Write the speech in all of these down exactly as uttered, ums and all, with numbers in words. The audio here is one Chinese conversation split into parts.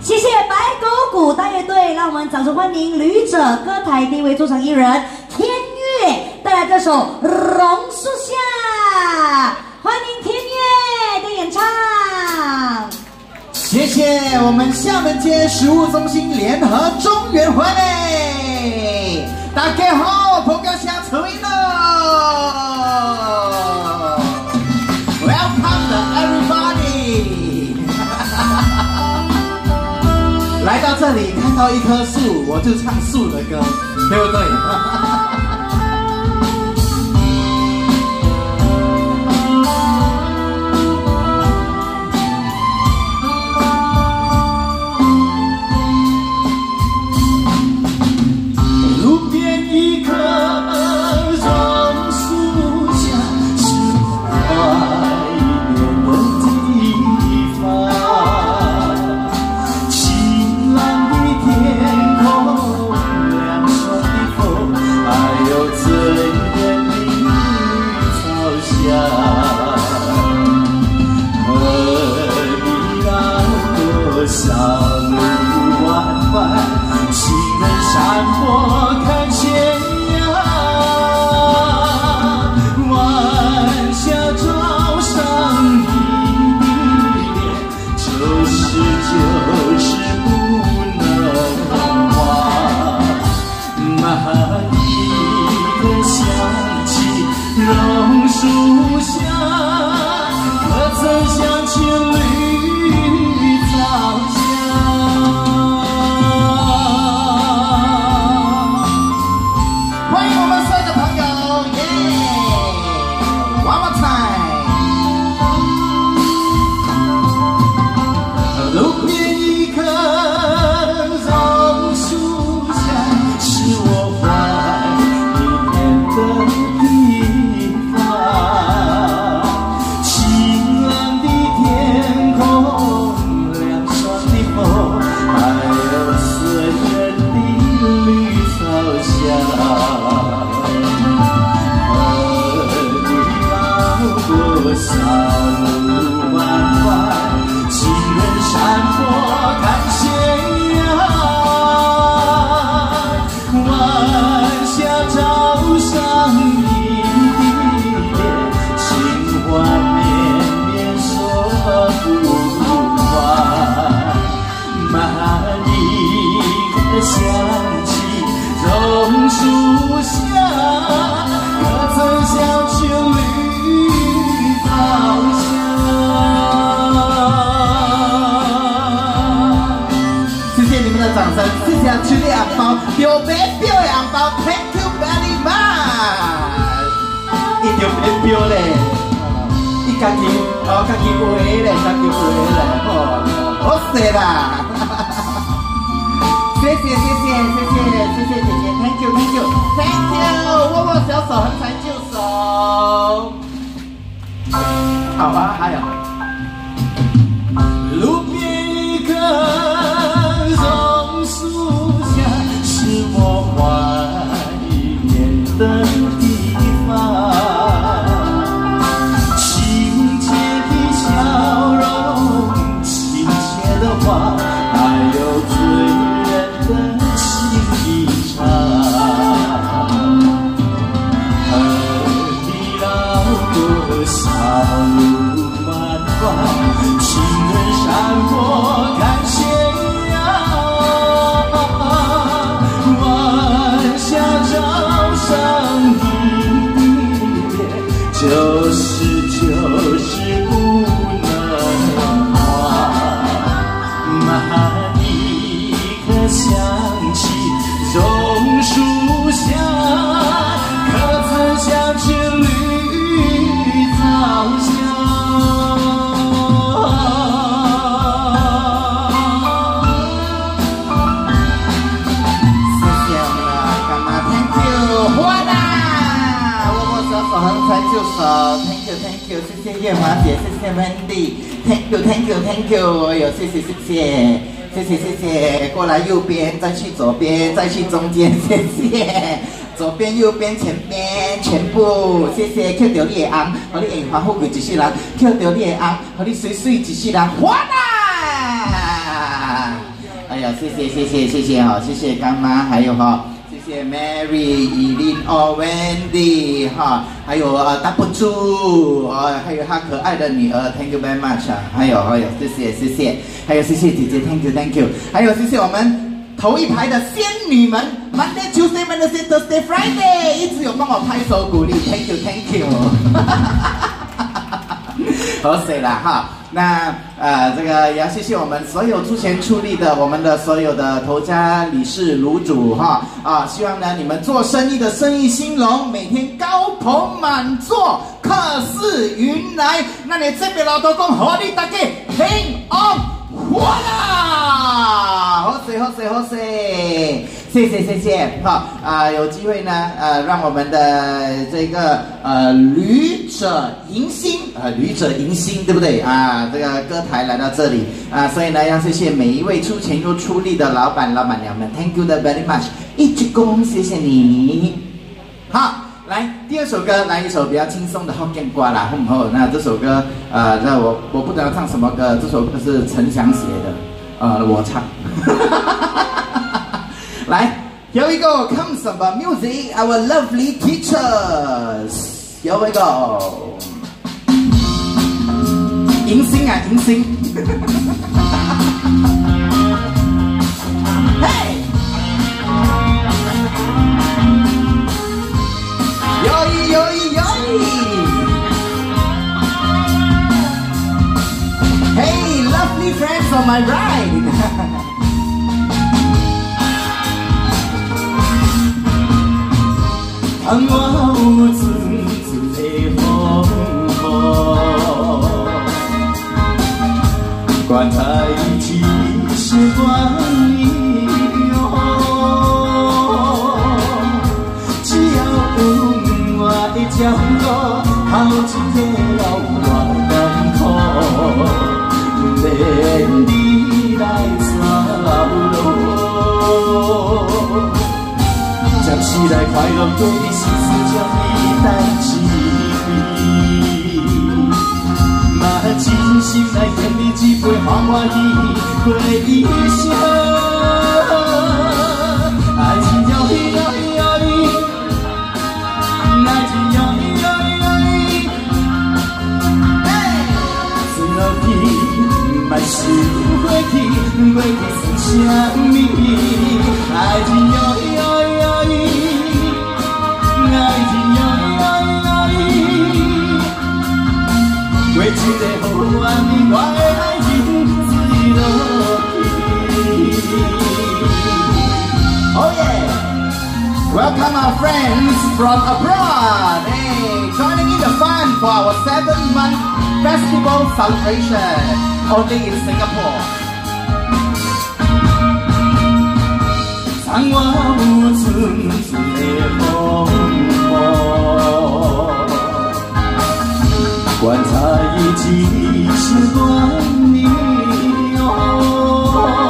谢谢白狗鼓大乐队，让我们掌声欢迎旅者歌台第一位驻场艺人天乐带来这首《榕树下》，欢迎天乐的演唱。 谢谢我们厦门街食物中心联合中原会，大家好，朋友相出音喽 ！Welcome everybody 来到这里看到一棵树，我就唱树的歌，对不对？谢谢秋的红包，表白表的红包 ，Thank you very much。伊就别表嘞，伊家己哦，家己画嘞，家己画嘞，哦，好势啦。谢谢谢谢谢谢谢谢姐姐 ，Thank you Thank you Thank you， 握握小手，横财就手。好啊，还有。路边一棵榕树下，是我怀念的地方。亲切的笑容，亲切的话，还有醉人的情一场。和你绕过小路漫漫，情人山坡看斜阳。就是就是不能忘，那一刻想起榕树下，可曾想起绿草香？谢谢啦，干嘛 ？Thank you， 花啦，握握手手横财就手。Thank you， 谢谢叶华姐，谢谢 Wendy，Thank you，Thank you，Thank you， 有谢谢谢谢谢谢谢谢，过来右边，再去左边，再去中间，谢谢，左边右边前边全部，谢谢，捡到你的红，和你荣华富贵一世人，捡到你的红，和你水水一世人，花啦！ 有谢谢谢谢谢谢哈，谢谢干妈，还有哈。谢谢 Mary、Eileen、哦 Wendy 哈，还有呃 Double 猪，呃还有他可爱的女儿 ，Thank you very much 啊，还有还有谢谢谢谢，还有谢谢姐姐 ，Thank you Thank you， 还有谢谢我们头一排的仙女们 ，Monday、Tuesday、Wednesday、Thursday、Friday 一直有帮我拍手鼓励 ，Thank you Thank you， 好水了哈。那呃，这个也要谢谢我们所有出钱出力的我们的所有的头家理事卤主哈啊，希望呢你们做生意的生意兴隆，每天高朋满座，客似云来。那你这边老多公和你大家平安活啦！好水好水好水，谢谢谢谢哈啊，有机会呢呃，让我们的这个呃旅者迎新呃旅者迎新对不对啊？这个歌台来到这里啊，所以呢要谢谢每一位出钱又出力的老板老板娘们 ，Thank you very much， 一鞠躬谢谢你。好，来第二首歌，来一首比较轻松的《福建歌》啦，好不好？那这首歌呃，那我我不知道唱什么歌，这首歌是陈翔写的，呃，我唱。来 ，Here we go, comes some music, our lovely teachers. Here we go. 迎新啊，迎新。嘿，哟咦哟咦哟咦。Hey, lovely friends on my right. 我有纯纯的风雨，管他一是关你哦，只要有我的照顾，好一个老我艰苦，免你来操劳。暂时来快乐过你心事将伊担起，嘛真心来献你一杯欢欢喜过一生。爱情摇曳摇曳摇曳，爱情摇曳摇曳摇曳，随落去，莫想过去，过去算什么？爱情摇曳摇曳。过一个好安眠，我的爱情坠落去。Oh yeah! Welcome our friends from abroad. Hey, joining in the fun for our seven-month festival celebration only in Singapore. 藏我有纯纯的风雨。管他一几是关你哦，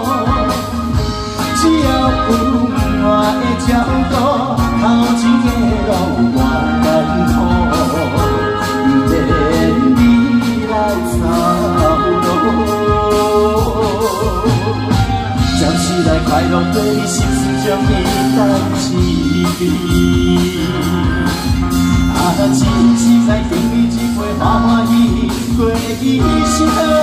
只要有我的照顾，好一个老我艰苦，免你来操劳。暂时来快乐过你心事将伊担起。啊，真心来敬你一杯欢欢喜过一生。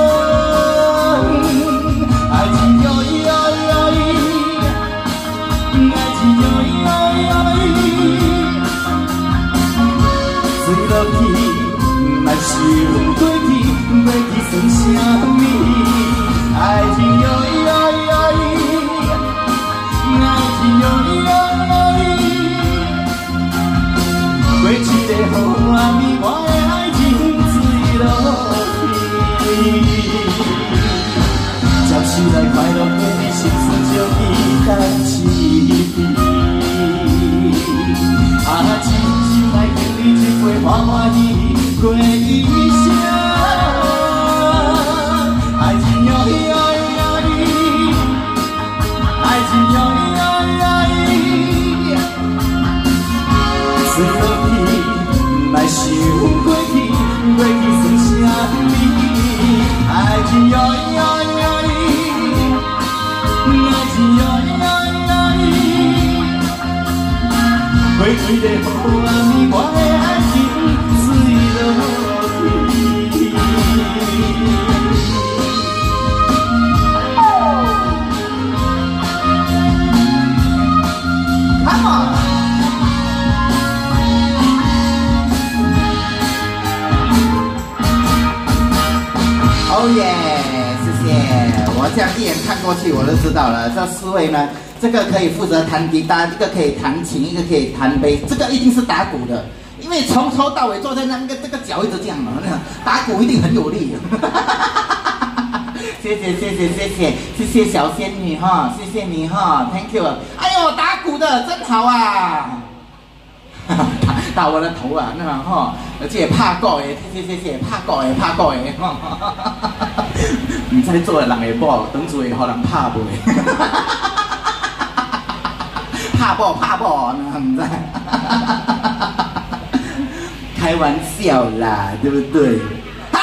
爱情摇曳摇曳摇曳，爱情摇曳摇曳摇曳，随落去，莫想过去，过去算什么？爱情摇曳摇曳摇曳，爱情摇曳摇曳摇曳。过一个好暗暝，我的爱情坠落去。暂时来快乐过你心事将伊担起。啊，真心来敬你一杯欢欢喜过一生。爱情摇曳摇曳摇曳，爱情摇曳摇曳摇曳，随落去，莫想过去，过去算什么？爱情摇曳摇曳摇曳， 为了予暗暝，我的爱情水落去。Come on！ 哦耶，谢谢！我这样一眼看过去，我就知道了。这四位呢，这个可以负责弹吉他，这个可以弹琴，一个可以弹贝，这个一定是打鼓的，因为从头到尾坐在那个这个脚一直这样嘛，打鼓一定很有力。谢谢谢谢谢谢谢谢小仙女哈，谢谢你哈 ，Thank you！ 哎呦，打鼓的真好啊！打打我的头啊，那哈，而且怕过诶，谢谢谢谢，怕过诶，怕过诶，哈，唔知做人会报，等住会互人拍袂，怕报怕报，唔知，开玩笑啦，对不对？啊！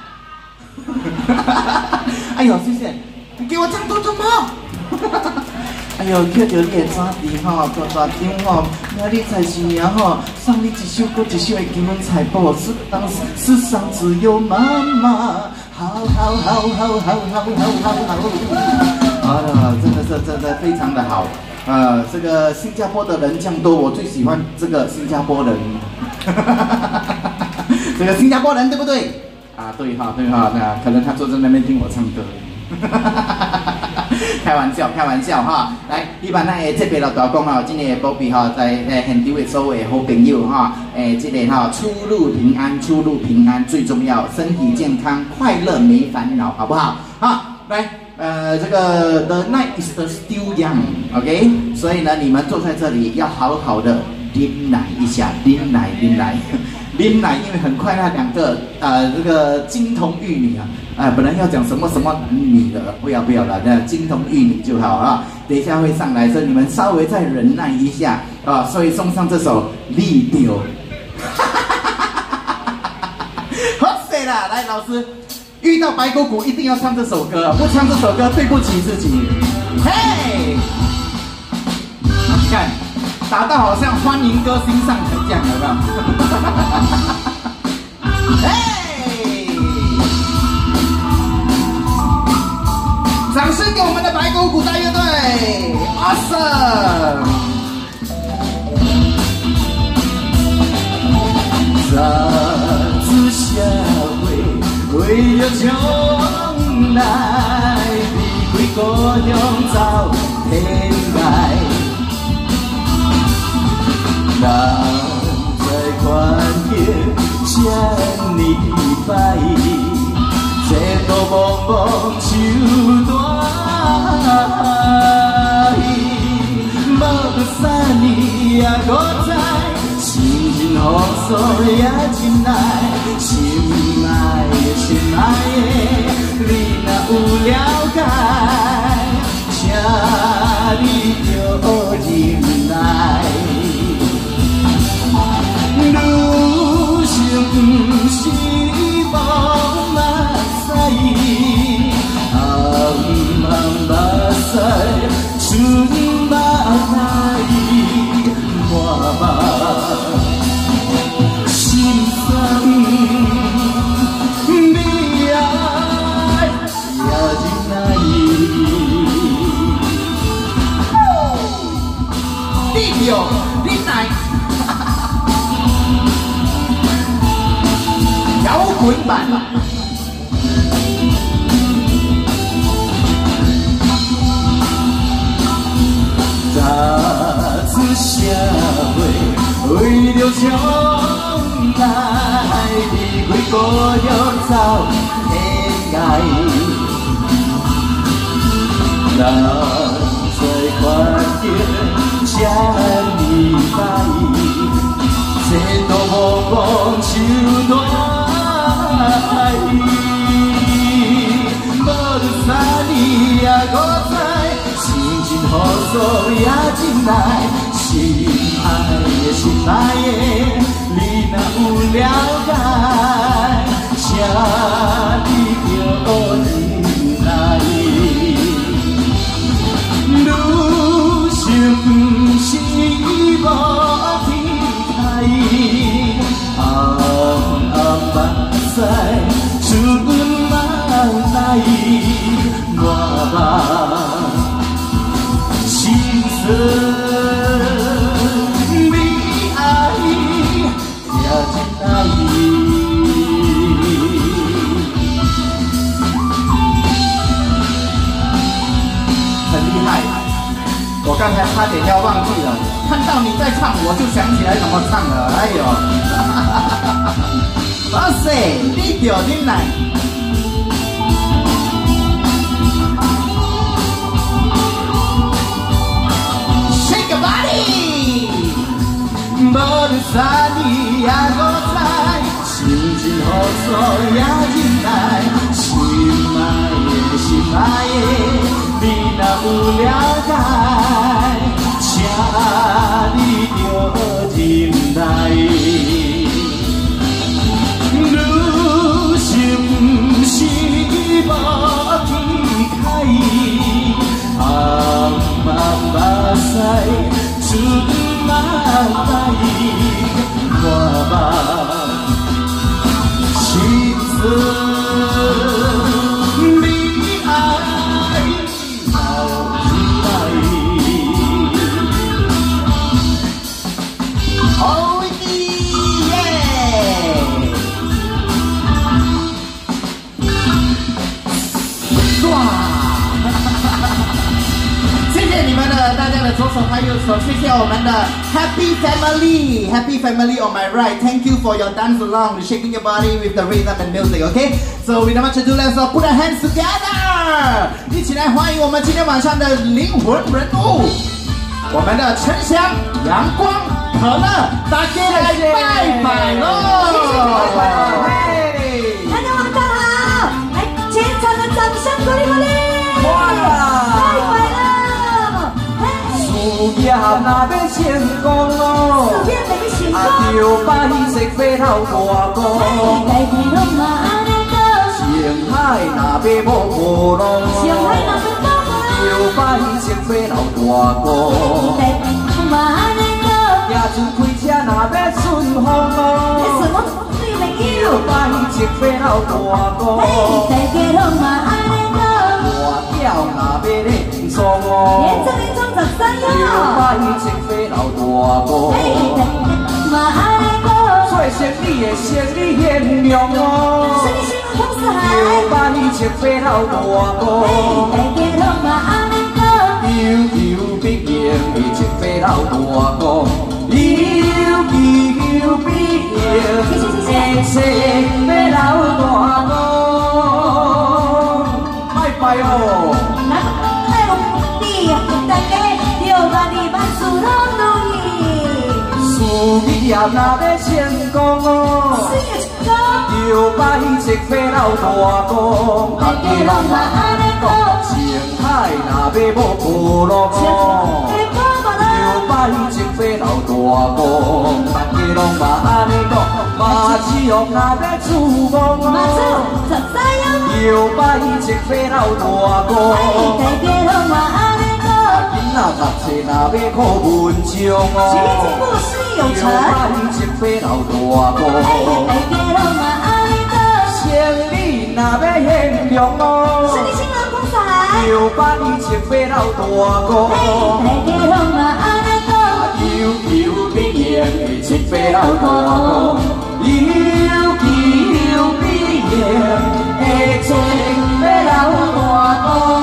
哎呦，谢谢，你给我讲多多吗？哎呦，捡到你的纸币吼，大大张吼，明日财神爷吼，送你一首歌一首的金文财宝，世当世上只有妈妈，好好好好好好好好好，好了，真的是真的非常的好，呃，这个新加坡的人这样多，我最喜欢这个新加坡人，这个新加坡人对不对？啊，对哈对哈，那可能他坐在那边听我唱歌。开玩笑，开玩笑哈！来，一般咱诶这边老大讲吼，今日宝贝哈，在诶现场的所有好朋友哈，诶，这个哈出入平安，出入平安最重要，身体健康，快乐没烦恼，好不好？好，来，呃，这个 The night is still young，OK， 所以呢，你们坐在这里要好好的拎奶一下，拎奶，拎奶。拎奶，因为很快那两个呃这个金童玉女啊，啊、呃、本来要讲什么什么男女的，不要不要了，那金童玉女就好啊。等一下会上来，所以你们稍微再忍耐一下啊。所以送上这首《力丢》。好死啦！来，老师，遇到白骨骨一定要唱这首歌，不唱这首歌对不起自己。嘿，你看。打到好像欢迎歌星上台这样，有没有？嘿！掌声给我们的白骨骨大乐队 ，awesome！ 三次社会为了将来，离开故乡走天涯。人在看见千里白，前路茫茫像大鱼，无三年也无知，心情风霜也真来，心爱的心爱的，你若有了解，请你着忍耐。女性不是无目屎，红红目屎春目来，满目心酸，你爱也忍耐。你有你来。摇滚版，早次社会为了将来，离开故乡走天涯。人在看见千里白，前路茫茫像大。无三年也五知，心情风霜也真来，心爱的心爱的，你若有了解，请你着忍耐。女性不是无天。 美爱也真难伊。很厉害，我刚才差点要忘记了，看到你在唱，我就想起来怎么唱了。哎呦，哇塞，你着恁来。 无论三年也五载，心真好处也忍耐，心爱的心爱的，你若有了解，请你着忍耐。你是不是无天开？暗暗目屎出。 爱我望心思美爱到来。哦耶！哇！谢谢你们的大家的左手还右手，谢谢我们的 Happy Family Happy Family on my right. Thank you for your dance along, shaking your body with the rhythm and music. Okay, so without much ado, let's all put our hands together. 一起来欢迎我们今天晚上的灵魂人物，我们的陈翔、阳光、可乐，大家来拜拜喽！ 大家晚上好，来全场的掌声鼓励鼓励！拜拜了。 事业若要成功哦，啊着摆设飞头大功。情海若要无波浪，着摆设飞头大功。野船开车若要顺风哦，着摆设飞头大功。大鸟若要练双哦。 要摆设飞头大功，做生意的生意贤良哦。要摆设飞头大功，悠悠毕业的设飞头大功，悠悠毕业的设飞头大功，拜拜哦。 大家要把你万事拢如意，事业若要成功哦，要摆设飞头大功，大家拢嘛安尼讲，情海若要无波浪哦，要摆设飞头大功，大家拢嘛安尼讲，马子王若要出宫哦，要摆设飞头大功，大家拢嘛安。 囡仔读册若要考文章哦，要摆设飞头大功，生理若要贤良哦，要摆设飞头大功，悠悠毕业的设飞头大功，悠悠毕业的设飞头大功。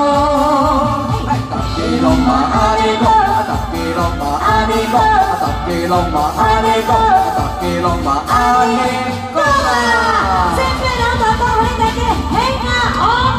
拢嘛安尼讲，大家拢嘛安尼讲，大家拢嘛安尼讲，大家拢嘛安尼讲啊！这飞头大功，欢迎大家兴啊旺啊！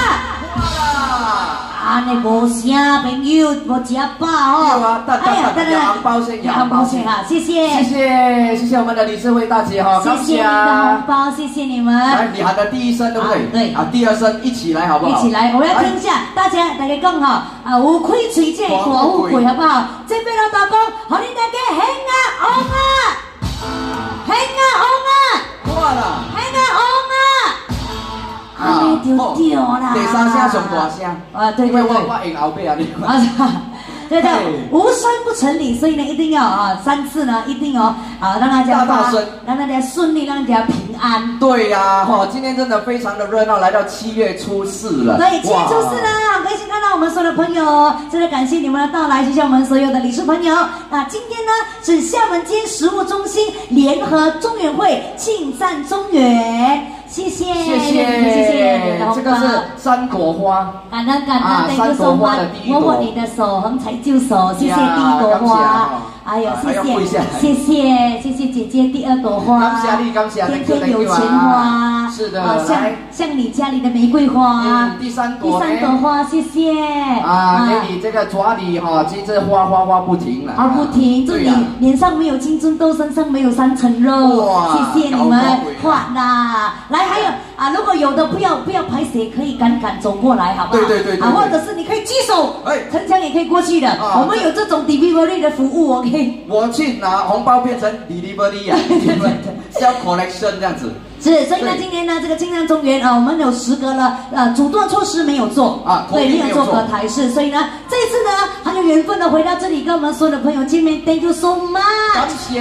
安尼无声朋友无吃饱哦。哎呀，等等，红包先，红包先哈，谢谢，谢谢，谢谢我们的理事会大姐哈，谢谢你的红包，谢谢你们。来，你喊的第一声对不对？对啊，第二声一起来好不好？一起来，我们要听一下，大家大家讲哈，啊，有开嘴这大富贵好不好？这飞头大功，好你大家兴啊旺啊，兴啊旺啊，哇啦，兴啊旺啊。 安尼就对啦。第三声上大声，啊对对对，因为我我用后背啊，你看。 对对，无声不成礼，所以呢，一定要啊，三次呢，一定哦，啊，让大家大大声， 让大家顺利，让大家平安。 对呀，哈，今天真的非常的热闹，来到七月初四了。 对，七月初四呢，很开心看到我们所有的朋友，真的感谢你们的到来，谢谢我们所有的理事朋友。那今天呢，是厦门街食物中心联合中原会庆赞中原。谢谢， 谢谢， 谢谢， 这个是山果花， 感恩感恩，那个说话，摸摸你的手，横财就手，谢谢第一朵花，哎呦，谢谢，谢谢，谢谢姐姐第二朵花， 感谢你，感谢， 天天有钱花， 是的， 像像你家里的玫瑰花， 第三朵， 第三朵花，谢谢， 啊，给你这个抓你哈，其实花花花不停了， 啊不停，祝你脸上没有青春痘，身上没有三层肉，谢谢你们，哇啦，来。还有啊，如果有的不要不要排谁，可以赶赶走过来，好不好？ 对对对对。 啊，或者是你可以举手，哎，城墙也可以过去的。啊、我们有这种 delivery 的服务 ，OK。 我去拿红包变成 delivery 啊 ，self collection 这样子。 是，所以呢，今天呢，这个庆赞中原啊，我们有十个了，呃，主动措施没有做啊，对，没有做隔台式，所以呢，这次呢，很有缘分的回到这里，跟我们所有的朋友见面 ，Thank you so much。 感谢。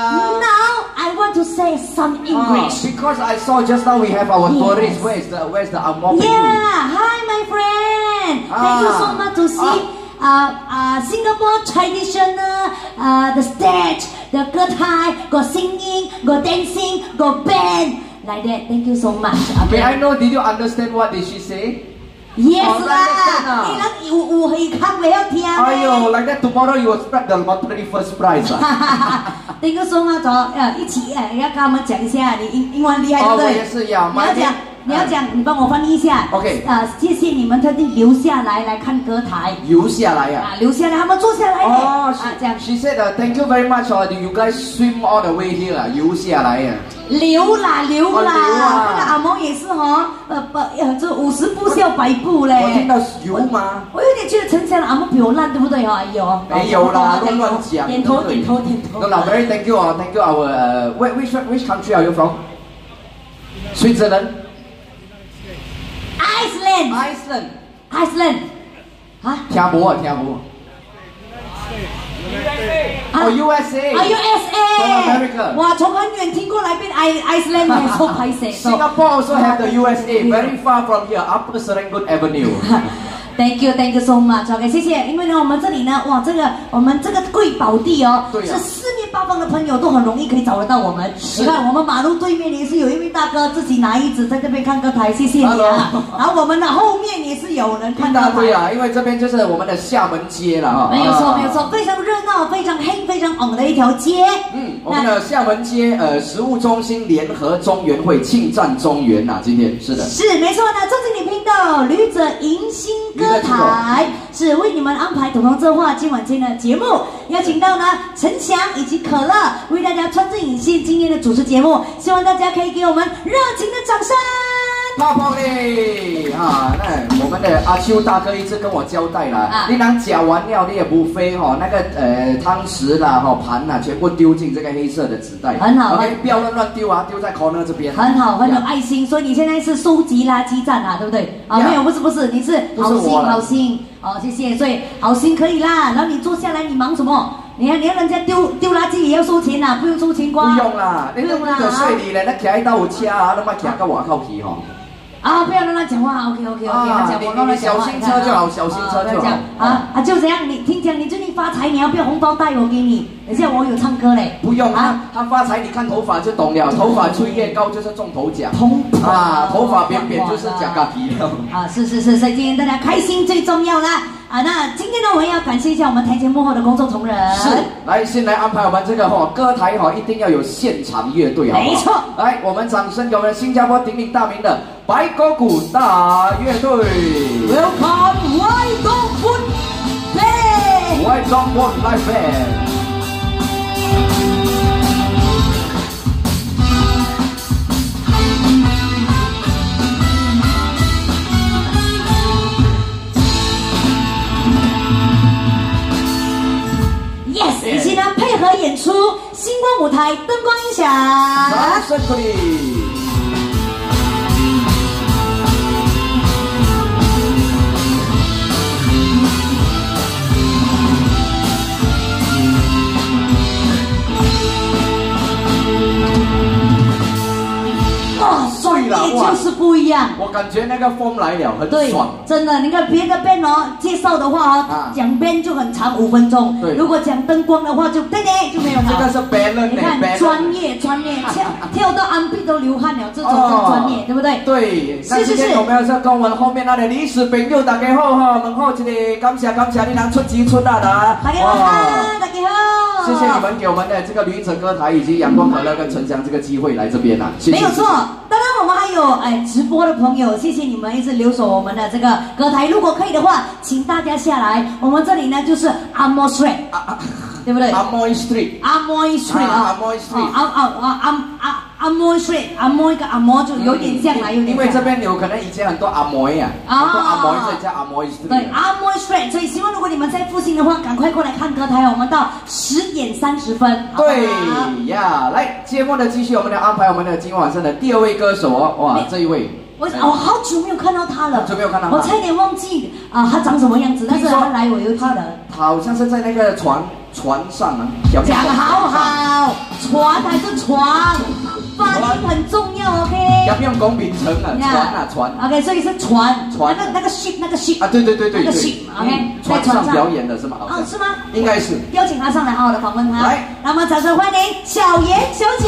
Now I want to say some English、 uh, because I saw just now we have our yes. tourists. Where's the Where's the Amor? Yeah, hi my friend. Ah. Thank you so much to see. Ah. Uh, uh, Singapore traditional, uh, the stage, the 歌台, go singing, go dancing, go band, like that. Thank you so much. Okay. May I know, did you understand what did she say? Yes 啦，你人有有耳孔袂晓听。 哎呦 ，like that tomorrow you will spread the lottery first prize 啊。 Thank you so much， 呃，一起呃要跟我们讲一下，你英英文厉害对不对？ 哦，我也是要。 你要讲。你要讲，你帮我翻译一下。 OK。 啊，谢谢你们特地留下来来看歌台。 留下来呀。 啊，留下来，他们坐下来。 哦，啊，这样。She said, "Thank you very much. You guys swim all the way here." 留下来呀。 留啦，留啦。那个阿蒙也是哈，呃不，呃这五十步笑百步嘞。 我听到油吗？ 我有点觉得陈强的阿蒙比我烂，对不对哈？有。 没有啦，乱乱讲。 点头，点头，点头。 No, no, very thank you, thank you. Our, uh, which which country are you from? Switzerland. Iceland. Iceland. Iceland. 啊？ 听无啊，听无。哦 ，U S A。 啊 ，U S A。 From America。 哇，从很远听过来变 I Iceland 也说拍摄。 Singapore also have the U S A, very far from here, Upper Serangoon Avenue. Thank you, thank you so much. OK， 谢谢。因为呢，我们这里呢，哇，这个我们这个贵宝地哦，是四面八方的朋友都很容易可以找得到我们。你看，我们马路对面也是有一位大哥自己拿椅子在这边看歌台，谢谢你啊。然后我们的后面也是有人看歌台。 对啊，因为这边就是我们的厦门街了哈。 没有错，没有错，非常热闹、非常黑、非常昂的一条街。 嗯，我们的厦门街呃食物中心联合中原会庆赞中原呐，今天是的。 是没错呢，中经理频道旅者迎新歌台是为你们安排统统策划今晚间的节目，邀请到呢陈翔以及可乐为大家穿针引线今天的主持节目，希望大家可以给我们热情的掌声。 泡泡嘞啊，那我们的阿秋大哥一直跟我交代了，啊、你拿夹完料你也不飞哈，那个呃汤匙啦哈盘啦，全部丢进这个黑色的纸袋， 很好 ，OK， 不要乱乱丢啊，丢在 corner 这边， 很好，很有爱心，所以你现在是收集垃圾站啊，对不对？啊，没有，不是不是，你是好心好心，哦，谢谢，所以好心可以啦，然后你坐下来，你忙什么？你看，你要人家丢丢垃圾也要收钱呐，不用收钱瓜。 不用啦，不用啦，就睡你嘞，那徛喺兜车啊，那么徛到外口去吼。 啊，不要乱乱讲话 ，OK OK OK， 啊， 讲我乱乱小心车就好，小心车就好。 啊啊，就这样，你听讲你最近发财，你要不要红包袋我给你？等下我有唱歌嘞。 不用啊，他发财，你看头发就懂了，头发吹越高就是中头奖。 通啊，头发扁扁就是奖咖皮了。 啊，是是是，所以今天大家开心最重要啦。啊，那今天呢，我们要感谢一下我们台前幕后的工作同仁。 是，来先来安排我们这个哈歌台哈，一定要有现场乐队啊。 没错。 来，我们掌声给我们新加坡鼎鼎大名的白沟谷大乐队。 Welcome White Dogwood Band。 White Dogwood Live Band。 Yes， 以及呢配合演出，星光舞台灯光音响。 掌声鼓励。 不一样。 我感觉那个风来了很爽。 真的，你看别的 band 哦，介绍的话哦，讲 band 就很长五分钟。对，如果讲灯光的话，就对对就没有了。 这个是 band， 你看专业专业，跳跳到安壁都流汗了，这种叫专业，对不对？ 对。那今天我们要是跟我们后面那里历史朋友大家好哈，问候这里感谢感谢你能出钱出力啦！ 大家好，大家好。 谢谢你们给我们的这个旅者歌台以及阳光可乐跟沉香这个机会来这边啦，谢谢。 没有错，当然我们还有哎直播的朋友，谢谢你们一直留守我们的这个歌台。如果可以的话，请大家下来，我们这里呢就是 Amoy Street， 对不对 ？Amoy Street，Amoy Street 啊 ，Amoy Street， 啊啊啊啊！Amoy Street， Amoy 跟 Amoy 就有点像啦，有点像。 因为这边有可能以前很多阿摩呀，很多阿摩所以叫 Amoy Street。 对 ，Amoy Street， 所以希望如果你们在附近的话，赶快过来看歌台，我们到十点三十分。 对呀，来节目的继续，我们来安排我们的今晚晚上的第二位歌手哦，哇，这一位。 我我好久没有看到他了， 好久没有看到他， 我差点忘记啊他长什么样子，但是他来我又记得， 他好像是在那个船船上啊， 讲好好，船还是床，发音很重要 ，OK？ 要不用公平成啊，船啊船 ，OK， 所以是船， 船， 那个那个 ship 那个 ship 啊，对对对对， 那个 ship，OK， 在船上表演的是吗？ 哦，是吗？ 应该是， 邀请他上来好好的访问他， 来， 那么掌声欢迎小妍小姐，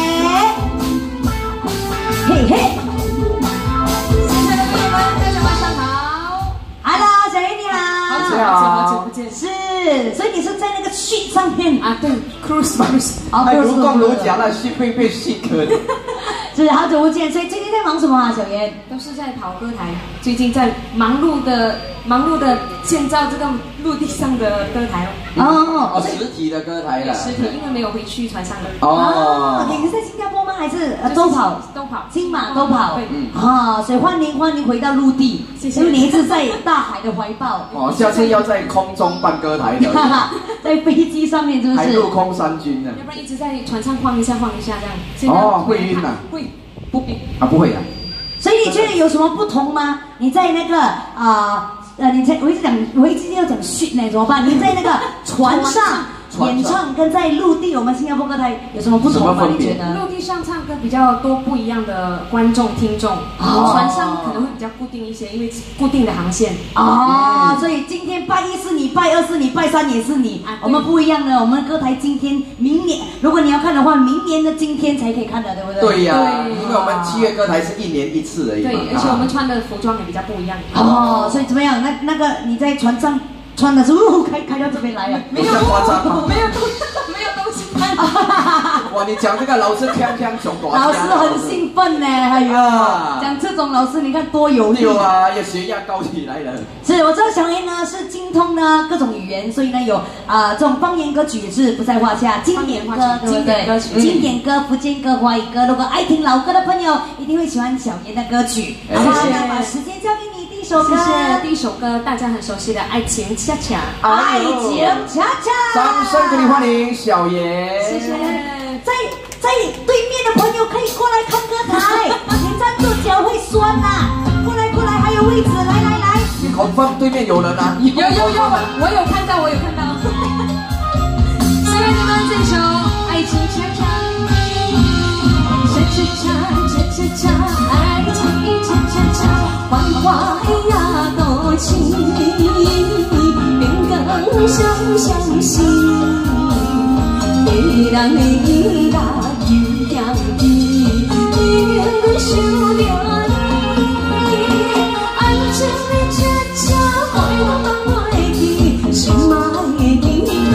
嘿嘿。Hello， 小妍你好， 好久好久不见， 是，所以你是在那个 ship 上面啊？对 ，cruise cruise， 还如共如假了 ，shipping 被 ship 的， 是好久不见，所以最近在忙什么啊？小妍都是在跑歌台，最近在忙碌的忙碌的建造这个陆地上的歌台哦。哦哦，实体的歌台了， 实体，因为没有回去船上的。 哦，你是在新加坡吗？还是都跑？ 都跑， 金马都跑。 对， 啊，所以欢迎欢迎回到陆地，因为你一直在大海的怀抱。 哦，下次要在空中办歌台的， 在飞机上面是不是？ 海陆空三军呢？ 要不然一直在船上晃一下晃一下这样。 哦，会晕呐？ 会，不晕啊，不会啊。 所以你觉得有什么不同吗？你在那个啊呃，你在我一直讲，我一直要讲 shit 呢，怎么办？你在那个船上演唱跟在陆地，我们新加坡歌台有什么不同吗？你觉得？ 陆地上唱歌比较多不一样的观众听众，船上可能会比较固定一些，因为固定的航线。 哦，所以今天拜一是你，拜二是你，拜三也是你，我们不一样的。我们歌台今天、明年，如果你要看的话，明年的今天才可以看的，对不对？ 对呀，因为我们七月歌台是一年一次而已。 对，而且我们穿的服装也比较不一样。 哦，所以怎么样？那那个你在船上穿的时候，开开到这边来了， 没有夸张， 没有东没有东西看。 哇，你讲这个老师锵锵熊多， 老师很兴奋呢，哎呀，讲这种老师你看多有力。 有啊，要血压高起来了。 是，我知道小妍呢是精通呢各种语言，所以呢有啊、呃、这种方言歌曲也是不在话下，经典歌， 经典歌曲， 经典歌，福建歌、华语歌。如果爱听老歌的朋友，一定会喜欢小妍的歌曲。 谢谢。那把时间交给你，第一首歌， 谢谢。第一首歌大家很熟悉的《爱情恰恰》， 爱情恰恰。 掌声给你欢迎小妍， 谢谢。 在在对面的朋友可以过来看歌台，你站住脚会酸啦、啊。过来过来，还有位置，来来来。 你confirm对面有人啊？ 有有有，我有看到，我有看到。送给你们这首《爱情恰恰》，恰恰恰恰恰恰，爱情恰恰恰，幻化呀多情，变更相相惜。夜人的伊拉有点甜，已想着你，爱情的恰恰，爱我放我会记，心爱的你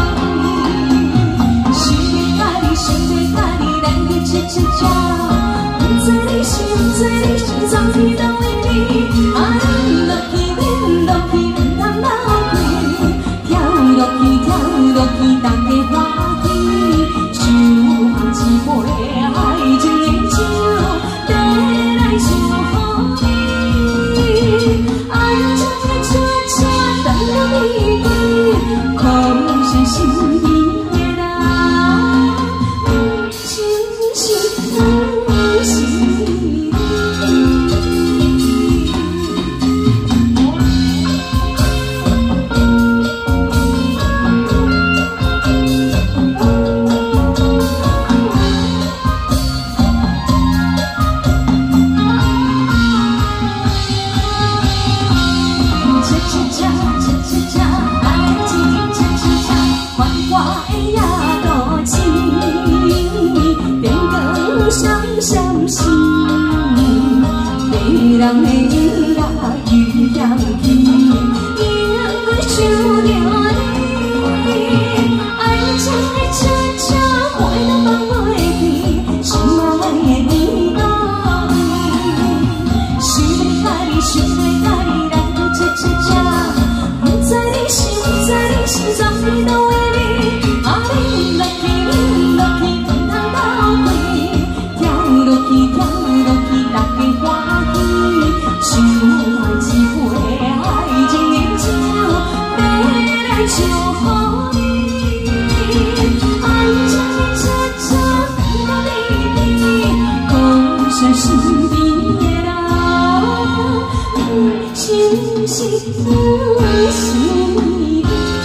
啊，心爱的心在哪里，咱的恰恰恰，不知你心，不知你心藏在哪里，爱落去，恋落去，不通流开，跳落去，跳落去，大家欢。爱情的酒，带来祝福你。爱情的恰恰，等了你归，可是心意的人，真是不是你。 人的来雨扬起，因为想着你，爱情的车车飞都放袂记，心爱的你到位，想要甲你，想要甲你，咱搁恰恰恰，不知你心，不知你心装在倒位里，啊你落去，你落去，天通斗开，跳落去，跳落去，大家欢喜，想爱一杯爱情饮酒，要来祝福你，爱情的车车等到你你，讲声身边的人，心是不是你？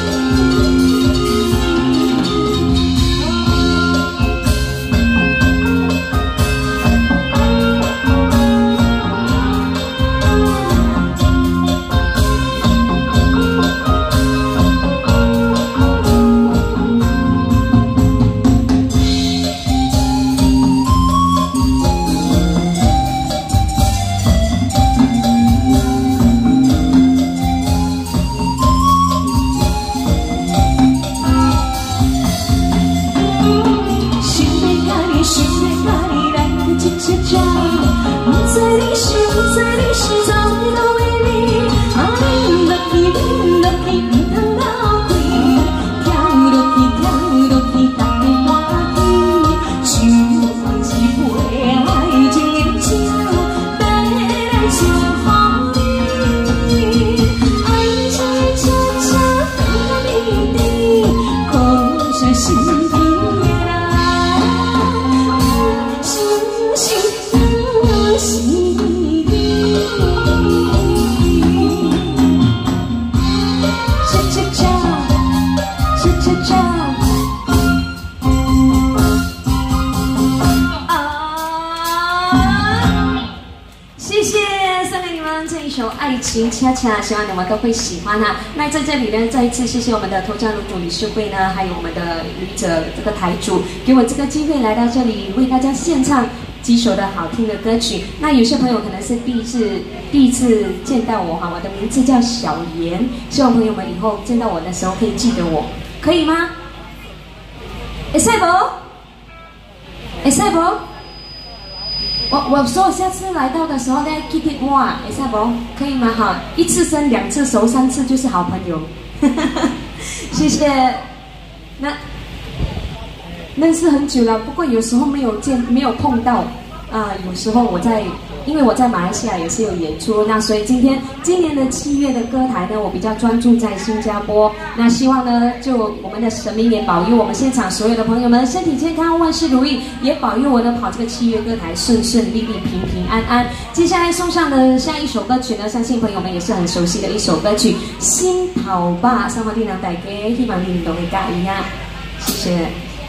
恰恰，希望你们都会喜欢哈、啊。那在这里呢，再一次谢谢我们的头家卤煮理事会呢，还有我们的旅者这个台主，给我这个机会来到这里，为大家献唱几首的好听的歌曲。那有些朋友可能是第一次第一次见到我哈，我的名字叫小妍，希望朋友们以后见到我的时候可以记得我，可以吗？会使不？会使不？我我说下次来到的时候呢 ，keep it more， 会使不？可以吗？哈，一次生两次熟，三次就是好朋友。谢谢。那认识很久了，不过有时候没有见，没有碰到啊、呃。有时候我在，因为我在马来西亚也是有演出，那所以今天今年的七月的歌台呢，我比较专注在新加坡。那希望呢，就我们的神明也保佑我们现场所有的朋友们身体健康，万事如意，也保佑我呢跑这个七月歌台顺顺利利，平平安安。接下来送上的下一首歌曲呢，相信朋友们也是很熟悉的一首歌曲《心头吧》，上华电台大家希望你们都会介意啊，谢谢。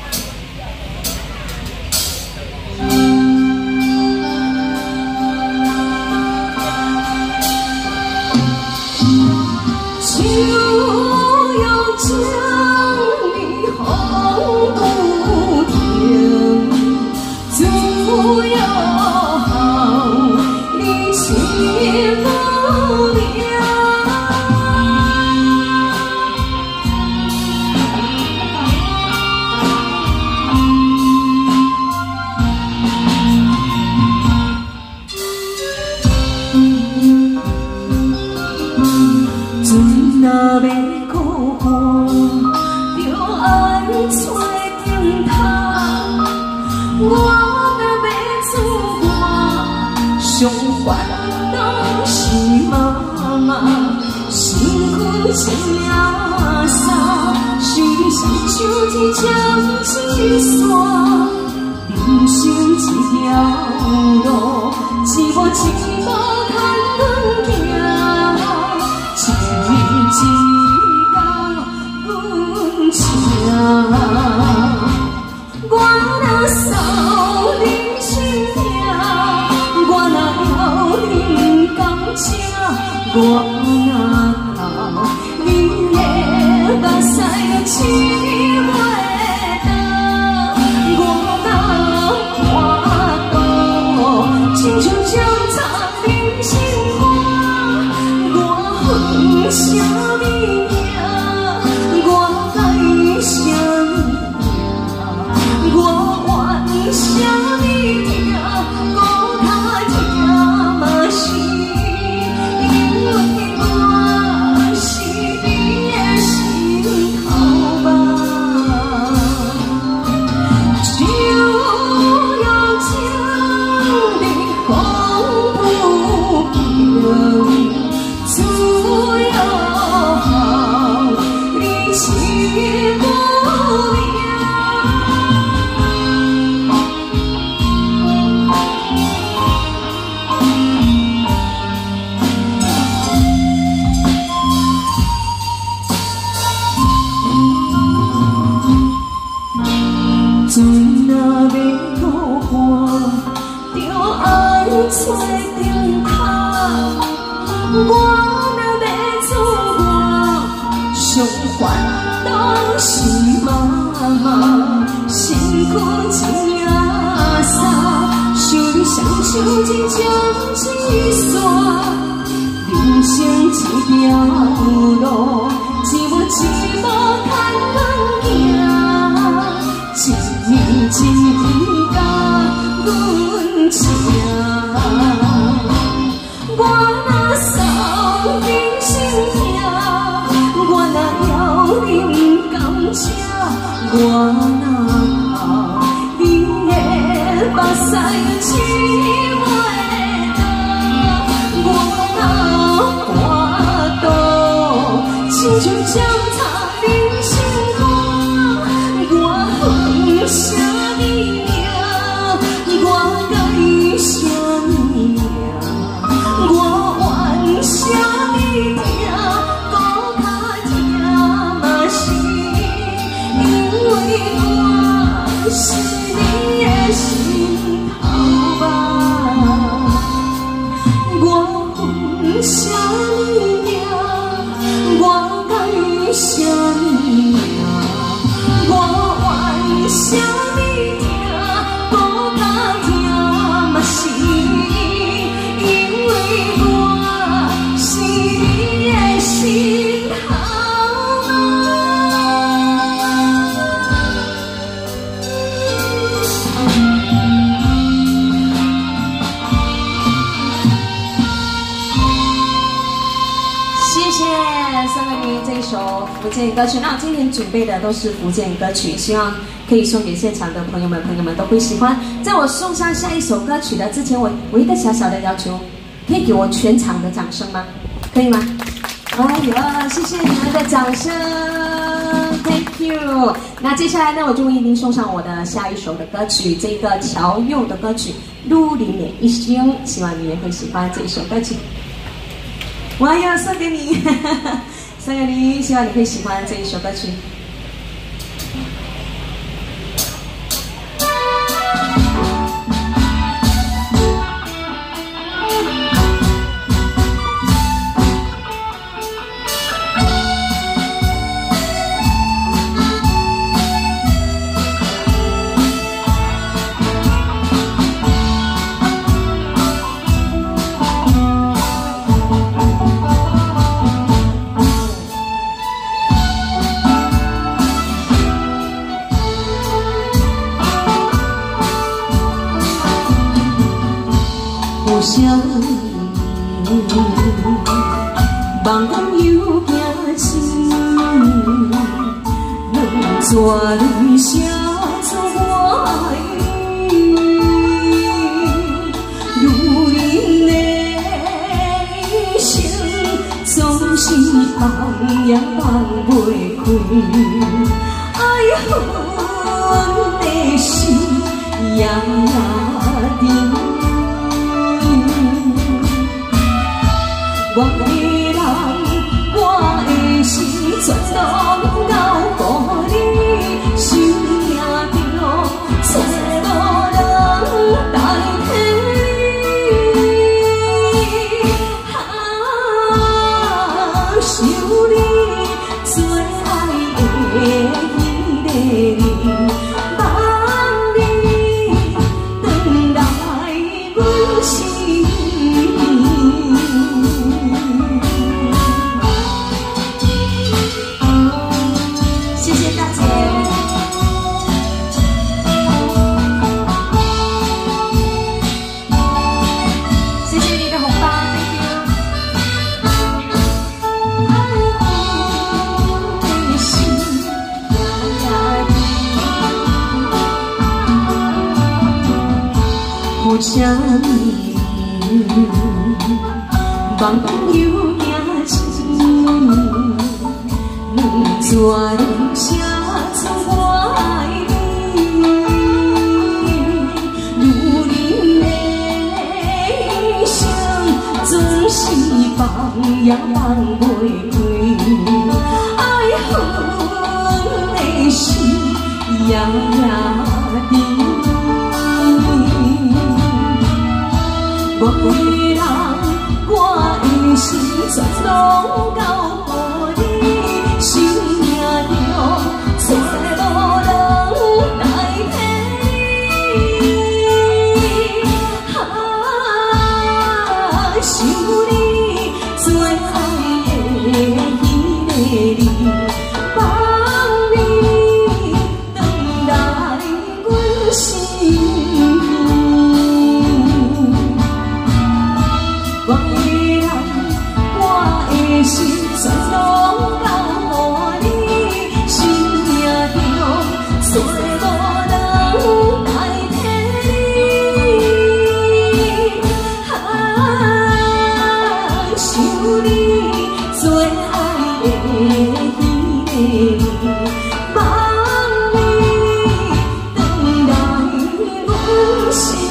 就要将你红不停，只要好你心不凉。若要苦寒，就爱找顶头。我若要自活，上烦恼是妈妈，辛苦一了衫，随时像一条纸线，人生一条路，一步一步看阮行。一到阮情，我若扫恁心命，我若了恁感情，我若靠恁的目屎亲袂到，我若看到，亲像将插恁心。 找中头，我若要做我，上烦都是妈妈，辛苦真呀傻，想你双手一针一线。人生一条路，只有一步看人行，一年一天甲阮吃。我若扫人生命，我若要饮甘蔗，我若你的目屎浸我的刀，我若亲像检查人生歌，我哼啥物名？我该啥物名？我怨啥物疼？搁较疼嘛是因为我是你的心头吧。我恨啥物名？我该啥物名？我怨啥物疼？搁较疼嘛是因为我是你的心头谢谢送给您这一首福建歌曲。那我今天准备的都是福建歌曲，希望可以送给现场的朋友们，朋友们都会喜欢。在我送上下一首歌曲的之前，我我一个小小的要求，可以给我全场的掌声吗？可以吗？哎呀，谢谢你们的掌声 ，Thank you。那接下来呢，我就为您送上我的下一首的歌曲，这个乔佑的歌曲《愈灵的一生》，希望你也会喜欢这一首歌曲。我要送给你，送给你，希望你会喜欢这一首歌曲。相望讲又惊醒，两撮泪写出我的如人的一生，总是放也放袂开，爱恨的心也定。我的人，我的心，全拢交予你，想命着找无人代替。啊，想你最爱的迄个你，望你回来阮心。有啥物望朋友行亲，两撮泪写出我爱你，如人的一生，总是放也放袂开，爱恨的心也定。我为人，我的心全拢交予你，生命中最无人代替你。啊，想你最爱的迄个你，望你回来阮心。我的人，我的心全拢交予你，生命中最无人代替你。啊，想你最爱的迄个你，望你回来阮心。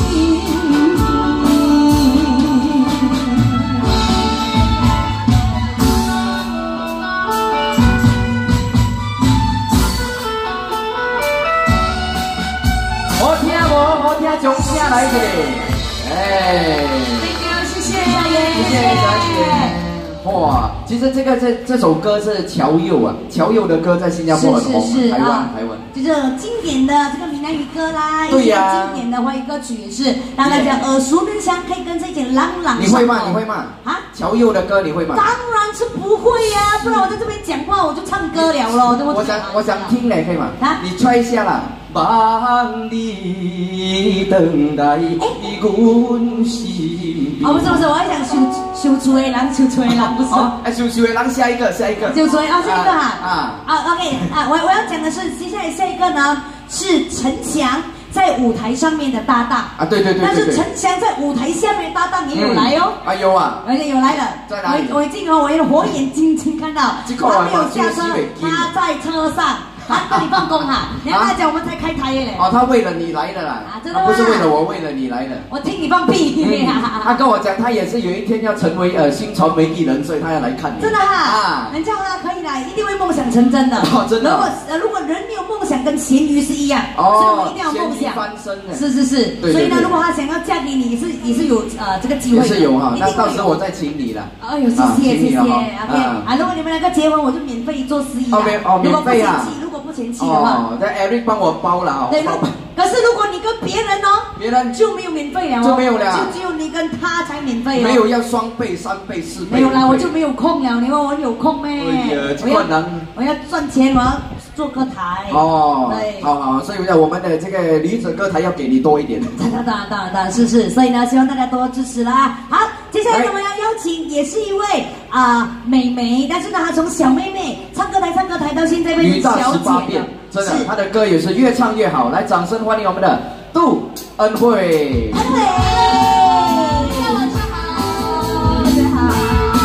好听无？好听，从下来一个，哎， 谢谢，谢谢谢小姐。哇，其实这个这这首歌是乔佑啊，乔佑的歌在新加坡很红， 是是是台湾啊台湾。 就是经典的这个闽南语歌啦， 对呀、 一些经典的华语歌曲也是让大家耳熟能详，可以跟着一起朗朗上口。 你会吗？你会吗？ 啊？ 乔佑的歌你会吗？ 当然是不会呀、不然我在这边讲话我就唱歌了咯，对不对？ 我想我想听嘞，可以吗？ 啊你揣一下啦。望你等待阮心。 哦，不是不是，我还想修修出的人，修出的人不是。 哦，哎，修修的人，下一个下一个。 修出的哦，下一个哈。 啊啊 ，OK 啊，我我要讲的是接下来下一个呢是陈翔在舞台上面的搭档。 啊，对对对对对。 但是陈翔在舞台下面的搭档也有来哦。 啊有啊。 而且有来了。 在哪里？ 我我已经哦，我有火眼金睛看到，他没有下车，他在车上。他跟你放工哈，你跟他讲我们才开台嘞。 哦，他为了你来的啦， 啊，真的吗？ 不是为了我，为了你来的。 我听你放屁。 他跟我讲，他也是有一天要成为呃新传媒艺人，所以他要来看你。 真的哈，啊，能这样啊，可以啦，一定会梦想成真的。 哦，真的。 如果呃如果人没有梦想，跟咸鱼是一样， 哦， 所以我们一定要梦想。 翻身的。 是是是，所以呢，如果他想要嫁给你，也是也是有呃这个机会。 也是有哈，那到时候我再请你了。 哎呦，谢谢谢谢 ，OK 啊，如果你们两个结婚，我就免费做司仪啊。 哦，免费啊。 如果不嫌弃的话。 哦，但 Eric 帮我包了。 对，可是如果你跟别人哦， 别人就没有免费了哦， 就没有了， 就只有你跟他才免费哦。 没有要双倍、三倍、四倍。 没有啦，我就没有空了。你问我有空没？ 我要我要赚钱，我要做歌台。 哦， 对， 好好，所以我们的这个女子歌台要给你多一点。 当然当然当然当然，是是，所以呢，希望大家多支持啦。好，接下来我们要邀请，也是一位啊美眉，但是呢，她从小妹妹唱歌台唱歌台到现在变成小姐了。 真的，她的歌也是越唱越好。来，掌声欢迎我们的杜恩惠。 恩惠，大家晚上好，大家好。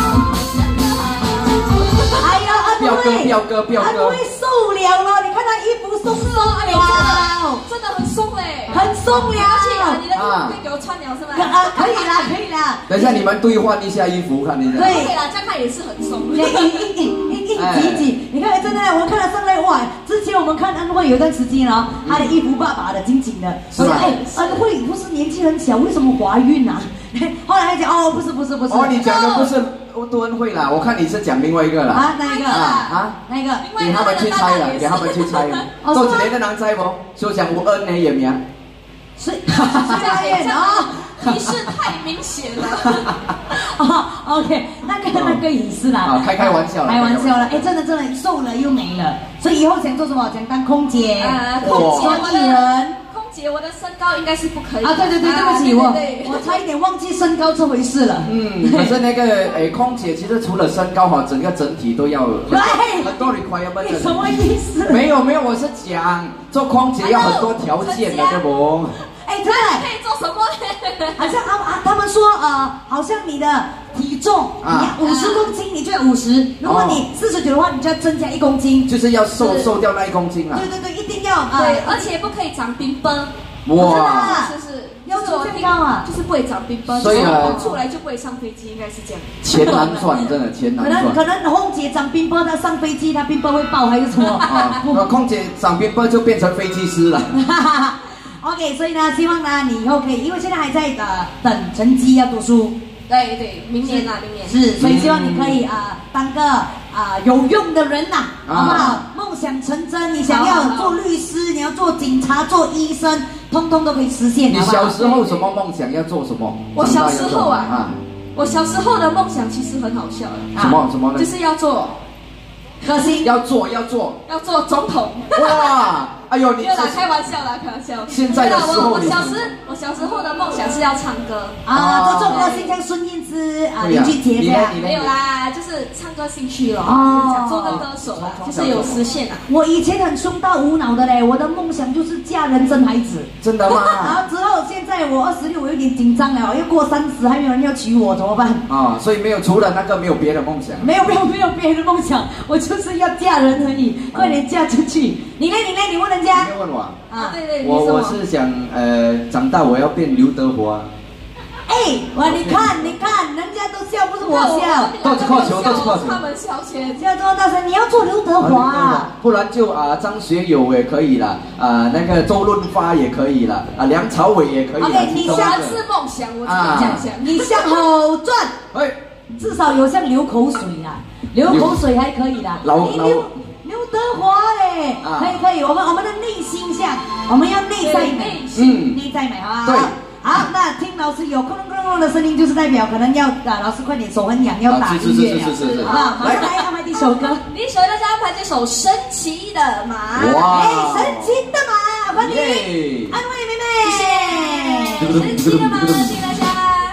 哎呀，恩惠， 彪哥，彪哥， 恩惠瘦了了，你看她衣服松松，哎哇， 真的很松嘞， 很松了。 你的衣服可以给我穿了是吗？ 啊，可以啦，可以啦。 等一下你们兑换一下衣服，看一下。 对啦，这样看也是很松。 一一一一一挤挤，你看真的，我看了上来哇！之前我们看恩惠有一段时间哦，她的衣服爸爸的紧紧的， 是吧？ 哎，恩惠不是年纪很小，为什么怀孕啊？后来他讲哦，不是不是不是。 哦，你讲的不是杜恩惠啦，我看你是讲另外一个啦。 啊，哪一个？ 啊啊， 哪一个？ 给他们去猜了，给他们去猜。做几年的能猜不？就讲吴恩的演名。 是，这样哦， 提示太明显了。 哦 ，OK， 那个那个也是啦， 啊，开开玩笑啦， 开玩笑了，哎，真的真的瘦了又没了，所以以后想做什么？想当空姐， 呃，空姐做艺人。 空姐，我的身高应该是不可以啊！对对对，对不起我，我差一点忘记身高这回事了。 嗯，可是那个诶，空姐其实除了身高哈，整个整体都要对很多 requirement。 你什么意思？ 没有没有，我是讲做空姐要很多条件的，对不？ 哎，真的可以做什么呢？ 好像啊啊，他们说呃，好像你的体重，你五十公斤，你就要五十；如果你四十九的话，你就要增加一公斤， 就是要瘦瘦掉那一公斤啊。 对对对，一定要。 对，而且不可以长冰崩。 哇， 是是， 要求最高啊， 就是不会长冰崩， 所以啊， 出来就不会上飞机，应该是这样。 钱难赚，真的钱难赚。 可能可能空姐长冰崩，她上飞机，她冰崩会爆还是什么？ 啊，空姐长冰崩就变成飞机师了。 OK， 所以呢，希望呢你以后可以，因为现在还在呃等成绩要读书。 对对，明年啦，明年是，所以希望你可以啊、呃、当个啊、呃、有用的人呐、啊，好不好？梦想成真，你想要做律师，你要做警察，做医生，通通都可以实现。 你小时候什么梦想？要做什么？ 我小时候啊，啊我小时候的梦想其实很好笑的。 什么什么呢？ 就是要做歌星， 要做要做要做总统。 哇！哎呦，你没有啦，开玩笑啦，开玩笑。 现在的时候， 我我小时我小时候的梦想是要唱歌啊，做做歌星，像孙燕姿啊、林俊杰这样。 没有啦，就是唱歌兴趣咯。哦，想做个歌手啦，就是有实现啦。 我以前很胸大无脑的嘞，我的梦想就是嫁人生孩子。 真的吗？ 然后之后现在我二十六，我有点紧张了，要过三十还没有人要娶我，怎么办？ 啊，所以没有除了那个没有别的梦想。 没有没有没有别的梦想，我就是要嫁人而已，快点嫁出去。你呢你呢？你问人家？ 你问我。 啊，对对， 我我是想呃，长大我要变刘德华。 哎，哇，你看你看，人家都笑，不是我笑。 都是靠球，都是靠球。 他们笑钱， 叫做大声，你要做刘德华啊， 不然就啊张学友也可以了，啊那个周润发也可以了，啊梁朝伟也可以了。 OK， 你像是梦想，我只能这样想。 你向后转，哎，至少有像流口水啦，流口水还可以啦。 老老。 刘德华嘞，啊、可以可以，我们我们的内心像，我们要内在美，嗯，内在美啊。 对， 好，那听老师有咕隆咕隆咕隆的声音，就是代表可能要啊，老师快点手很痒，要打音乐了， 是是是是是， 好不好？马上来安排第一首歌， 第一首大家安排这首《神奇的马》。 哇，哎，神奇的马，欢迎安慰妹妹， 神奇的马，谢谢大家。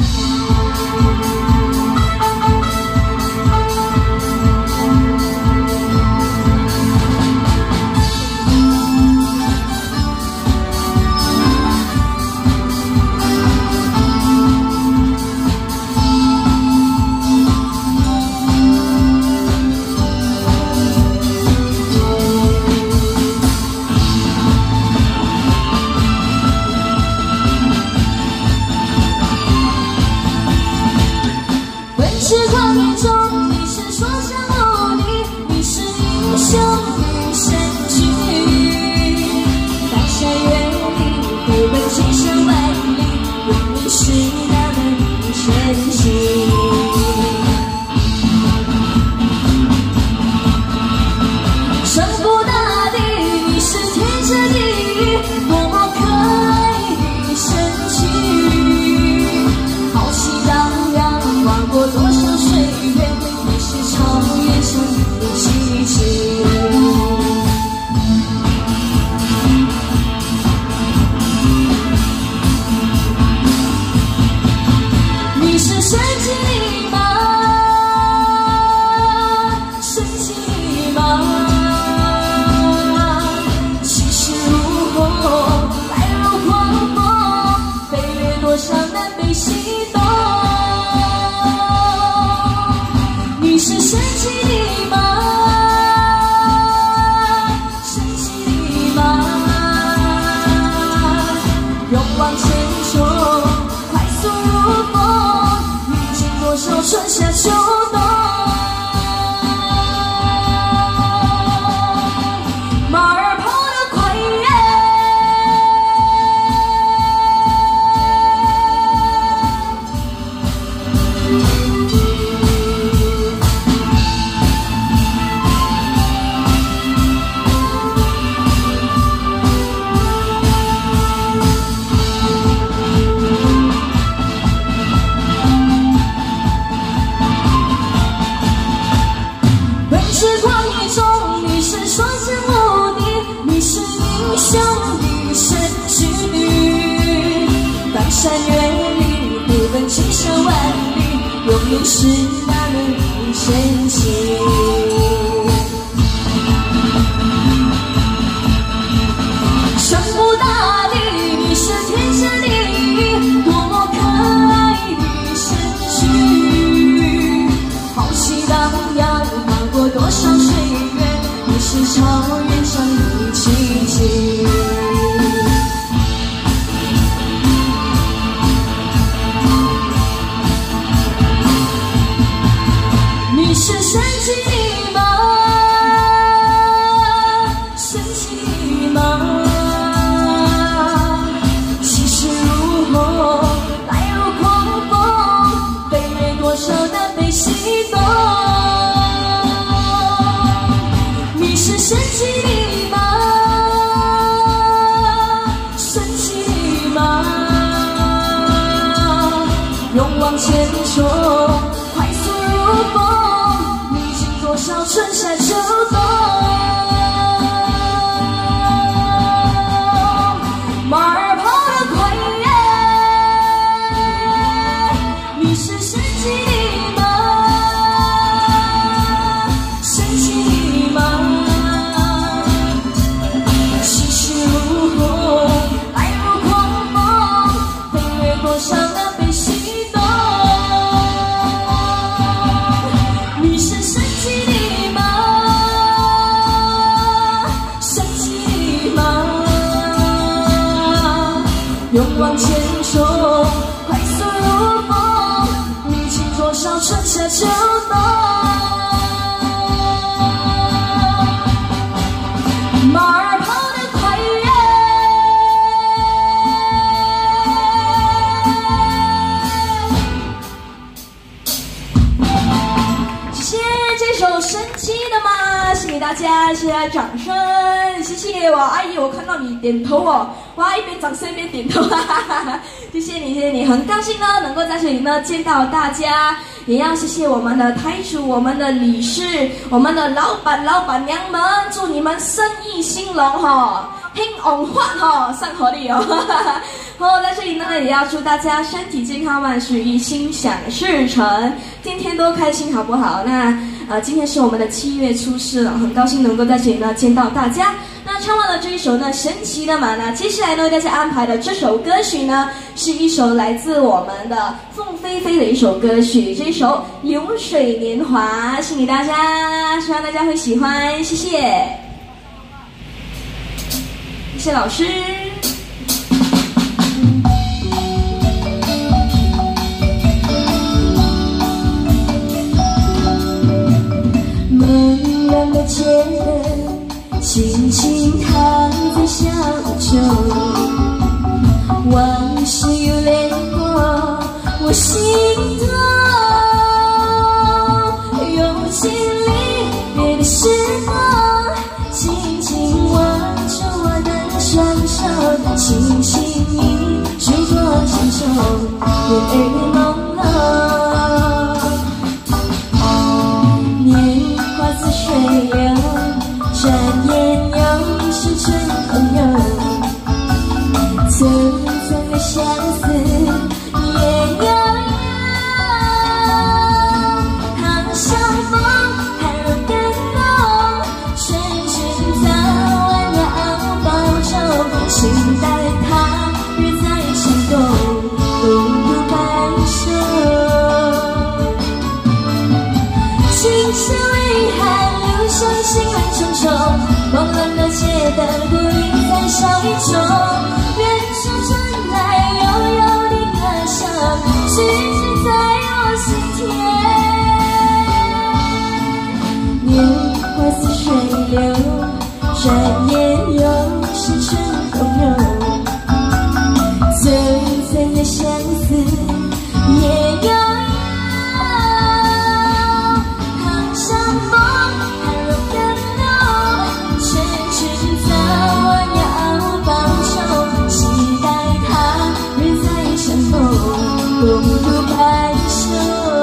春夏秋冬，马儿跑得快耶！山越岭，飞奔千山万里，用力是那么神奇。生不大地，你是天时地利，多么可爱的身躯，豪气荡漾，跨过多少岁月，你是草原上的奇迹。是神奇的马，神奇的马， 谢谢掌声，谢谢我阿姨，我看到你点头哦，哇，一边掌声一边点头，哈哈哈哈！谢谢你，谢谢你，很高兴呢能够在这里呢见到大家，也要谢谢我们的台主、我们的理事、我们的老板、老板娘们，祝你们生意兴隆哈、哦，兴旺发哈，上火力哦！好，在这里呢也要祝大家身体健康、万事如意、心想事成，天天都开心，好不好？那呃，今天是我们的七月初四了，很高兴能够在这里呢见到大家。那唱完了这一首呢神奇的马，那接下来呢为大家安排的这首歌曲呢是一首来自我们的凤飞飞的一首歌曲，这一首《流水年华》，献给大家，希望大家会喜欢，谢谢，谢谢老师。 朦胧的街灯，轻轻躺在小丘，往事又掠过我心头。用尽离别的时光，轻轻握住我的双手，轻轻一句多情愁，眼儿朦胧。水流，转眼又是春风又。层层的相思也悠悠，好像风寒若更浓，春君早晚要保重，期待他日再相共，共度白首。青山微寒，伤心乱重重，朦胧的街灯，孤零在笑意中。远处传来悠悠的歌声，句句在我心田。年华似水流，转眼又是春风又。层层的相思也悠悠。共度白首。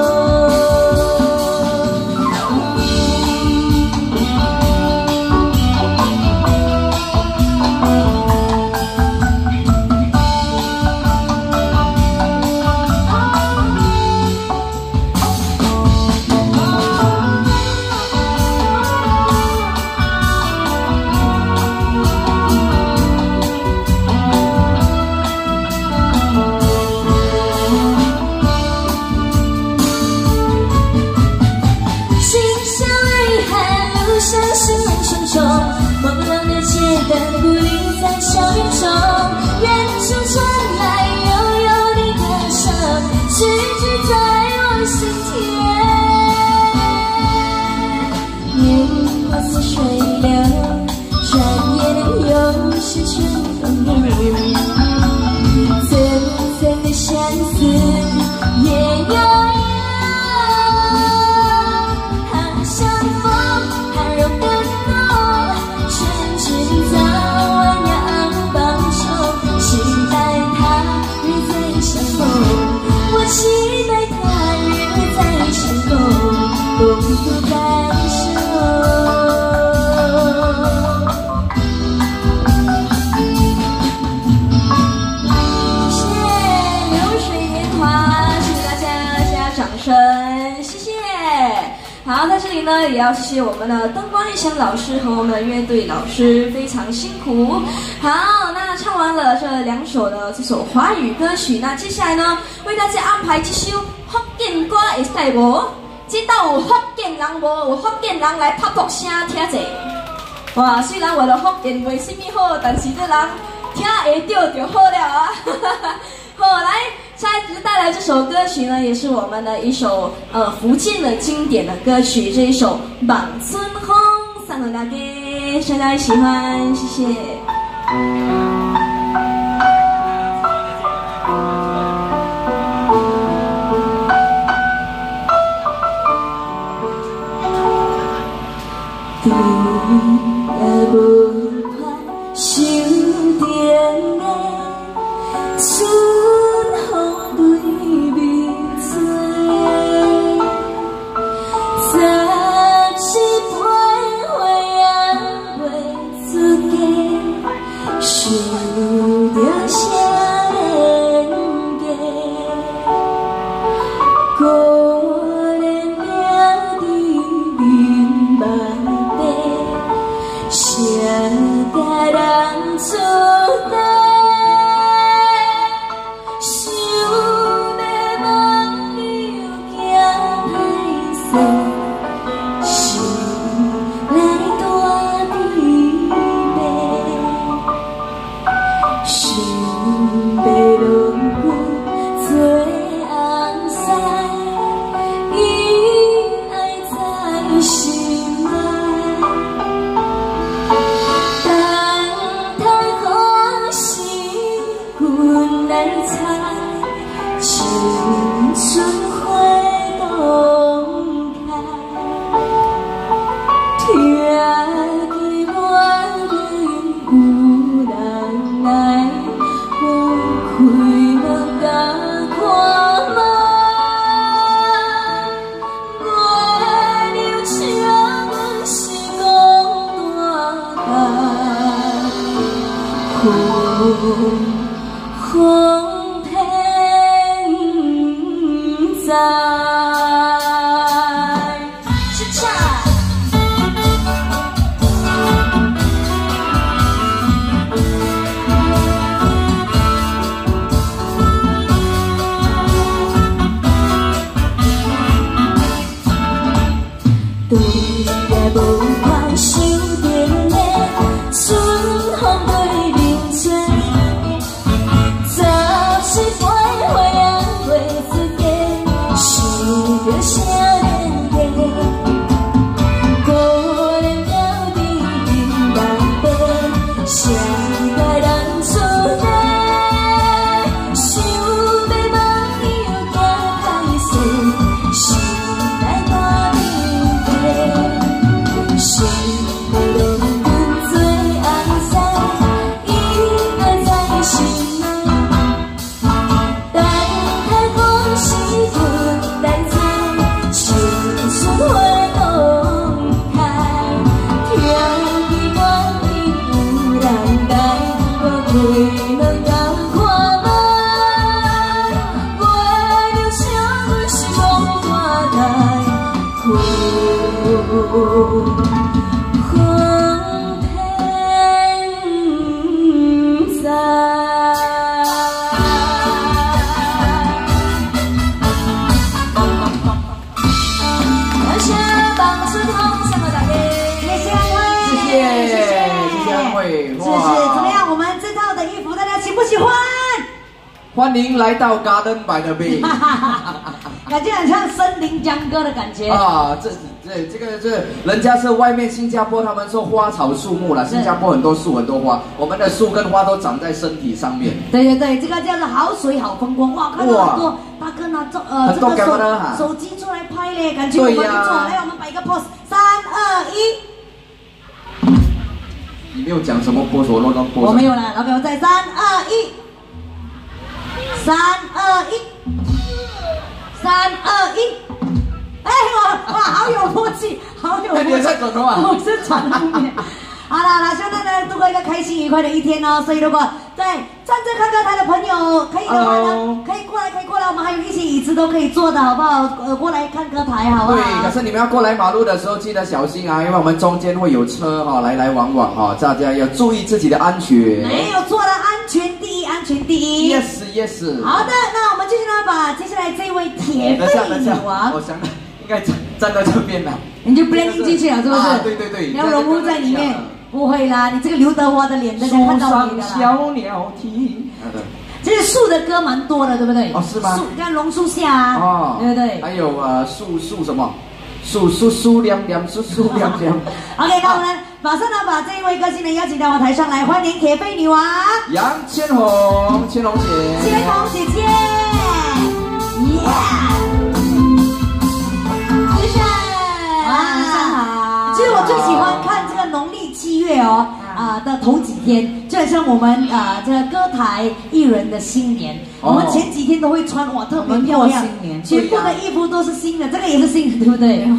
好，在这里呢，也要谢谢我们的灯光音响老师和我们的乐队老师，非常辛苦。好，那唱完了这两首的这首华语歌曲，那接下来呢，为大家安排这首福建歌的赛无？这道有福建人无？有福建人来拍拍声听者。哇，虽然我的福建袂什么好，但是这人听会到就好了啊！好，来。下一次带来这首歌曲呢，也是我们的一首呃福建的经典的歌曲，这一首《望春风》，送给大家，希望大家喜欢，谢谢。 对。 家人出来，想要梦游行歹势，想来大地边，想要落雨做红伞，伊爱在心内。来采青春花动开，听见满园有人来，我开门甲看卖，月流长是讲大海。风天在，是唱。对也无看手边的春风对面吹。是徘徊啊，袂出家，想着少年家。过年了伫云南边，谁个人出来？想要梦游行歹势，心内大面地，想要落雨做红伞，伊爱在心。 欢迎来到 Garden by the Bay， 感觉很像森林江歌的感觉啊！这这这个这人家是外面新加坡，他们说花草树木啦，新加坡很多树很多花，我们的树跟花都长在身体上面。 对对对，这个叫做好水好风光哇！看到很多大哥拿着呃这个手手机出来拍嘞，感觉我们不错。来，我们摆一个 pose， 三二一。 你没有讲什么波索罗的波？ 我没有了，老表在三二一。三二一，三二一，哎，我哇，好有默契，好有默契。 你在转头啊？ 我是转后面。好了，那希望大家度过一个开心愉快的一天哦。所以如果在站着看歌台的朋友可以的话呢，可以过来，可以过来，我们还有一些椅子都可以坐的，好不好？呃，过来看歌台，好不好？ 对，可是你们要过来马路的时候记得小心啊，因为我们中间会有车哈、哦、来来往往哈、哦，大家要注意自己的安全。 没有错的，安全第一，安全第一。 Yes yes。 好的，那我们继续呢，把接下来这位铁肺女王， 我想应该站站到这边了， 你就 blend 进去了，是不是？ 啊、对对对， 你要融入在里面。不会啦，你这个刘德华的脸，大家看到你的啦。 树上小鸟啼。 这些树的歌蛮多的，对不对？ 哦，是吗？ 树，像榕树下啊，哦，对不对？ 还有呃，树树什么？树树树亮亮，树树亮亮。 OK， 那我们马上呢，把这一位歌星呢邀请到我台上来，欢迎铁肺女王杨千红，千红姐， 千红姐姐，耶！谢谢。哇，晚上好。其实我最喜欢看这个农历七月哦。啊、呃、的头几天，就好像我们啊、呃、这个歌台艺人的新年，哦、我们前几天都会穿哇特别漂亮，全部的衣服都是新的，这个也是新的，对不对？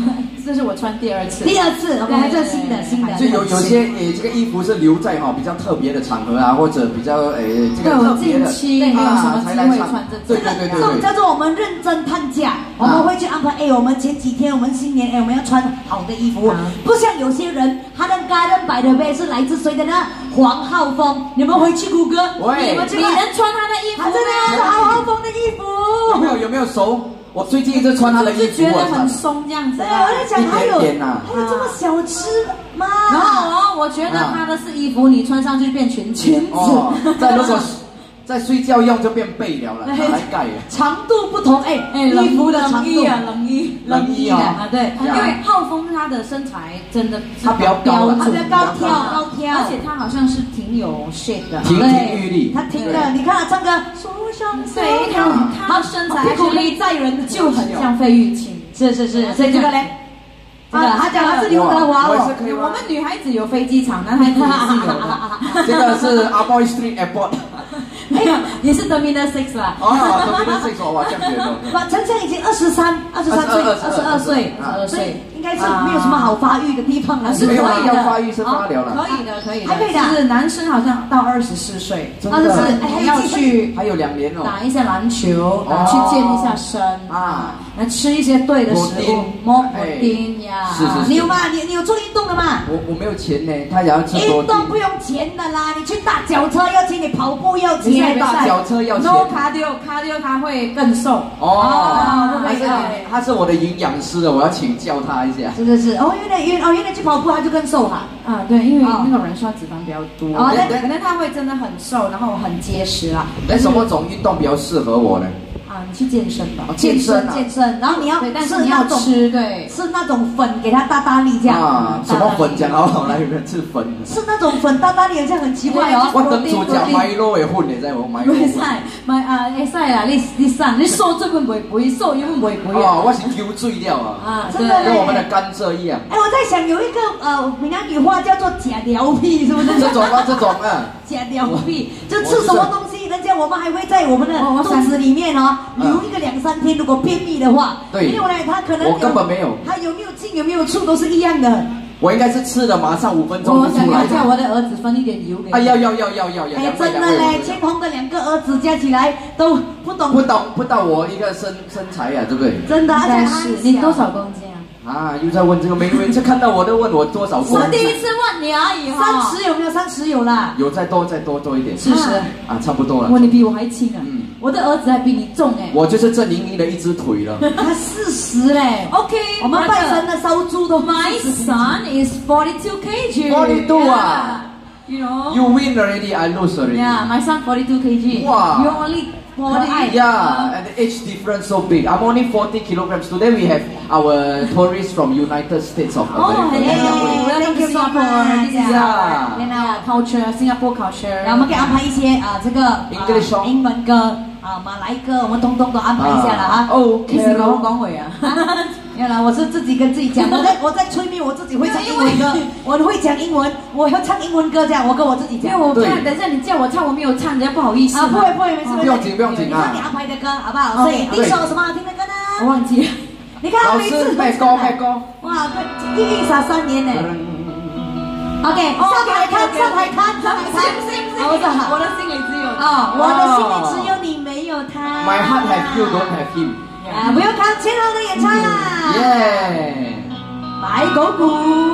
这是我穿第二次。 第二次 ，OK， 还算新的新的。 就有有些诶，这个衣服是留在哈比较特别的场合啊，或者比较诶这个特别的啊才来穿。 对对对对， 这种叫做我们认真探价，我们会去安排。哎，我们前几天我们新年哎，我们要穿好的衣服，不像有些人，他的 Garden by the Bay 是来自谁的呢？黄浩峰，你们回去谷歌， 你们你能穿他的衣服？ 他真的是黄浩峰的衣服。 有没有有没有熟？我最近一直穿他的衣服， 就觉得很松这样子。 对，我在讲还有还有这么小只吗？ 然后哦，我觉得他的是衣服，你穿上去变裙裙子。再如果在睡觉用就变被了了，拿来盖。 长度不同，哎哎，衣服的长度啊，冷衣冷衣啊，对， 因为浩峰他的身材真的他比较高， 他比较高挑高挑， 而且他好像是挺有 shape 的， 亭亭玉立。 他挺的，你看他唱歌，说上对，他他身材屁股可以载人， 就很像费玉清， 是是是，所以这个嘞。这个他讲的是刘德华哦， 我们女孩子有飞机场，男孩子也是有的。 这个是 Amoy Street Airport， 哎呀，也是 Terminal Six 啦。 哦 ，Terminal Six， 哇，这样觉得。 哇，晨晨已经二十三、二十三岁、二十二岁，所以应该是没有什么好发育的地方了， 是可以的。发育是发疗了， 可以的，可以的， 还可以的。 是男生好像到二十四岁， 二十四， 还要去还有两年哦， 打一下篮球，去健一下身啊，来吃一些对的食物，摸补丁呀。 是是是。 你有吗？你你有做运动的吗？ 我我没有钱呢，他也要吃多。 运动不用钱的啦，你去搭脚车要钱，你跑步要钱， 搭脚车要钱。 No cardio，cardio 他会更瘦。 哦，还是他是我的营养师，我要请教他一下。 是是是，哦，原来原哦原来去跑步他就更瘦哈。 啊，对，因为那个燃烧脂肪比较多，哦，可能他会真的很瘦，然后很结实啦。 那什么种运动比较适合我呢？ 啊，你去健身吧， 健身健身，然后你要吃那种吃对， 吃那种粉给他大大力这样。 啊，什么粉讲好好来，有人吃粉？ 吃那种粉大大力，好像很奇怪哦。 我等主讲买肉的混的，在我买肉。 会使买啊，会使啦，你你散，你瘦这份不会，瘦一份不会。 哦，我是揪醉掉啊，啊， 真的跟我们的甘蔗一样。 哎，我在想有一个呃闽南语话叫做假疗屁，是不是？ 这种啊，这种啊。 假疗屁，就吃什么东西，人家我们还会在我们的肚子里面哦留一个两三天，如果便秘的话， 对， 因为呢，他可能我根本没有， 他有没有进有没有出都是一样的。 我应该是吃了马上五分钟就出来。 我想要叫我的儿子分一点油给。 哎，要要要要要要！ 哎，真的嘞，千红的两个儿子加起来都不懂不懂不到我一个身身材呀，对不对？ 真的， 但是你多少公斤啊？ 啊，又在问这个，每每次看到我都问我多少公斤。 我第一次问你而已哈。三十有没有？三十有啦。 有再多再多多一点。 四十啊，差不多了。 哇，你比我还轻啊！嗯，我的儿子还比你重哎。 我就是郑莹莹的一只腿了。 他四十嘞。 OK， 我们拜神的烧猪都。 My son is forty-two kilograms. forty-two 啊。 You know. You win already, I lose already. Yeah, my son forty-two kilograms. Wow. You only forty. Yeah, and the age difference so big. I'm only forty kilograms. Today we have our tourists from United States of America. Oh, hey, welcome to Singapore. This is our yeah, culture, Singapore culture. 然后我们给安排一些啊，这个 English song, 英文歌啊，马来歌，我们通通都安排一下了啊。 哦， 其实我讲会啊。 原来我是自己跟自己讲，我在我在催眠我自己会唱英文歌，我会讲英文，我要唱英文歌这样，我跟我自己讲。 因为我怕等一下你叫我唱，我没有唱，人家不好意思。 啊，不会不会，没事。 不用紧不用紧啊。 你安排的歌好不好？所以第一首什么好听的歌呢？ 我忘记了。 你看他每次咩歌咩歌？ 哇，一一傻三年呢。OK， 上海滩，上海滩，上海滩。 我的我的心里只有哦，我的心里只有你，没有他。 My heart have you, don't have him. 啊，不用看千豪的演唱啦。 耶！ 白狗骨，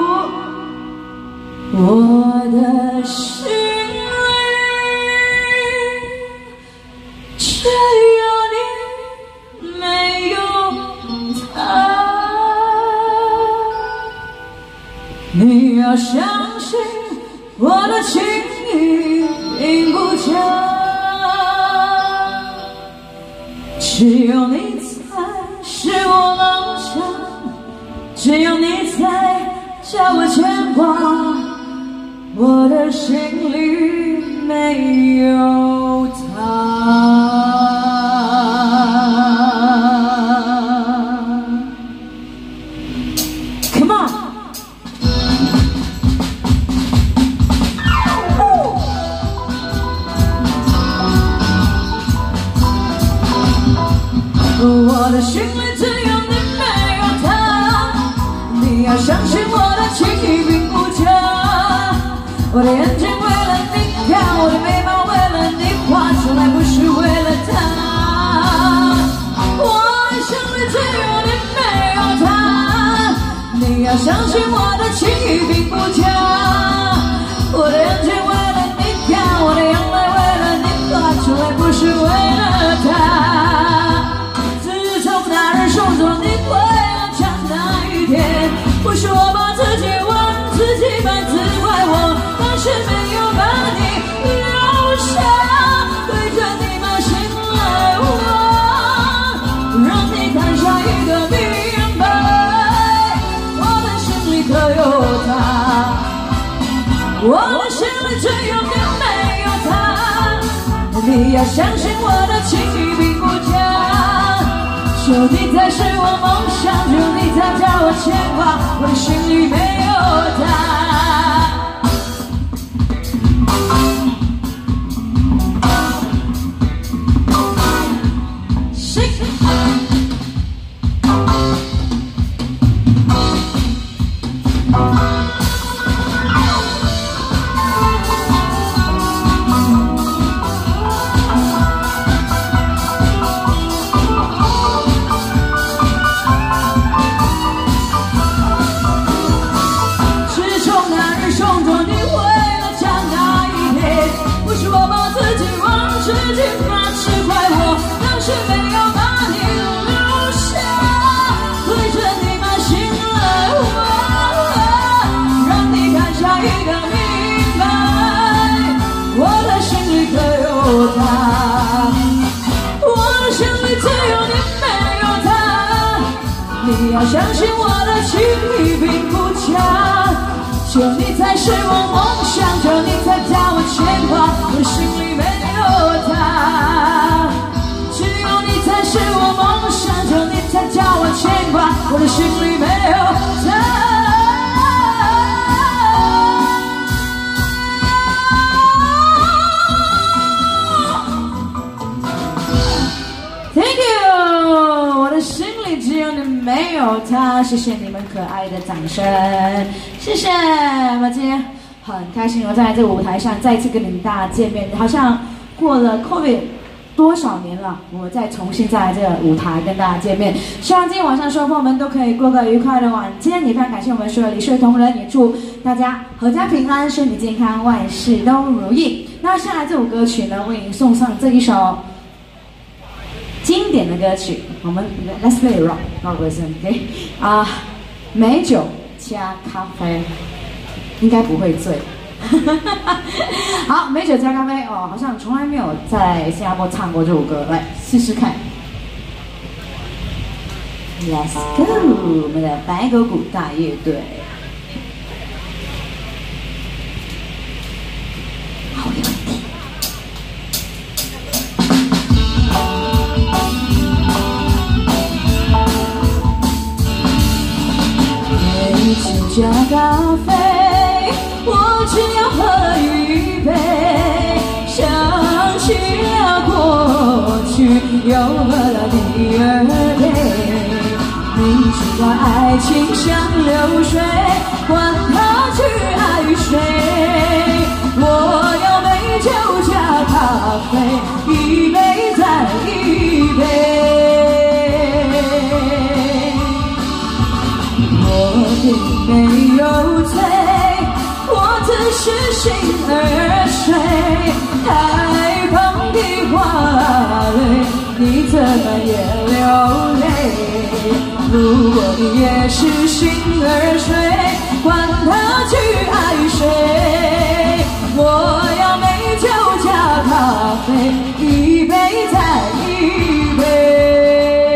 我的心里只有你，没有他。你要相信我的情意并不假，只有你才是我梦想，只有你才叫我牵挂，我的心里没有他。Come on！我的心里只有你，没有他。你我的眼睛为了你看，我的眉毛为了你画，从来不是为了他。我的心里只有你没有他，你要相信我的情意并不假。我的眼睛为了你看，我的眼泪为了你花，从来不是为了他。自从那日手中你回了家那一天，不是我把自己问自己半责怪我，但是没有把你留下，对着你把心来挖，让你看下一个明白，我的心里可有他，我的心里只有你没有他。你要相信我的情意并不假，就你才是我梦想，就你才叫我牵挂，我的心里没有他。你要相信我的情意并不假，就你才是我梦想，就你才叫我牵挂，我心里没有他。只有你才是我梦想，就你才叫我牵挂，我的心里没有他。只有你没有他，谢谢你们可爱的掌声，谢谢。我今天很开心，我在这个舞台上再次跟你们大家见面，好像过了 COVID 多少年了，我再重新在这个舞台跟大家见面。希望今天晚上所有朋友们都可以过个愉快的晚间，也非常感谢我们所有理事同仁，也祝大家阖家平安、身体健康、万事都如意。那下来这首歌曲呢，为您送上这一首经典的歌曲，我们 Let's play rock rock version，OK 啊，美酒加咖啡，应该不会醉。好，美酒加咖啡哦，好像从来没有在新加坡唱过这首歌，来试试看。Let's go， 我们的白狗谷大乐队。好的。美酒加咖啡，我只要喝一杯，想起了过去，又喝了第二杯。你知道爱情像流水，管它去爱谁。我要美酒加咖啡，一杯再一杯。我并没有醉，我只是心儿碎。台旁的花蕊，你怎么也流泪？如果你也是心儿碎，管他去爱谁。我要美酒加咖啡，一杯再一杯。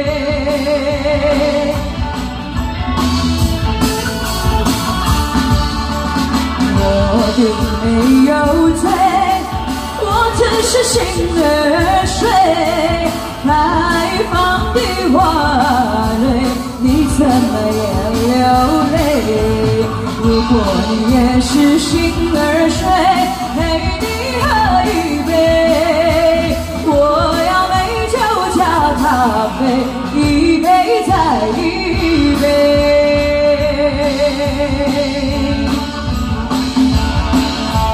我并没有醉，我只是心儿碎。台旁的花蕊，你怎么也流泪？如果你也是心儿碎，陪你喝一杯。我要美酒加咖啡，一杯再一杯。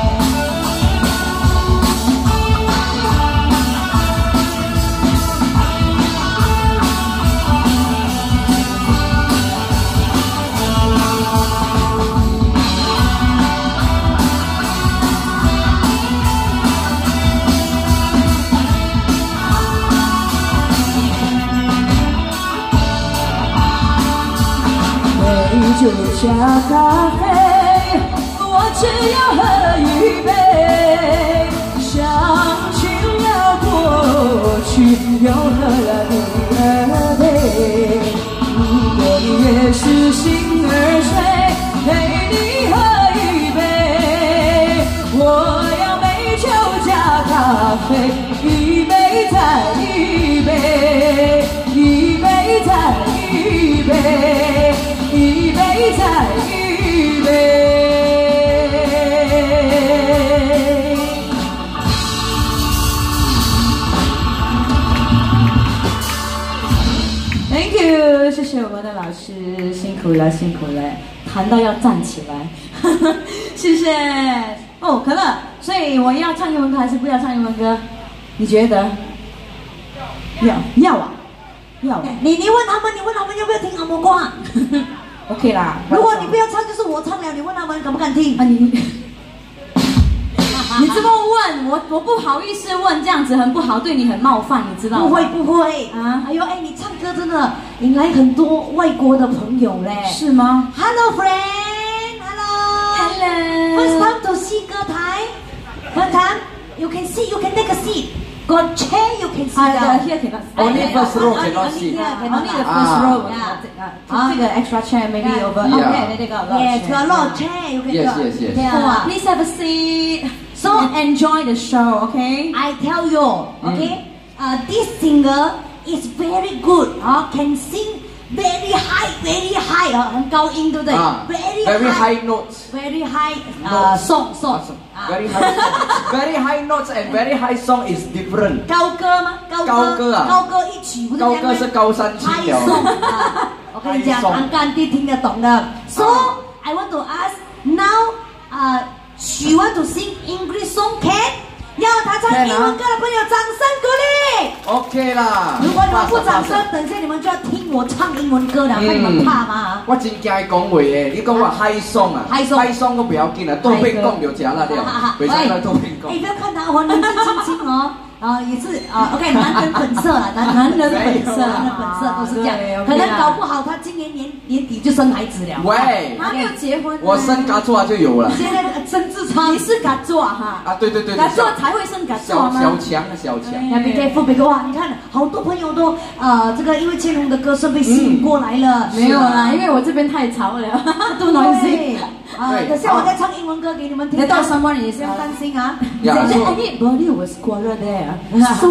酒加咖啡，我只要喝一杯。想起了过去，又喝了第二杯。如果你也是醒而睡，陪你喝一杯。我要美酒加咖啡，一杯再一杯，一杯再一杯，一杯再一杯。Thank you， 谢谢我们的老师，辛苦了，辛苦了，弹到要站起来，谢谢。哦，可乐，所以我要唱英文歌还是不要唱英文歌？你觉得？要要啊，要啊。 你你问他们，你问他们要不要听阿嬷歌 ？OK 啦。 如果你不要唱，就是我唱了，你问他们敢不敢听？ 啊你。你这么问我，我不好意思问，这样子很不好，对你很冒犯，你知道吗？ 不会不会啊！哎呦哎，你唱歌真的引来很多外国的朋友嘞， 是吗 ？Hello friend，Hello。 Hello。 First time to see 歌台 ，First time you can see, you can take a seat. Got chair you can sit down. Here cannot. Only first row cannot sit. Only the first row. Take the extra chair maybe over. Okay, they got a lot. Yes, got a lot of chair you can. Yes, yes, yes. Yeah. Please have a seat. So enjoy the show, okay? I tell you, okay, uh, this singer is very good. Uh, can sing very high, very high. 啊，很高音，对不对 ？Very very high notes. Very high. 呃 ，song song. Very high, very high notes and very high song is different. 高歌吗？高歌。 高歌啊。 高歌一曲不是高歌是高山青了。 high song 啊，我跟你讲，安干弟听得懂的。So I want to ask now, 啊。She want to sing English song, can？ 要他唱英文歌的朋友，掌声鼓励。 OK 啦。 如果你们不掌声，等一下你们就要听我唱英文歌了，看你们怕吗？ 我真惊讲话诶，你讲我嗨送啊，嗨送都不要紧啊，多变讲就吃了了，为啥要多变讲？ 哎，不要看他哦，年纪轻轻哦。啊，也是啊 ，OK， 男人本色啦，男男人本色，男人本色都是这样。可能搞不好他今年年年底就生孩子了。 喂， 他没有结婚， 我生嘎做就有了。 现在生痔疮， 你是嘎做哈？ 啊，对对对， 嘎做才会生嘎做吗？ 小强啊，小强。 要别给付别个哇！你看，好多朋友都呃，这个因为千龙的歌声被吸引过来了。 没有啦，因为我这边太吵了，都 noisy。 啊，等下我再唱英文歌给你们听。 得到 someone 也不要担心啊。 Anybody was quarrel there, so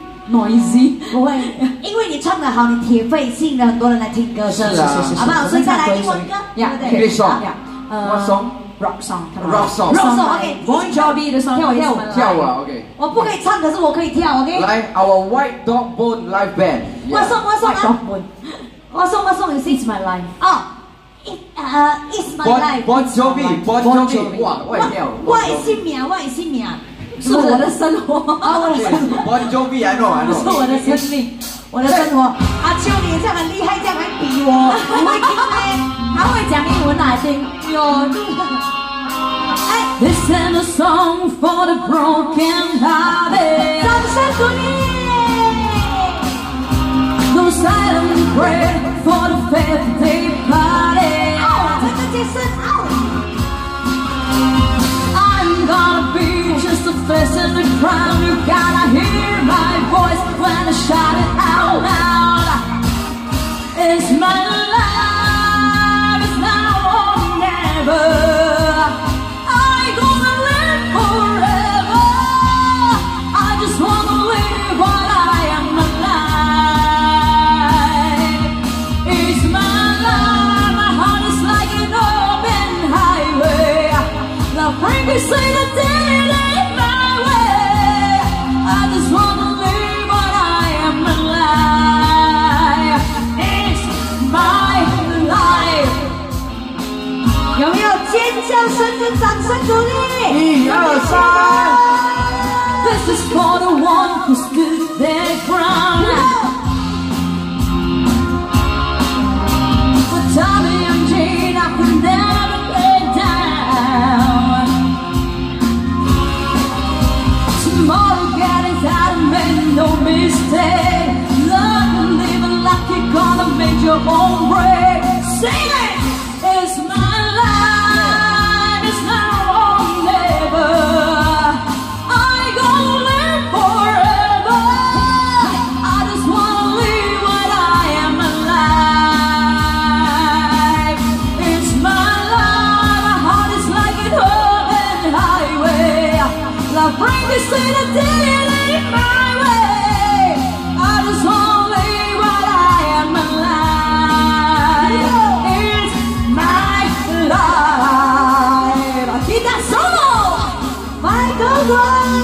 noisy。 不会，因为你唱得好，你铁肺吸引了很多人来听歌声， 是啊， 好不好？所以再来英文歌，对不对 ？English song， What song？Rock song，Rock song，Rock song，OK。Bon Jovi 的 song， 跳舞跳舞跳舞啊 ，OK。 我不可以唱，可是我可以跳 ，OK。 来 ，Our White Dog Bone Live Band。 我送我送啊！我送我送，你 It's my life。哦。呃 ，It's my life。 Bon Jovi，Bon Jovi，哇，我也跳。 我的姓名，我的姓名。 是我的生活， 啊，我的生活。 Bon Jovi，I know，I know。 是我的生命，我的生活。阿秋，你这样很厉害，这样还比我，你会听吗？ 他会讲英文来听。有。哎 ，This is a song for the broken hearted。 掌声鼓励。 No silent prayer for the faith they parted。 哦，这个就是哦。 I'm gonna be just a face in the crowd. You gotta hear my voice when I shout it out loud. It's my life, it's now or never. I'm gonna live forever. I just wanna live while I am alive. It's my life, my heart is like an open highway. Now Frankie say the day ain't my way. I just wanna live while I am alive. It's my life. 有没有尖叫声跟掌声鼓励？ 一二三。 This is for the one who stood their ground. For Tommy and Jane, I could never lay down. Tomorrow getting out and make no mistake. Love and living like you're gonna make your own break. Sing it! It's Now I can say that did it my way. I just wanna live while I am alive. It's my life. Keep that solo. My go-go.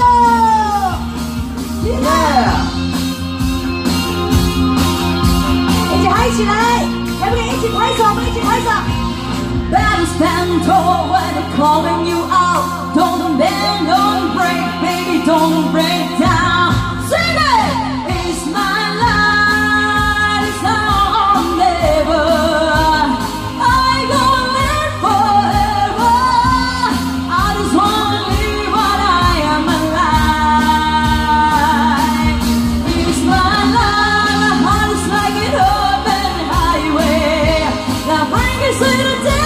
Yeah. 一起嗨起来，可不可以一起拍手？我们一起拍手。 Better stand tall when they're calling you out. Don't bend, don't break, baby, don't break down. Sing it! It's my life, it's now or never. I gonna live forever. I just wanna live while I am alive. It's my life, my heart is like an open highway. Now I can say the day.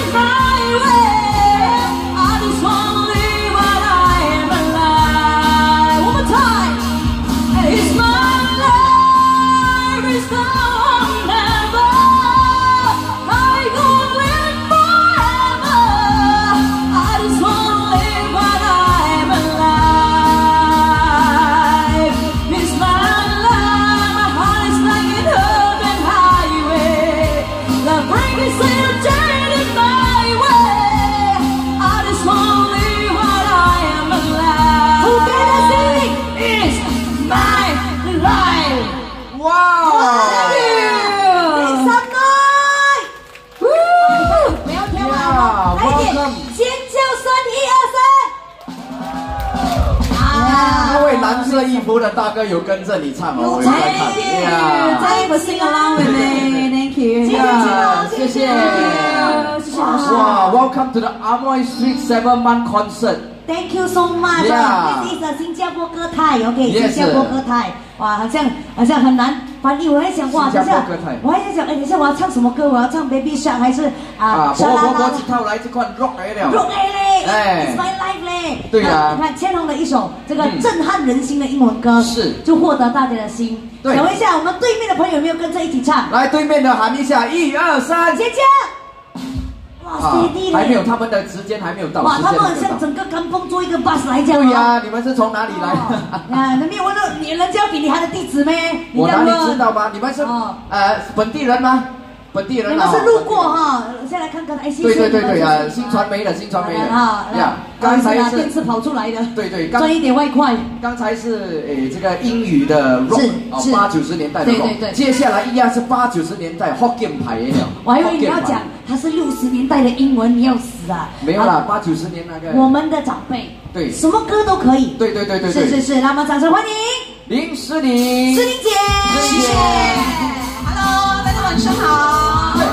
蓝色衣服的大哥有跟着你唱哦，我有在看。 呀，再一个 sing along with me，thank you， 谢谢， 谢谢老师。 哇 ，Welcome to the Amoy Street Seven Month Concert。Thank you so much. Yeah. This is a 新加坡歌台 ，OK， Yes. 新加坡歌台，哇，好像好像很难翻译。我在想，哇，等下，我还在想，哎，等下我要唱什么歌？我要唱 Baby Shark 还是啊？ 我我我几套来这款 rock 来了 ，rock 嘞， 哎 ，It's my life 嘞。 对呀， 你看千红的一首这个震撼人心的英文歌， 是就获得大家的心。 对， 想问一下，我们对面的朋友有没有跟着一起唱？ 来，对面的喊一下，一二三， 尖叫！ 啊，还没有，他们的时间还没有到。 哇，他们很像整个干风坐一个 bus 来这样。 对呀，你们是从哪里来？ 啊，你没有问到你人家要给你他的地址咩？ 我哪里知道吗？你们是呃本地人吗？本地人你们是路过哈，先来看看哎， 对对对对啊，新传媒的新传媒的啊呀，刚才是电视跑出来的， 对对， 赚一点外快。 刚才是诶这个英语的 rock 哦，八九十年代的 rock， 对对对， 接下来一样是八九十年代 Hokkien 牌的。 我还以为你要讲它是六十年代的英文，你要死啊！ 没有啦，八九十年那个。 我们的长辈对， 什么歌都可以。 对对对对是是是，那么掌声欢迎林诗玲， 诗玲姐， 谢谢。Hello， 大家晚上好。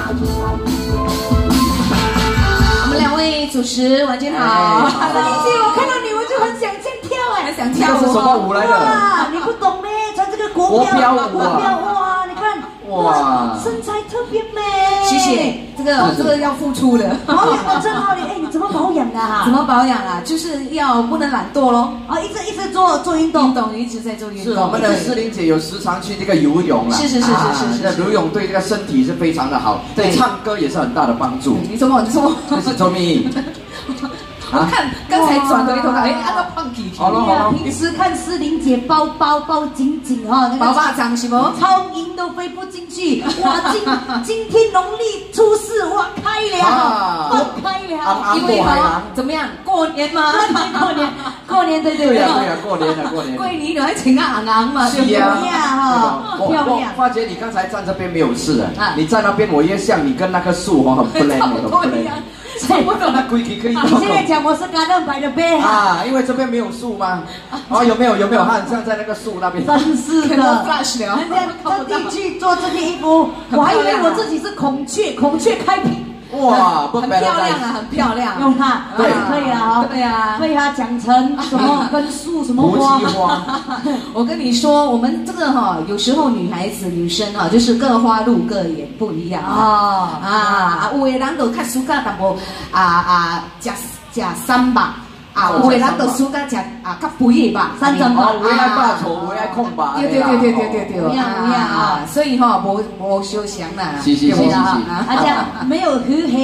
我们两位主持晚间好。 诗玲姐，我看到你我就很想这样跳哎， 很想跳。 这是什么舞来的？ 哇，你不懂咩？穿这个国标舞， 国标哇，你看。哇，身材特别美。 谢谢，这个这个要付出的。 保养的真好，你哎，你怎么保养的哈？ 怎么保养啊？就是要不能懒惰咯。 啊，一直一直做做运动， 运动一直在做运动。 是我们的诗玲姐有时常去这个游泳了。 是是是是是是，游泳对这个身体是非常的好，对唱歌也是很大的帮助。 你说我，你说我， 你是周咪。 我看刚才转回头看，哎，按照胖体。 好了好了。 平时看诗玲姐包包包紧紧哈，那个包巴掌是不？ 苍蝇都飞不进去。哇，今今天农历初四，哇，开了，放开了。 因为哈，怎么样？过年嘛， 过年，过年对对对呀对呀，过年了过年。 过年你还请个昂昂嘛？ 是呀， 哈，漂亮。 花姐，你刚才站这边没有事啊？你站那边，我越像你跟那棵树哦，很不累，很不累。 我懂那规矩可以。 你现在讲我是甘蔗牌的杯啊，因为这边没有树吗？哦，有没有有没有？他很像在那个树那边。 真是的，人家特地去做这件衣服，我还以为我自己是孔雀，孔雀开屏。 哇， 很漂亮啊，很漂亮， 用它， 对， 可以了哈， 对呀， 被它讲成什么跟树什么花？ 我跟你说，我们这个哈，有时候女孩子、女生哈，就是各花入各眼，不一样啊啊！有的人都看暑假淡薄啊啊，食食三吧。啊，有的人就暑假食啊，较肥的吧， 三珍吧， 有的爱罢丑，有的爱空吧， 对对对对对对对， 不一样不一样啊！ 所以哈，无无相像啦， 是是是是是， 而且没有黑黑。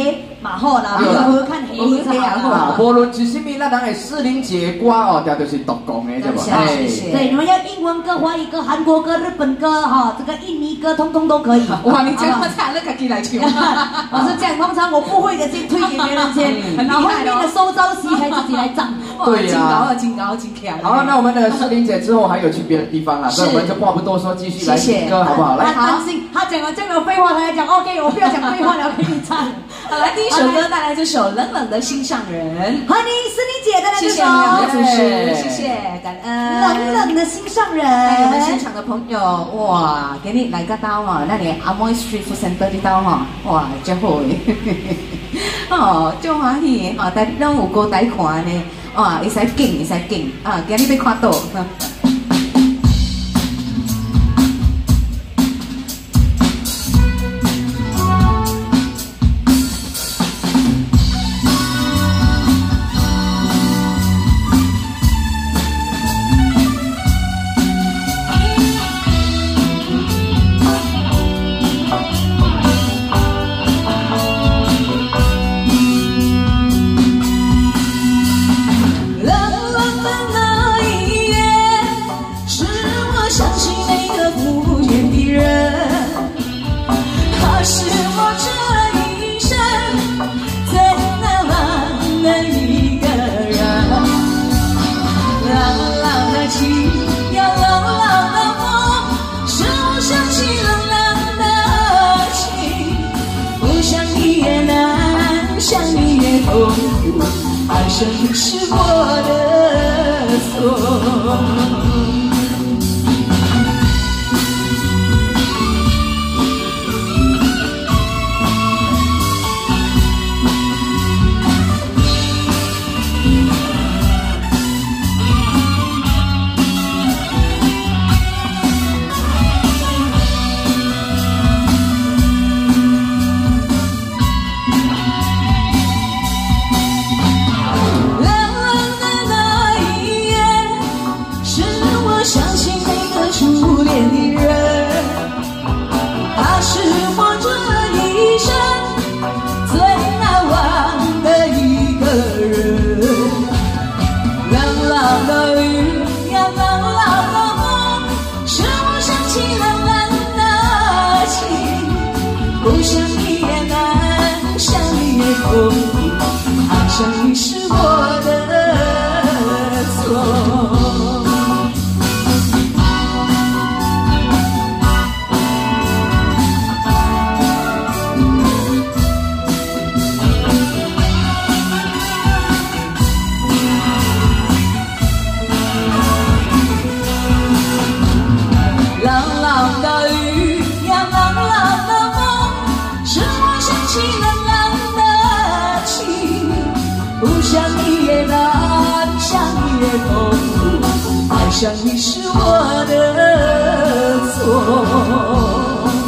马后啦，我看黑黑啊， 啊，无论是什么，咱人的四零节歌哦，条就是独讲的，对不？ 谢谢。对，你们要英文歌、华语歌、韩国歌、日本歌，哈，这个印尼歌，通通都可以。 哇，你讲我唱那个起来唱。 我是这样，通常我不会的先推给别人先，然后后面的收招戏才自己来唱。 对呀， 金高了，金高，金强。 好，那我们的四零姐之后还有去别的地方了，所以我们就话不多说，继续来听歌好不好？来， 他担心，他讲了这么废话，他还讲 OK， 我不要讲废话了，给你唱。 好，来第一首歌带来这首《冷冷的心上人》， 欢迎思妮姐带来这首。 谢谢我们两位主持，谢谢感恩。 冷冷的心上人， 还有我们现场的朋友，哇，给你来个刀哈，那里阿妹 Street Food Center 的刀哈，哇，真好诶，哦，真欢喜哈，但拢有高台看呢，哇，会使景，会使景啊，今日要看到。爱上你是我的错。不想你也难，想你也痛苦，爱上你是我的错。冷冷的雨呀，冷冷的风，使我想起冷冷的情。不想你也难，想你也痛苦，爱上你是我的错。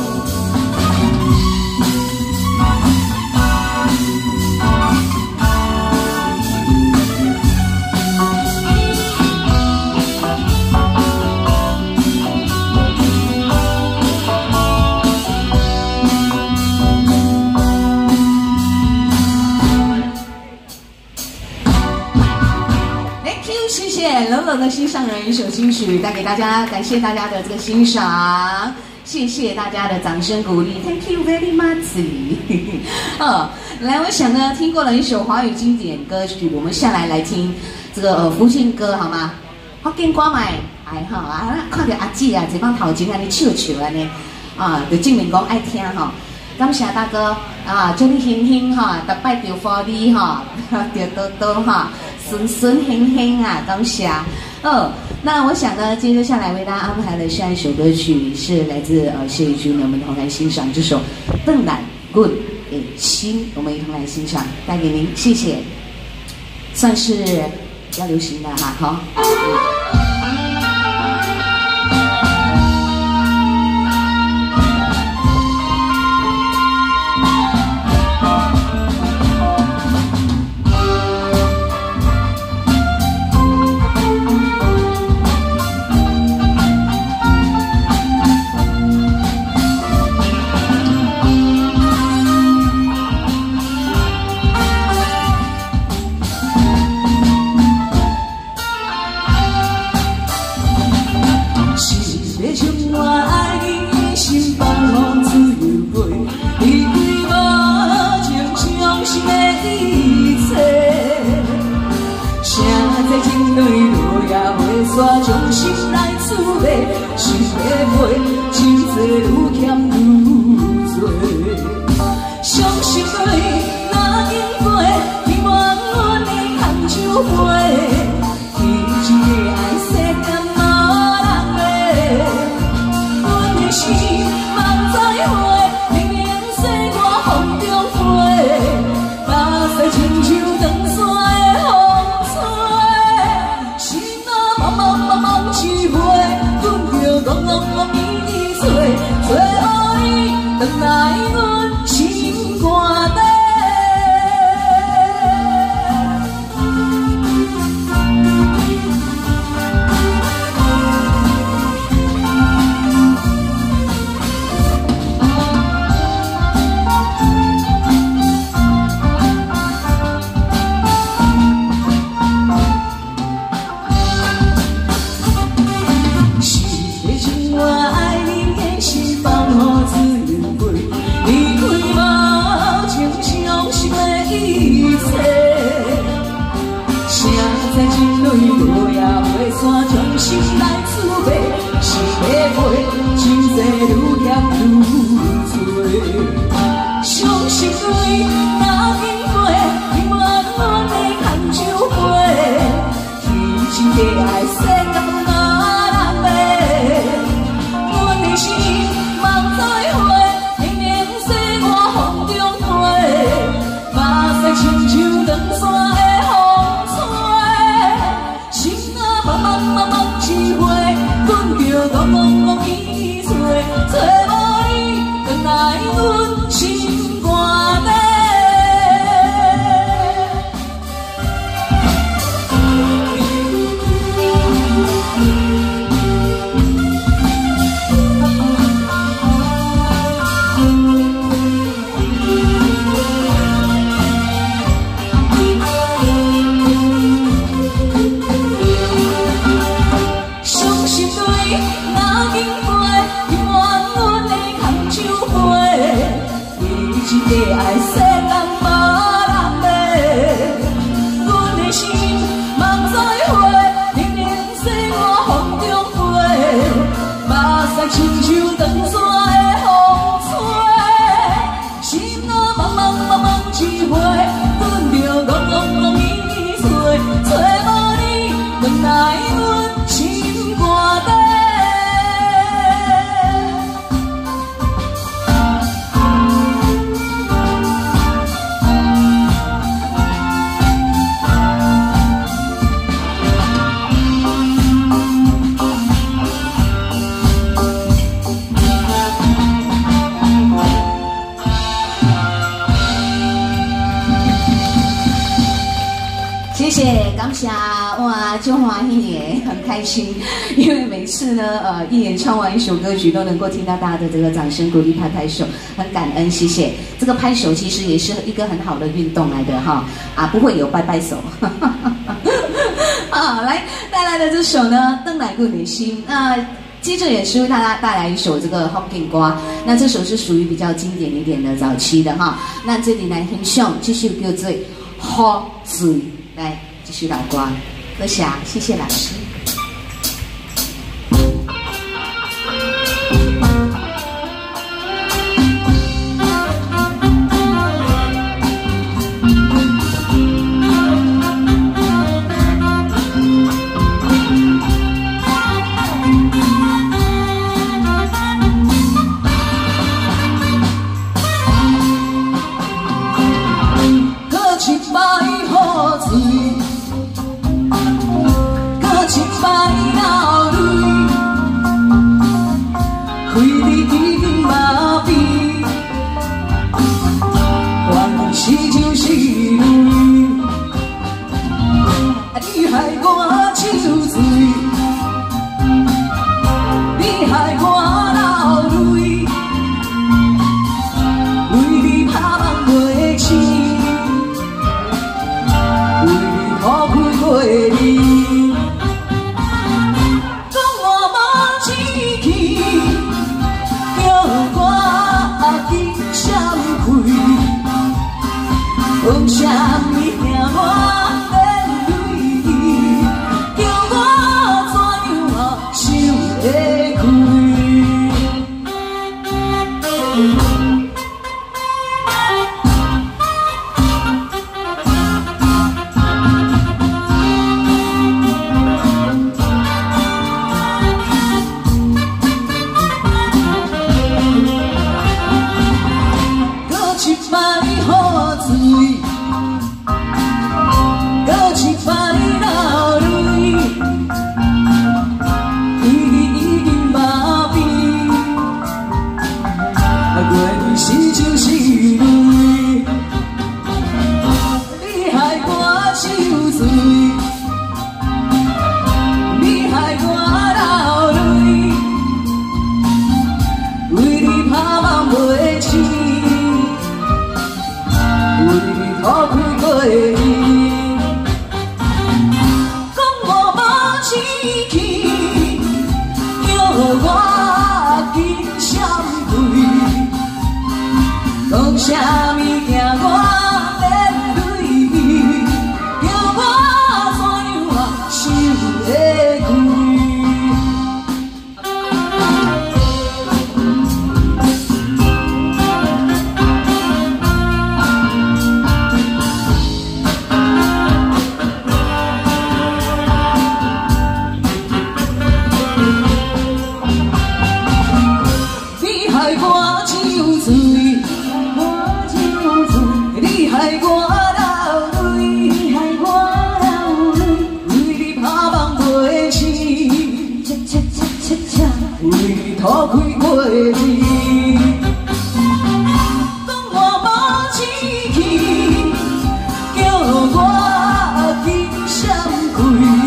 冷冷的心上人一首金曲带给大家，感谢大家的这个欣赏，谢谢大家的掌声鼓励 ，Thank you very much 。哦，来，我想呢，听过了一首华语经典歌曲，我们下来来听这个呃福建歌好吗？福建歌嘛，哎哈啊，看到阿姐啊，这帮头前安尼笑笑安尼啊，就证明讲爱听哈。感谢大哥啊，祝你幸幸哈，逐摆着福利哈，着多多哈。顺顺亨亨啊，感谢哦。那我想呢，接着下来为大家安排的下一首歌曲是来自呃谢宇君，我们同来欣赏这首《邓兰 Good》的心，我们一同来欣赏，带给您，谢谢。算是比较流行的哈，好。 谁在情泪落也袂煞，将心来滋味，是要陪，情债愈欠愈多。伤心泪哪经过，希望阮的空手飞，天一个爱世间无人袂，阮的心梦再会，明明说我风中飞，目屎亲像长山的风吹，心啊茫茫茫茫一回，阮着戆戆戆依依找，找好你回来阮心肝底。将心来滋味，是要陪，情债愈欠愈多。伤心泪哪经过，希望阮的空手飞，天一个爱世间无人袂，阮的心梦再会，明明说我风中飞，目屎亲像长山的风吹，心啊茫茫茫茫一回，阮着戆戆戆依依找，找无你回来阮心肝底。一个爱世人无人袂，阮的心梦再会，明明说我风中飞，目屎亲像长山的风吹，心啊茫茫茫茫一回，阮着戆戆戆依依找，找无你回来阮心肝底。 谢谢，感谢哇，就欢喜耶，很开心，因为每次呢，呃，一演唱完一首歌曲，都能够听到大家的这个掌声鼓励，拍拍手，很感恩，谢谢。这个拍手其实也是一个很好的运动来的哈，啊，不会有拜拜手。啊，来带来的这首呢，《邓来过你心》，那接着也是为大家带来一首这个福建歌，那这首是属于比较经典一点的早期的哈，那这里来欣赏这首叫做《好水》。来，继续老歌，歌侠，谢谢老师。 为什么听我面对你？ 啥物惊我要泪，叫我怎样啊想会开？你害我酒醉，你害我流泪，你害我流泪，为你拍梦袂醒，恰恰恰恰恰，为你偷开过日。当我无志气，叫我紧闪开，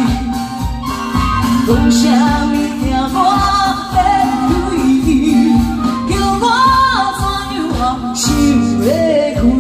讲啥物惊我要泪，叫我怎样啊想会开？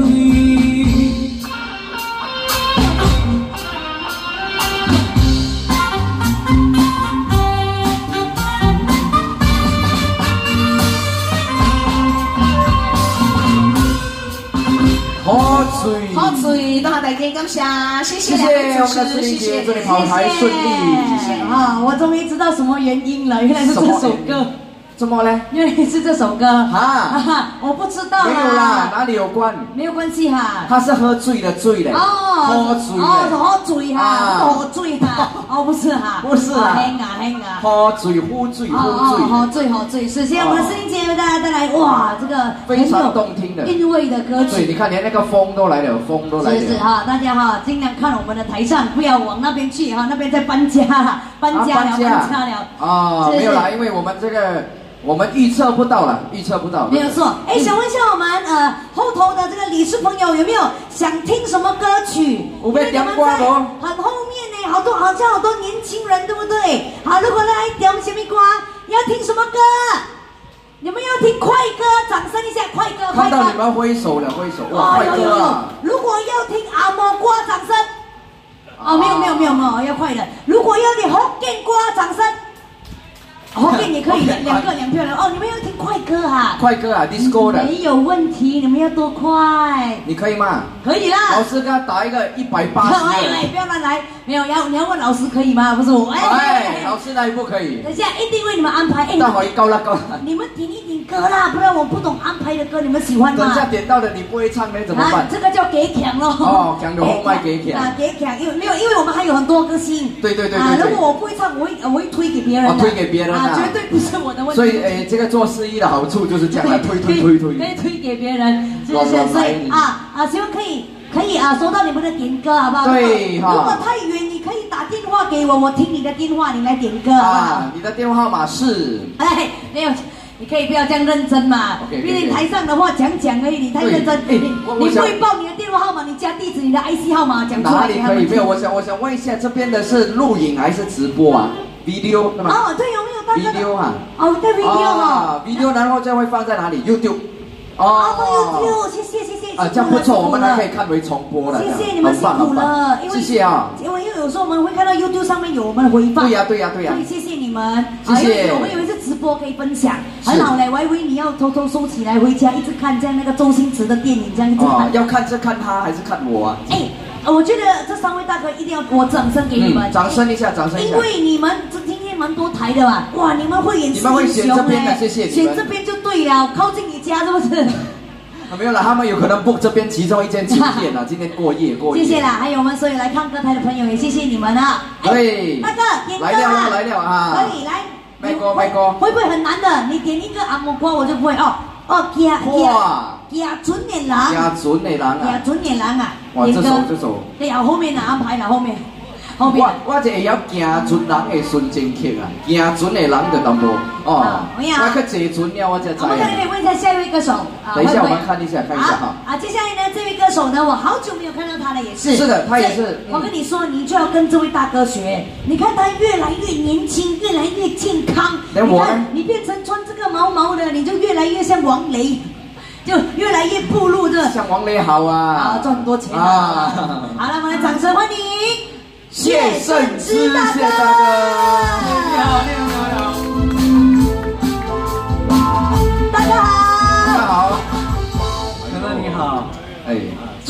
好醉， 好醉，多谢大家感谢，谢谢谢谢两位主我们的持，谢志玲姐，祝谢。 你跑台顺利，谢谢。 啊，我终于知道什么原因了，原来是这首歌， 怎么呢？ 原来是这首歌啊哈，我不知道没有啦，哪里有关？ 没有关系哈。 他是喝醉的醉嘞，喝醉哦， 嘞， 喝醉哈， 啊喝醉哈，哦不是哈， 不是啊嘿啊嘿啊。 喝醉呼醉哦呼哦，好醉， 醉好醉！首先我们诗玲姐为大家带来哇，这个非常动听的很有韵味的歌对， 曲。 你看连那个风都来了，风都来了。 是是哈，大家哈尽量看我们的台上，不要往那边去哈，那边在搬家啦，搬家了，搬家了。 啊， 是是没有啦，因为我们这个我们预测不到了，预测不到。 没有错。哎，想问一下我们呃后头的这个理事朋友有没有想听什么歌曲？ 有要点歌无？ 很后面呢，好多好像好多年轻人，对不对？好，如果来点什么歌，要听什么歌？你们要听快歌，掌声一下，快歌，快歌。 看到你们挥手了，挥手哇，快歌啊！ 如果要听阿嬷歌，掌声。哦，没有没有没有没有，要快的。如果要听福建歌，掌声。福建也可以，两个两票人。哦，你们要听快歌哈？ 快歌啊 ，disco 的。 没有问题，你们要多快？ 你可以吗？ 可以啦。 老师给他打一个一百八十。 哎哎，不要乱来，没有要你要问老师可以吗？不是我。 哎，老师那里不可以。 等一下一定为你们安排。哎， 待会高了高了。 你们点一点歌啦，不然我不懂安排的歌，你们喜欢吗？ 等一下点到的你不会唱呢，怎么办？ 这个叫给强咯。 哦，强的后麦给强。 啊，给强，因为没有，因为我们还有很多歌星。 对对对啊， 对。 如果我不会唱，我会我会推给别人的。 哦，推给别人啊，绝对不是我的问题。 所以，哎，这个做生意的好处就是这样来推推推推。 可以推给别人，是不是？所以啊啊，希望可以可以啊，收到你们的点歌，好不好？ 对哈。 如果太远，你可以打电话给我，我听你的电话，你来点歌，好不好？ 你的电话号码是？ 哎，没有。你可以不要这样认真嘛，因为台上的话讲讲而已，你太认真，你你不会报你的电话号码、你家地址、你的 I C 号码讲出来。 哪里可以？没有，我想我想问一下，这边的是录影还是直播啊 ？video 对吗？ 哦，对，有没有大家 ？video 啊？ 哦，对 video 哦 video 然后再会放在哪里 ？YouTube。 哦，放 YouTube，谢谢谢谢。 啊，这样不错，我们还可以看回重播了。 谢谢你们辛苦了， 因为谢谢啊， 因为因为有时候我们会看到 YouTube 上面有我们的回放。 对呀对呀对呀。 所以谢谢你们， 谢谢。 我们有一次直播可以分享，很好嘞。我还以为你要偷偷收起来回家一直看，这样那个周星驰的电影这样一直看。 要看是看他还是看我啊？ 哎，我觉得这三位大哥一定要我掌声给你们， 掌声一下，掌声一下。 因为你们这今天蛮多台的嘛，哇，你们会演， 你们会选这边的，谢谢。 选这边就对了，靠近你家是不是？ 没有了，他们有可能 book 这边其中一间酒店啊，今天过夜过夜。 谢谢啦，还有我们所有来看歌台的朋友，也谢谢你们啊。 对， 大哥点歌来了来了啊！ 可以来， 麦歌麦歌， 会不会很难的？你点一个阿木瓜我就不会哦哦，加加加准年郎， 加准年郎啊， 加准年郎啊！ 哇，这首这首， 对啊，后面的安排了后面。 我我这会晓行船人的孙正客啊，行船的人就淡薄哦。我去坐船了，我才知。 我们可以问一下下一位歌手。 等一下，我们看一下，看一下哈。 啊，接下来呢，这位歌手呢，我好久没有看到他了，也是。 是的，他也是。 我跟你说，你就要跟这位大哥学。你看他越来越年轻，越来越健康。 你看， 你变成穿这个毛毛的，你就越来越像王雷。就越来越暴露的。 像王雷好啊。 啊，赚很多钱啊。好了，我们来掌声欢迎。 谢胜之大哥，你好，你好，你好， 大家好， 大家好， 哥哥你好，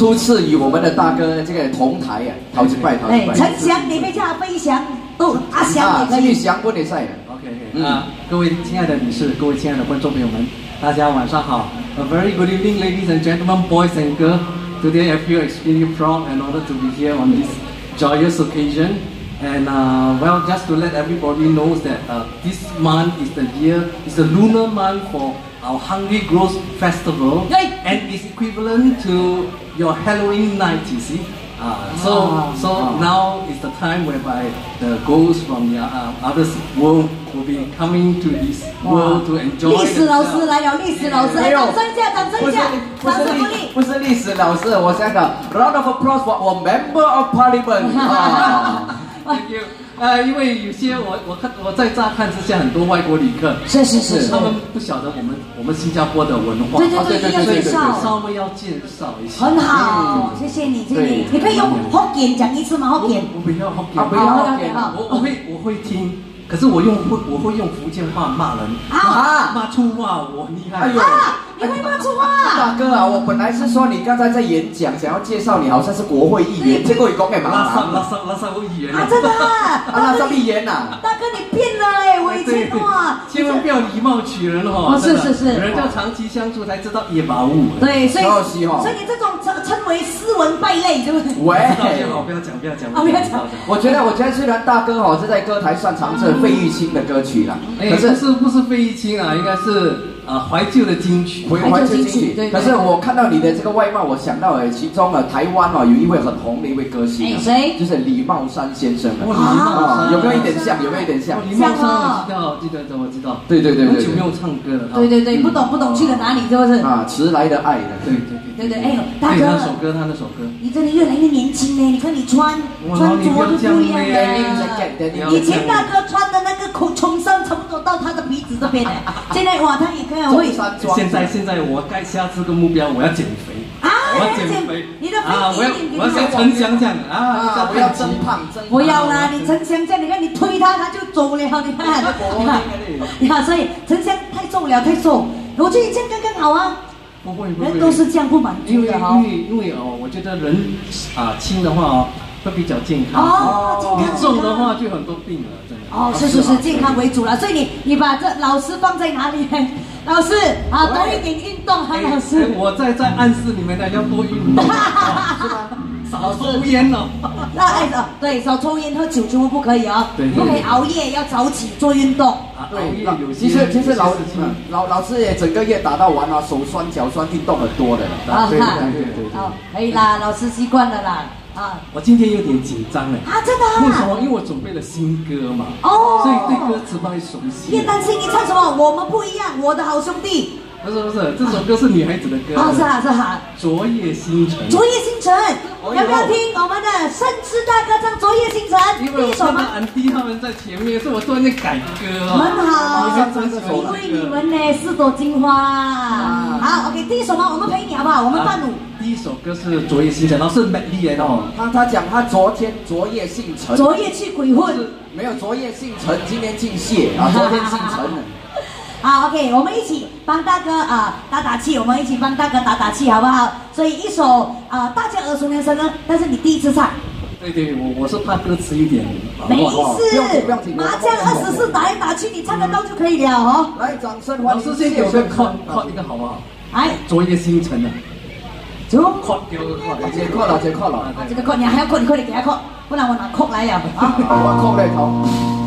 初次与我们的大哥这个同台啊，陶吉拜，陶吉哎， 拜。 陈翔，你可以叫他飞翔，哦，阿翔也可以。 继续翔不能赛的。 OK OK 啊，各位亲爱的女士，各位亲爱的观众朋友们，大家晚上好。A very good evening, ladies and gentlemen, boys and girls. Today I feel extremely proud and honored to be here on this joyous occasion. And uh, well, just to let everybody know that uh, this month is the year, is the lunar month for our Hungry Growth Festival, Hey. and it's equivalent to your Halloween night. You see, uh, so Ah. so now is the time whereby the ghosts from the uh, other world will be coming to this world to enjoy 历史老师 themselves. 来了，历史老师，来， 没有掌声一下，掌声不是一下， 不是掌声鼓励历。不是历史老师，我想想 ，round of applause for our member of parliament 啊。 Thank you. 呃，因为有些我我看我在乍看之下，很多外国旅客， 是是是是他，们不晓得我们我们新加坡的文化， 对对对， 对对一定要介对绍。 稍微要介绍一下。 很好，谢谢你，谢谢你。你可以用福建讲一次吗？福建。 我不要福建啊不要好福建好我我会我会听，可是我用会我会用福建话骂人， 啊骂粗话，我很厉害。 哎呦啊，你会骂粗话？ 大哥啊，我本来是说你刚才在演讲，想要介绍你好像是国会议员，结果你讲给拉萨嘛？ 拉萨拉萨我语言啊，真的啊， 啊，那是议员呐。 大哥你变了哎，我以前哇， 千万不要以貌取人哦。 哦是真的是是人要长期相处才知道野马物。 对，所以可惜哦所以你这种称称为斯文败类，对不对？ 喂， 知道就好，不要讲不要讲。 啊不要讲我觉得，我觉得虽然大哥哦是在歌台算唱这费玉清的歌曲啦， 哎， 可是不是不是费玉清啊，应该是啊怀旧的金曲。 回怀旧金曲对。对可是我看到你的这个外貌，我想到呃，其中呃台湾哦有一位很红的一位歌星啊， 哎谁就是李茂山先生哦啊。 李茂山啊有没有一点像？有没有一点像哦？李茂山我知道，记得的我知道。 对对对对对很久没有唱歌了。 对对对，不懂不懂去了哪里，是不是？ 啊，迟来的爱的。 对对对对，哎呦，大对，那首哥， 歌，他那首歌。 你真的越来越年轻呢。你看你穿哇穿着你不要都不一样这样了。 呢以前大哥穿的那个口冲上差不多到他的鼻子这边呢，现在哇，他也可以会中山装现在现在我该下这个目标，我要减肥。 啊， 我要减肥。 你的啊，我要肥你我要像陈翔这样啊， 啊，不要增胖增胖。 不要啦，你陈翔这样，你看你推他，他就走了，你看，你看，所以陈翔太重了，太重，我觉得这样刚刚好啊。 不会不会， 人都是这样不满因为足的哈因。为因为哦，我觉得人啊轻的话哦会比较健康。 哦，健康你重的话就很多病了，真的。 哦，是是是，健康为主了。所以你你把这老师放在哪里呢？老师啊，多一点运动哈，老哎师。 我在在暗示你们呢，要多运动，是吗？少抽烟哦。 那哎哦，对，少抽烟喝酒全部不可以哦， 对不可以熬夜，要早起做运动。 啊熬夜对， 有些其实其实老有些事情嗯老老师也整个月打到完了，手酸脚酸，运动很多的了。 啊对对对对对。 哦，可以啦，老师习惯了啦。啊我今天有点紧张哎。 啊，真的啊？ 为什么？因为我准备了新歌嘛。 哦所以对歌词不太熟悉。 别担心，你唱什么？我们不一样，我的好兄弟。 不是不是，这首歌是女孩子的歌。 啊，是啊是啊。 昨夜星辰。 昨夜星辰， 哦要不要听我们的盛世大哥唱《昨夜星辰》 因为我第一首吗？ 看到安迪他们在前面，所以我突然间改歌哦。 很好， 我真喜欢因为你们呢是朵金花。好 OK，第一首吗？我们陪你好不好？我们伴舞。 第一首歌是《昨夜星辰》，然后是美丽来的哦。 他他讲他昨天昨夜姓陈， 昨夜去鬼混。 没有昨夜姓陈，今天姓谢啊，昨天姓陈。 好 OK，我们一起帮大哥啊打打气，我们一起帮大哥打打气，好不好？所以一首啊大家耳熟能详呢，但是你第一次唱。 对对，我我是怕歌词有点。 没不用紧不用事， 紧麻将二十四打来打去，你唱得到就可以了哦。 来，掌声欢迎谢老师先给我个先 cut 生。 cut 一个好不好？ 哎， 昨夜星辰啊， 走， cut 给我个 cut。 老姐扣了，姐扣了。 这个扣你还要扣，你快点给他扣，不然我拿扣来了啊。 我扣了头。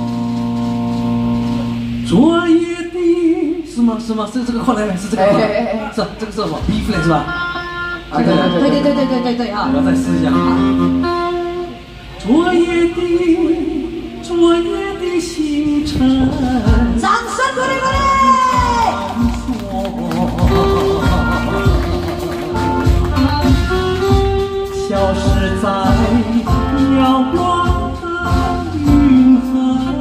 昨夜的是吗？是吗？是这个 cut 来来，是这个 cut 来，是这个是什么 B flat 是吧？ 啊，对对对对对对对对对对哈。 我再试一下。昨夜的昨夜的星辰， 掌声鼓励鼓励。 消失在遥远的云层，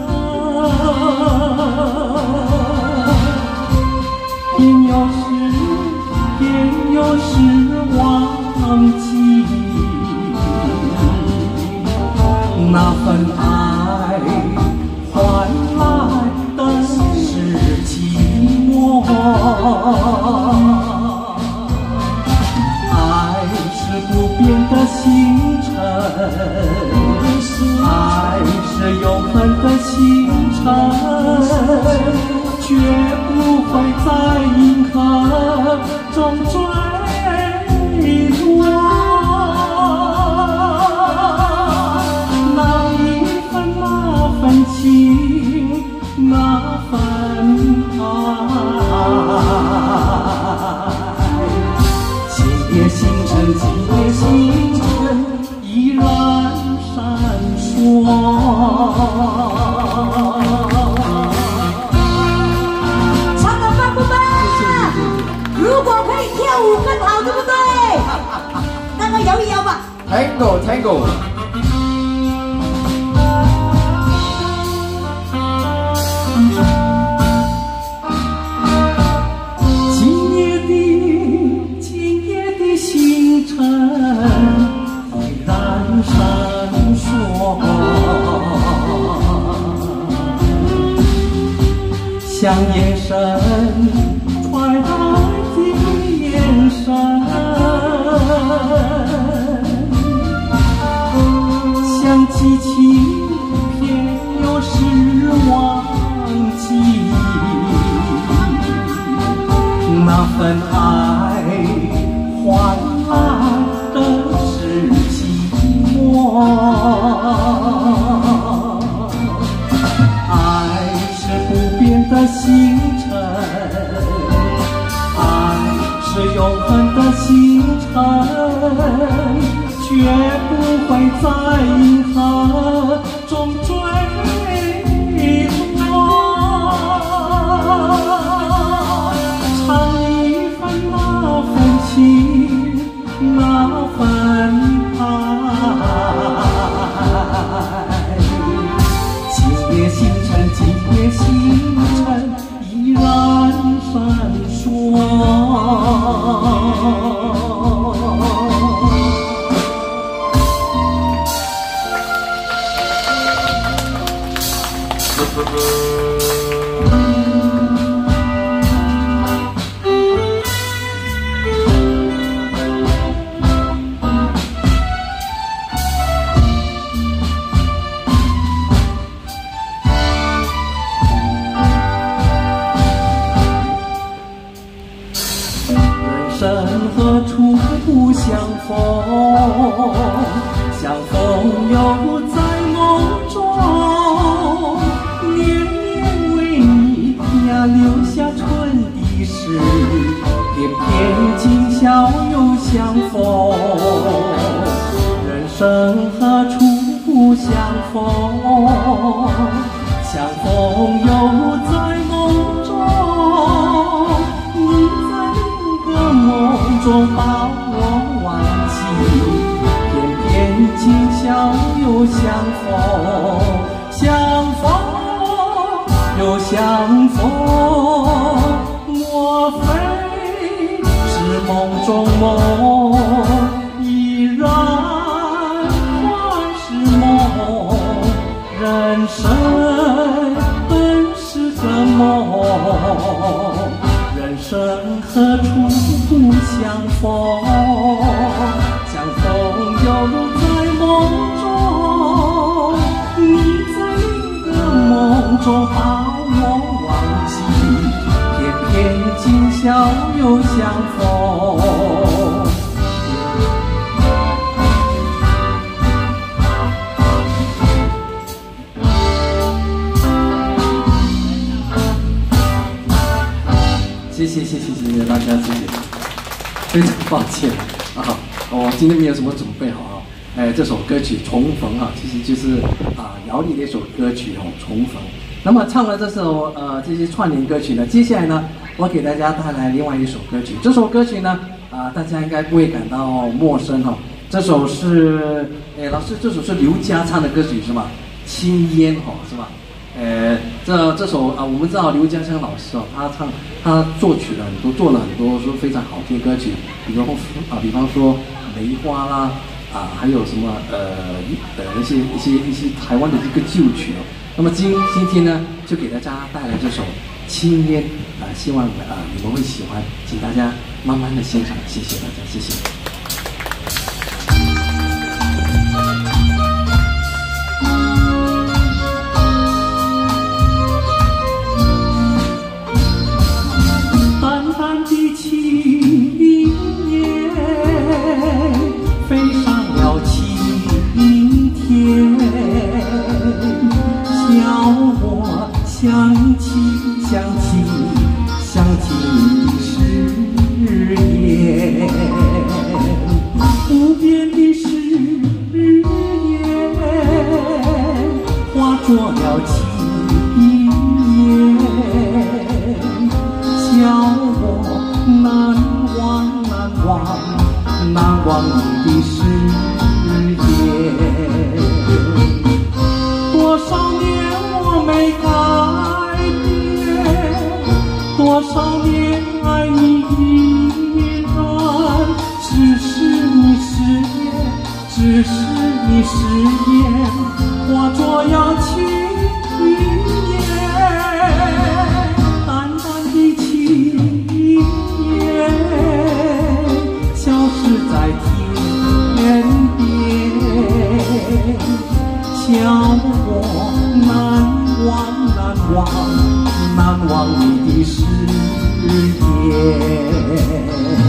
便又是便又是忘记那份爱换来星辰，绝不会在银河中坠落。那一份那份情，那份爱，今夜星辰，今夜星辰依然闪烁。 唱得棒不棒？如果可以跳舞更好，对不对？那个摇一摇吧。 Tango Tango。 今夜的今夜的星辰依然闪烁，像夜深传来的眼神，像激情偏又是忘记。那份爱换来的是寂寞，爱是不变的星辰，爱是永恒的星辰，绝不会在银河中坠落。唱一份那份情，那份爱。今夜星辰，今夜星辰依然闪烁。人何处不相逢？相逢犹如在梦中，年年为你呀留下春的诗，偏偏今宵又相逢。人生何处不相逢？相逢犹如在梦中，你在梦中把我忘记，偏偏今宵又相逢，相逢又相逢，莫非是梦中梦，依然还是梦，人生本是个梦，人生何处不相逢？相逢犹如在梦中，你在另一个梦中把我忘记，偏偏今宵又相逢。谢谢谢谢谢谢大家，谢谢，非常抱歉啊，我今天没有什么准备好啊，哎，这首歌曲《重逢》啊，其实就是啊姚丽的一首歌曲哦，《重逢》。那么唱了这首呃这些串联歌曲呢，接下来呢，我给大家带来另外一首歌曲。这首歌曲呢，啊、呃、大家应该不会感到陌生哦。这首是，哎老师，这首是刘家唱的歌曲是吧？青烟哦，是吧？呃，这这首啊，我们知道刘家湘老师哦，他唱他作曲了很多，做了很多说非常好听的歌曲，比方啊，比方说梅花啦，啊，还有什么呃呃一些一些一些台湾的一个旧曲哦。那么今今天呢，就给大家带来这首《青烟》啊，希望啊你们会喜欢，请大家慢慢的欣赏，谢谢大家，谢谢。 想起想起想起你的誓言，无边的誓言化作了情言，叫我难忘难忘难忘你的誓言。多少年我没改变，多少年爱你依然，只是你誓言，只是你誓言化作了情言，淡淡的情言消失在天边，叫我难忘难忘难忘你的誓言。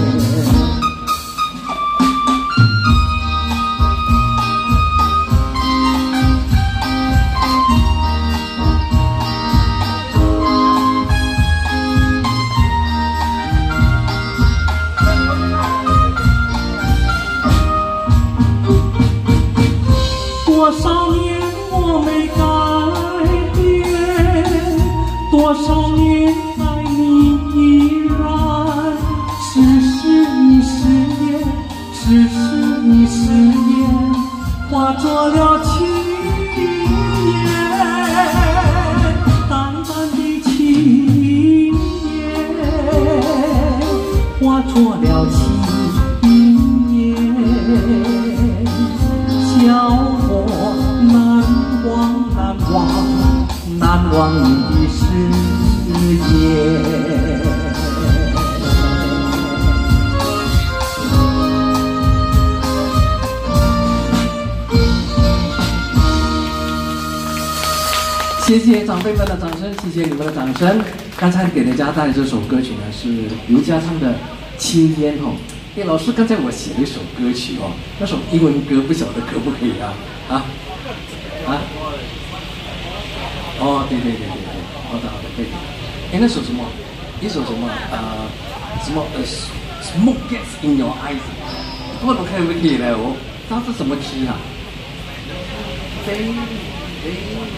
多少年我没改变，多少年爱你依然，只是你誓言，只是你誓言化作了情言，淡淡的情言化作了情言，叫难忘你的誓言。谢谢长辈们的掌声，谢谢你们的掌声。刚才给大家带来这首歌曲呢，是刘家唱的《青烟》哦。哎，老师，刚才我写了一首歌曲哦，那首英文歌不晓得可不可以啊？啊啊！哦，对对对对对，好的好的，可以。哎，那首什么？一首什么？呃，什么？呃 ，Smoke gets in your eyes。不知道可不可以呢？我它是什么 key 啊？飞飞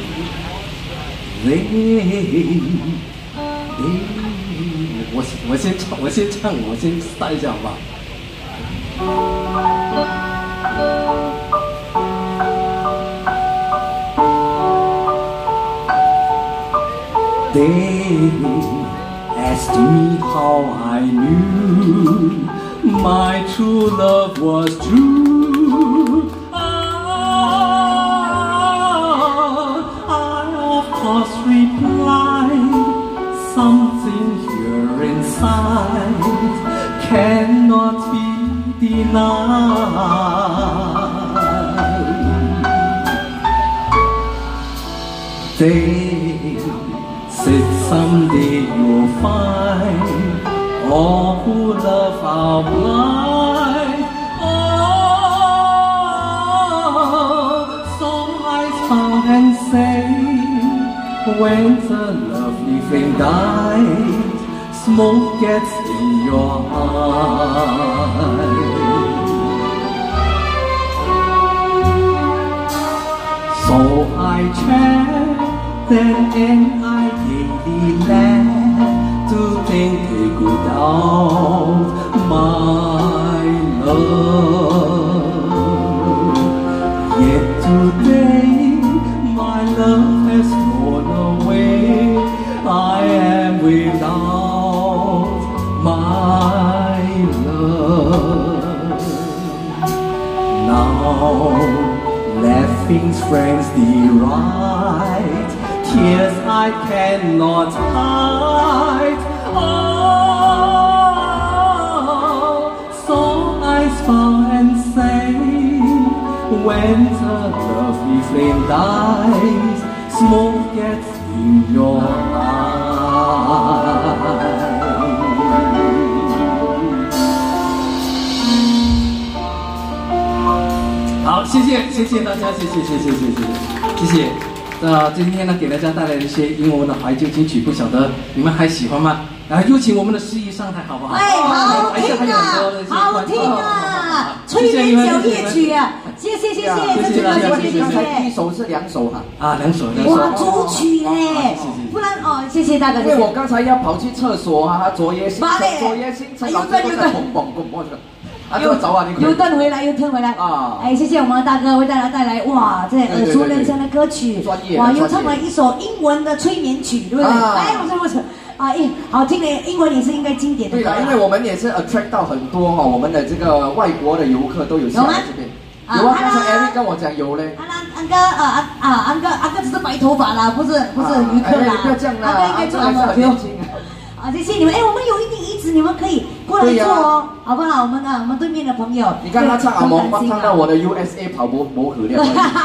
飞飞，我我先唱，我先唱，我先带一下好不好？They asked me how I knew my true love was true. Ah, I of course replied, something here inside cannot be denied. They said someday you'll find all who love are blind. Oh, so I smile and say, when the lovely flame dies, smoke gets in your eyes. So I chant, then and I gaily laugh to think a good of my love. Yet today my love has flown away. I am without my love. Now laughing's friends deride, tears I cannot hide. Oh, so I smile and say, when the lovely flame dies, smoke gets in your eyes. 好，谢谢，谢谢大家，谢谢，谢谢，谢谢，谢谢。 呃，今天呢给大家带来一些英文的怀旧金曲，不晓得你们还喜欢吗？然后有请我们的司仪上台好不好？ 哎，好听啊，好听啊，催眠小夜曲啊，谢谢谢谢，谢谢谢谢刚才谢谢。 第一首是两首哈。 啊，两首两首。 哇，主曲嘞，不然哦，谢谢大哥。 因为我刚才要跑去厕所啊，昨夜星妈嘞辰，昨夜星辰， 又老师都在蹦蹦蹦蹦的。啊，给我走啊！你又蹬回来，又蹬回来啊！哎，谢谢我们的大哥为大家带来哇，这耳熟能详的歌曲，哇，又唱了一首英文的催眠曲，对不对？哎，我说我说啊，英好听的英文也是应该经典的。 对的，因为我们也是 attract 到很多哈，我们的这个外国的游客都有下来这边。有啊，刚才 Eric 跟我讲有嘞。 安安安哥啊啊，安哥安哥只是白头发啦，不是不是游客啦。 不要这样啦， 安哥应该做我们的年轻。啊，谢谢你们！哎，我们有一点椅子，你们可以过来坐哦，好不好？我们啊，我们对面的朋友， 你看他唱阿蒙，唱到我的 U S A 跑步磨合了。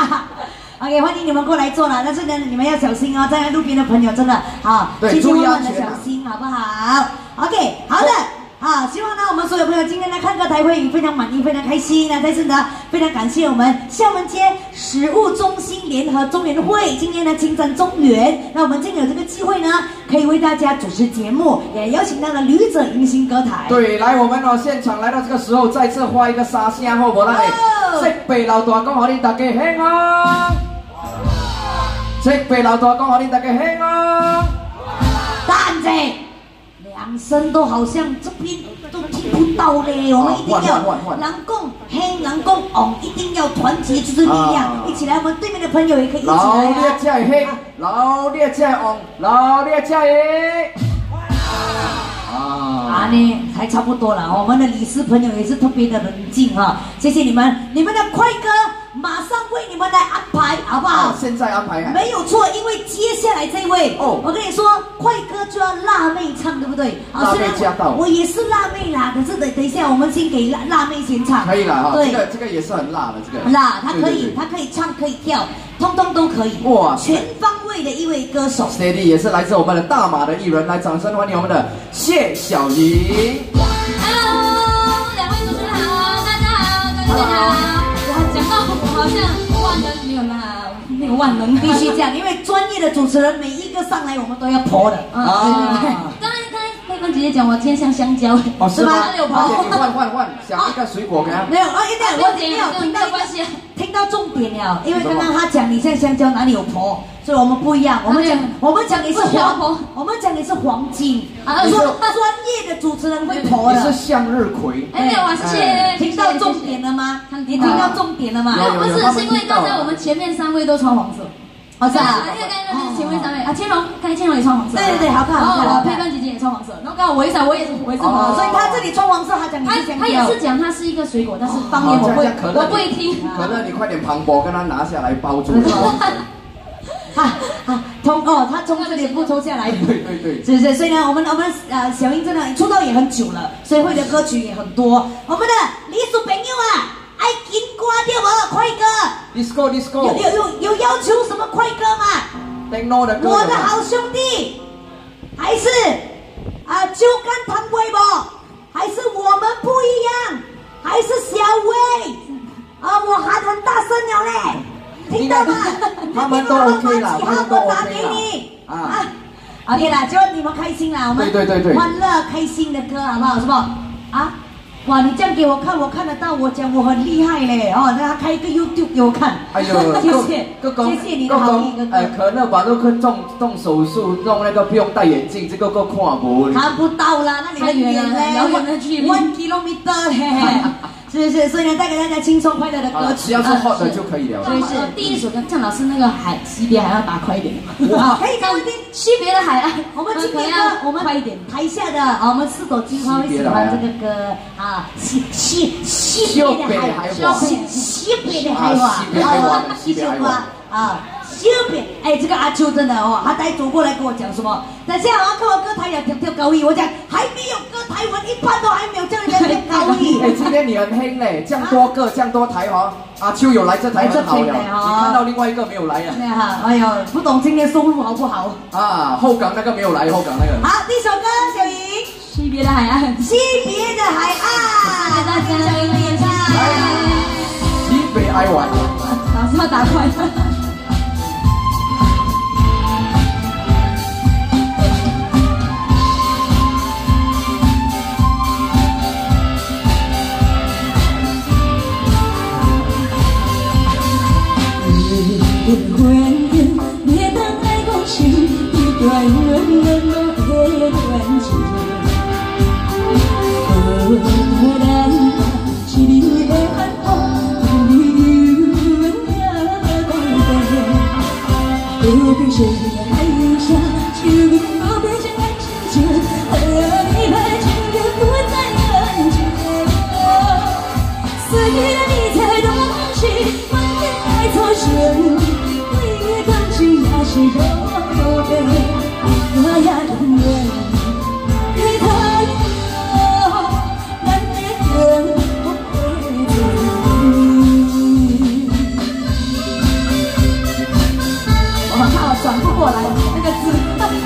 OK， 欢迎你们过来坐了，但是呢，你们要小心哦，站在路边的朋友真的啊，千千万万的小心，好不好 ？OK， 好的。好，希望呢，我们所有朋友今天来看歌台会非常满意，非常开心。那再次呢，非常感谢我们厦门街食物中心联合中原会，今天呢侵占中原，那我们今天有这个机会呢，可以为大家主持节目，也邀请到了旅者迎新歌台。 对，来我们哦，现场来到这个时候，再次画一个沙声好不？咱来，这北老大讲，给你大家兴啊！这北老大讲，给你大家兴啊！ 蛋子。两声都好像这边都听不到嘞，我们一定要人共黑人共哦，一定要团结就是力量，一起来，我们对面的朋友也可以一起来啊！ 老烈在黑，老烈在红，老烈在黑。 啊啊呢，还差不多了，我们的理事朋友也是特别的冷静哈，谢谢你们，你们的快歌马上为你们来安排，好不好？ 现在安排啊？ 没有错，因为接下来这位哦，我跟你说，快歌就要辣妹唱，对不对？ 辣妹驾到， 我也是辣妹啦，可是等等一下，我们先给辣辣妹先唱。 可以了哈，这个这个也是很辣的，这个辣，她可以，她可以唱，可以跳，通通都可以。哇，全方位的一位歌手。 Steady 也是来自我们的大马的艺人，来掌声欢迎我们的谢小莹。 Hello， 两位主持人好，大家好，大家好。我讲到好像万人没有啦，没有万人必须这样，因为专业的主持人每一个上来我们都要婆的。 啊，对对对。刚才刚才佩芬姐姐讲我今天像香蕉， 哦是吗？ 有婆。 你换换换，想一个水果给他。 没有啊，一定我没有听到关系，听到重点了，因为刚刚他讲你像香蕉哪里有婆。所以我们不一样，我们讲我们讲你是黄，我们讲你是黄金，啊，说专业的主持人会婆的， 你是向日葵。 哎，没有啊，谢谢。 听到重点了吗？你听到重点了吗？ 不是，是因为刚才我们前面三位都穿黄色。 哦，是啊， 因为刚才那边前面三位啊，千荣，刚才千荣也穿黄色。 对对对，好看好看。 然后佩芬姐姐也穿黄色，然后刚好我一闪，我也是我也是黄色， 所以他这里穿黄色，他讲你是香蕉。 他也是讲它是一个水果，但是方言我不会，我不会听。 可乐，你快点磅礴，跟他拿下来包住。 啊啊，从哦，他从这里不抽下来， 对对对， 是是，所以呢，我们我们呃小英真的出道也很久了，所以会的歌曲也很多。我们的李叔朋友啊，爱金歌对不？快歌 ，disco disco， 有有有有要求什么快歌吗？我的好兄弟，还是啊酒干倘卖无？还是我们不一样？还是小薇？啊，我喊很大声了嘞。听到吗？ 他们都 OK 啦，他们都 OK 啦。啊 ，OK 啦，就你们开心啦，我们对对对对， 欢乐开心的歌好不好？是不？啊，哇，你这样给我看，我看得到，我讲我很厉害嘞哦，让他开一个 YouTube 给我看。哎呦，谢谢，谢谢你的好意，哥哥。 哎，可乐把都去动动手术，弄那个不用戴眼镜，这个够看不？ 看不到啦，那里很远嘞， 遥远的距离 ，one kilometer 嘿。是是，所以呢，带给大家轻松快乐的歌曲， 只要是 hot 的就可以了。 所以是第一首跟郑老师那个海惜别还要打快一点。 哇，可以没问题。 惜别的海岸， 我们今天歌，我们快一点。台下的啊，我们四朵金花会喜欢这个歌啊，惜惜惜别的海华，惜别的海华，惜别的海华啊。特别哎，这个阿秋真的哦，他带走过来跟我讲什么？等下我要看我歌台要跳跳高音，我讲还没有歌台湾一半都还没有叫人家跳高音。 哎，今天你很黑嘞，这样多个，这样多台哈，阿秋有来这台很好了。你看到另外一个没有来啊？ 对哈，哎呦，不懂今天收入好不好？ 啊，后港那个没有来，后港那个。 好，第一首歌，小莹， 惜别的海岸， 惜别的海岸， 大家小莹的演唱， 惜别爱玩， 老师要打快。 段温暖的感情。荷兰是你的寒风，你温柔的台北，都变成海下，就跟我变成爱情线，你把情人不再人间。所以你才懂起，万年爱草深，你感情也是柔美，我也永远给他有难念的后悔。我好怕我转不过来那个字。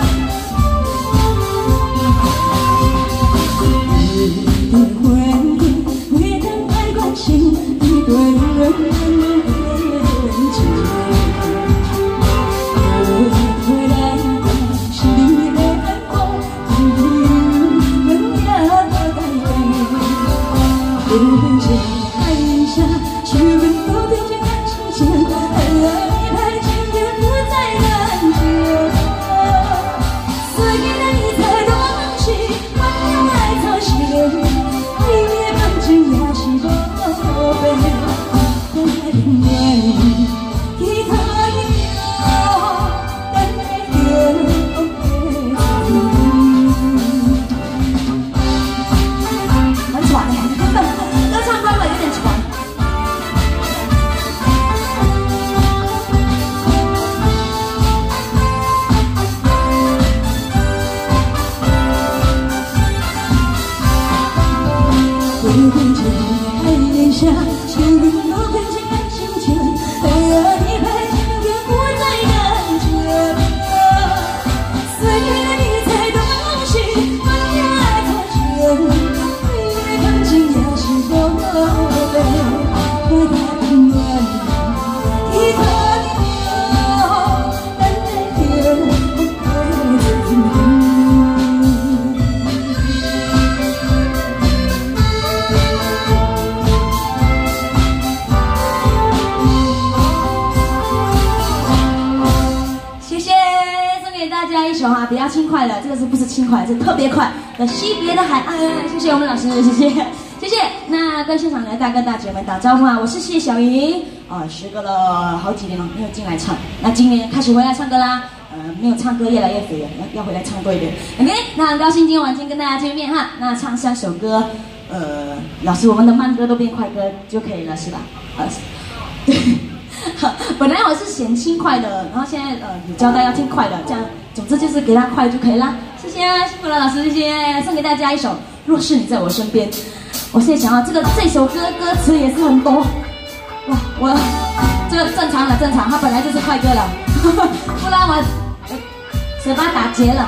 比较轻快的，这个是不是轻快？是特别快的惜别的海岸。谢谢我们老师，谢谢谢谢。那跟现场的大哥大姐们打招呼啊！我是谢小莹啊，时隔了好几年了没有进来唱，那今年开始回来唱歌啦。呃，没有唱歌越来越肥了，要要回来唱多一点。OK， 那很高兴今天晚间跟大家见面哈。那唱三首歌，呃，老师我们的慢歌都变快歌就可以了是吧？呃，对。本来我是嫌轻快的，然后现在呃有交代要听快的，这样总之就是给他快就可以啦。谢谢啊，辛苦了老师，谢谢。送给大家一首《若是你在我身边》。我现在想到这个这首歌歌词也是很多，哇，我这个正常了正常，它本来就是快歌了，不然我嘴巴打结了。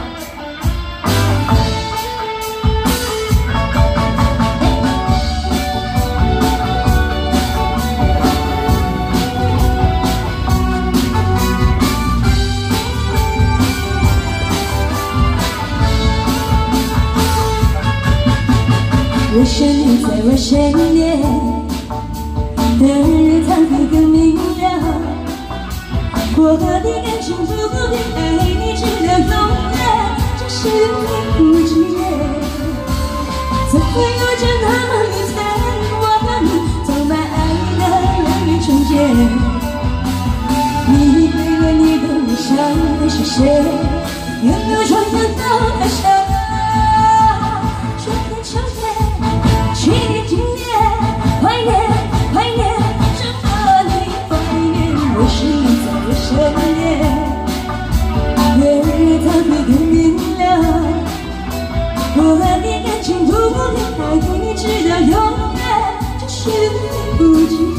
若是你在我身边，的日子会更明了。我和你感情不变，爱你直到永远，这是你不知怎会有着那么一层，我和你走满爱的两人中间。你给了你的微笑的是谁？有没有传闻到他身？去年今年怀念怀念，正和你怀念。若是你在我身边，的日子会更明了。我和你感情不变，爱你直到永远，这是你不知。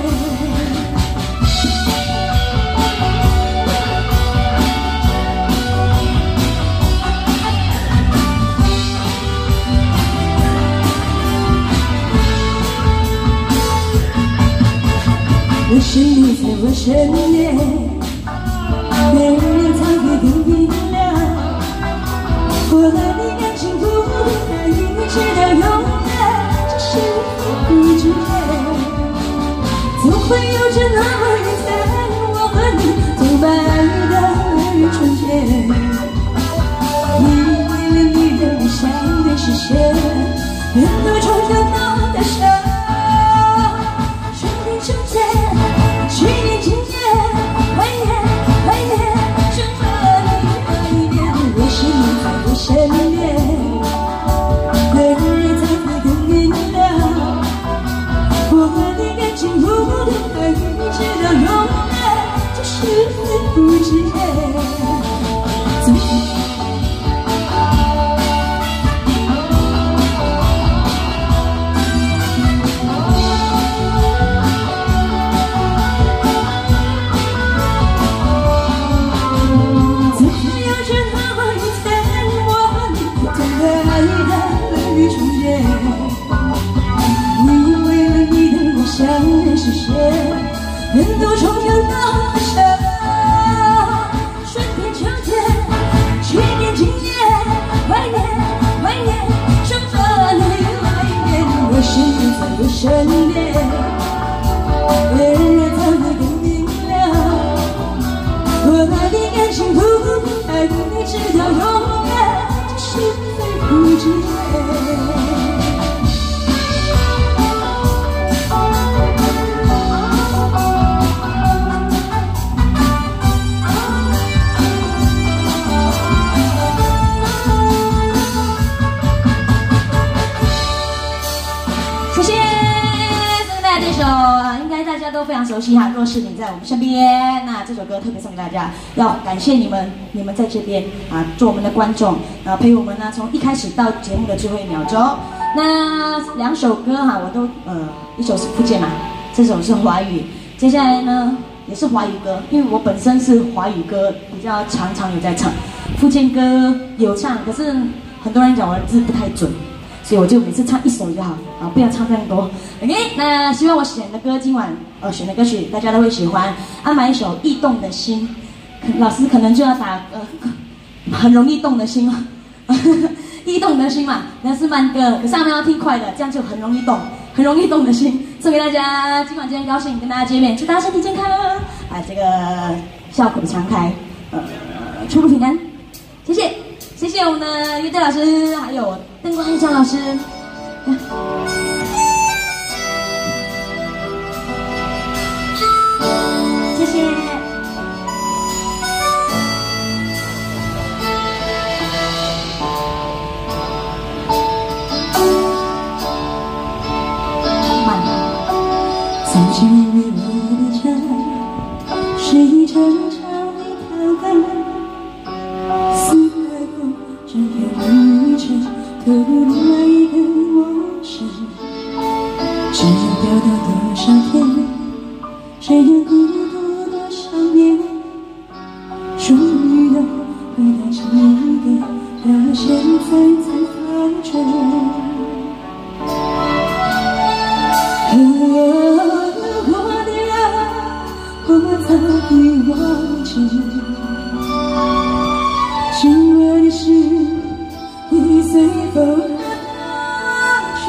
若是你在我身边，别人才会更明了。我和你感情不变，爱你直到永远，这是你不知。总会有着那么一天，我和你走满爱的春天。 都非常熟悉哈。若是你在我们身边，那这首歌特别送给大家，要感谢你们，你们在这边啊，做我们的观众啊，陪我们呢从一开始到节目的最后一秒钟。那两首歌哈，我都呃，一首是福建嘛，这首是华语，接下来呢也是华语歌，因为我本身是华语歌比较常常有在唱，福建歌有唱，可是很多人讲我的字不太准。所以我就每次唱一首就好啊，不要唱这么多。OK， 那希望我选的歌今晚呃选的歌曲大家都会喜欢。安排一首《驿动的心》，老师可能就要打呃很容易动的心嘛，驿动的心嘛，那是慢歌，可是他们要听快的，这样就很容易动，很容易动的心，送给大家。今晚真高兴跟大家见面，祝大家身体健康啊，这个笑口常开，呃，出入平安，谢谢。谢谢我们的乐队老师，还有灯光音响老师。谢谢。慢。曾经为我的家，是一场场的挑战。这条旅程投入另外一个陌生，只要掉到多少天，谁又孤独多少年，终于能回到起点，到现在才发觉。哦，我的爱，我早已忘记。紧握的心已随风而去，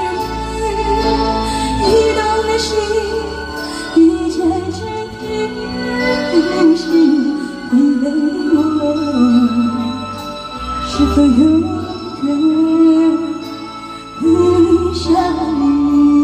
驿动的心已渐渐停息，你的我是否永远和你相遇？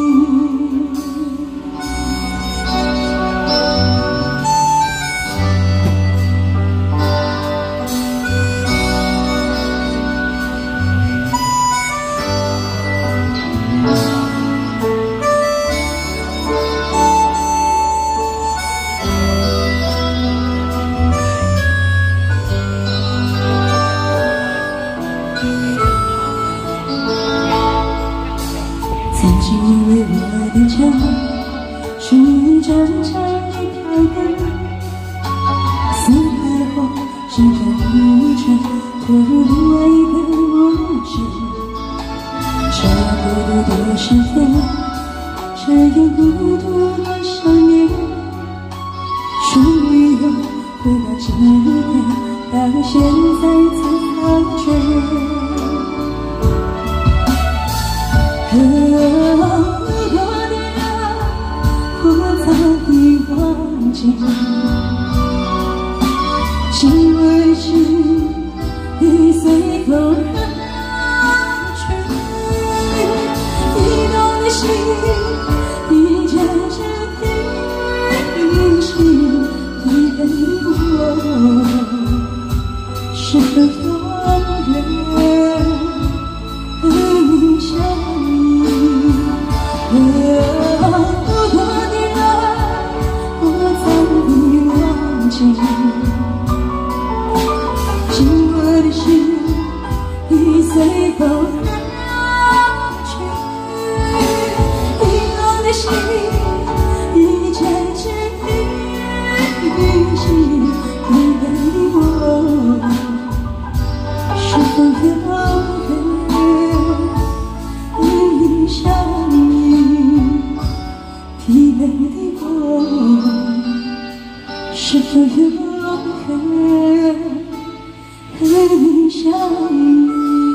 是一张张的挑根，似海或是这旅程投入另外一个陌生。这样孤独多少天，这样孤独多少年，终于又回到这点，到现在才发觉。哦，我早已忘记，紧握的心已随风而去，驿动的心已渐渐停息，你的我是否永远和你相遇？紧握的心已随风而去，驿动的心已渐渐停息，你的我是否永远和你相遇？疲惫的我是否永远和你相遇？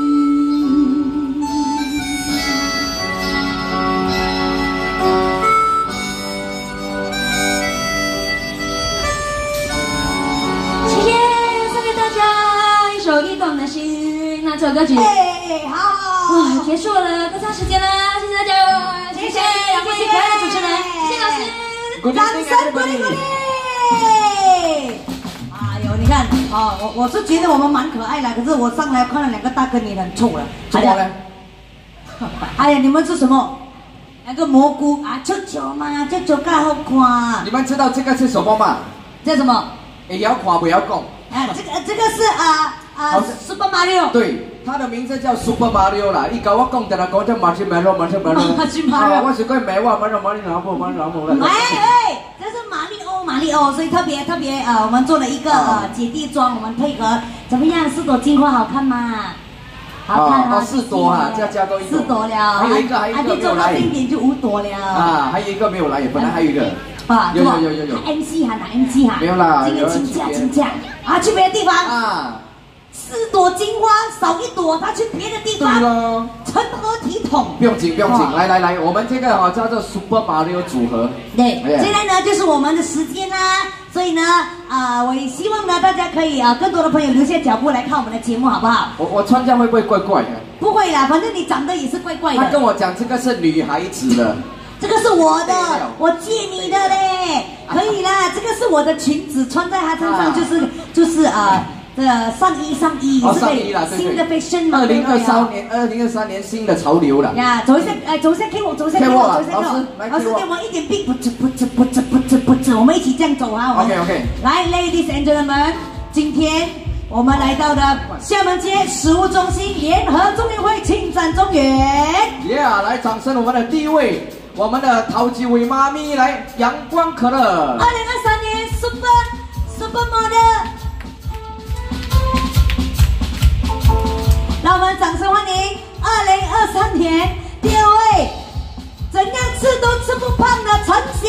谢谢，送给大家一首《驿动的心》。那这首歌曲，哎，好，哇，结束了，歌唱时间了，谢谢大家，谢谢两位可爱的主持人，谢谢老师，掌声鼓励鼓励。哎呦，你看，哦，我我是觉得我们蛮可爱的，可是我上来看了两个大哥，你很臭了。 怎么了？ 哎呀，你们是什么？ 那个蘑菇啊，球球嘛，球球更好看。 你们知道这个是什么吗？ 这什么？ 也要看不要讲。 哎，这个这个是啊啊 Super Mario。 对，它的名字叫 Super Mario 啦。一搞我讲的啦，讲叫 Marshmallow，Marshmallow。 Marshmallow。 我是讲没话，Marshmallow，Marshmallow，Marshmallow。 哎哎，这是马里奥，马里奥，所以特别特别呃，我们做了一个呃姐弟装，我们配合怎么样？四朵金花好看吗？好看哦，四朵哈，加加多一朵。 四朵了。 还有一个，还有一个没有来。 定点就五朵了。 啊，还有一个没有来，本来还有一个。 啊， 有有有有有。 M C 哈，拿 M C 哈。 没有啦， 今天请假请假啊，去别的地方啊。 四朵金花少一朵，他去别的地方。 对喽。 成何体统？ 不用紧不用紧，来来来，我们这个哈叫做 Super Mario 组合。 对，现在呢就是我们的时间啦，所以呢啊，我也希望呢大家可以啊更多的朋友留下脚步来看我们的节目，好不好？ 我我穿这样会不会怪怪的？ 不会啦，反正你长得也是怪怪的。 他跟我讲这个是女孩子的。 这个是我的，我借你的嘞，可以啦。这个是我的裙子，穿在她身上就是就是啊。的上衣上衣也是可以新的 fashion 嘛， 二零二三年，二零二三年新的潮流了。 呀，走一下，哎，走一下 K 我，走一下 K 我，走一下 K 我。老师给我一点币，不止不止不止不止不止，我们一起这样走啊。 OK OK。 来 ，Ladies and gentlemen， 今天我们来到的厦门街食物中心联合中联会庆展中原。 Yeah， 来掌声我们的第一位，我们的陶吉伟妈咪来阳光可乐。 二零二三年 Super Super Model。让我们掌声欢迎二零二三年第二位，怎样吃都吃不胖的陈翔。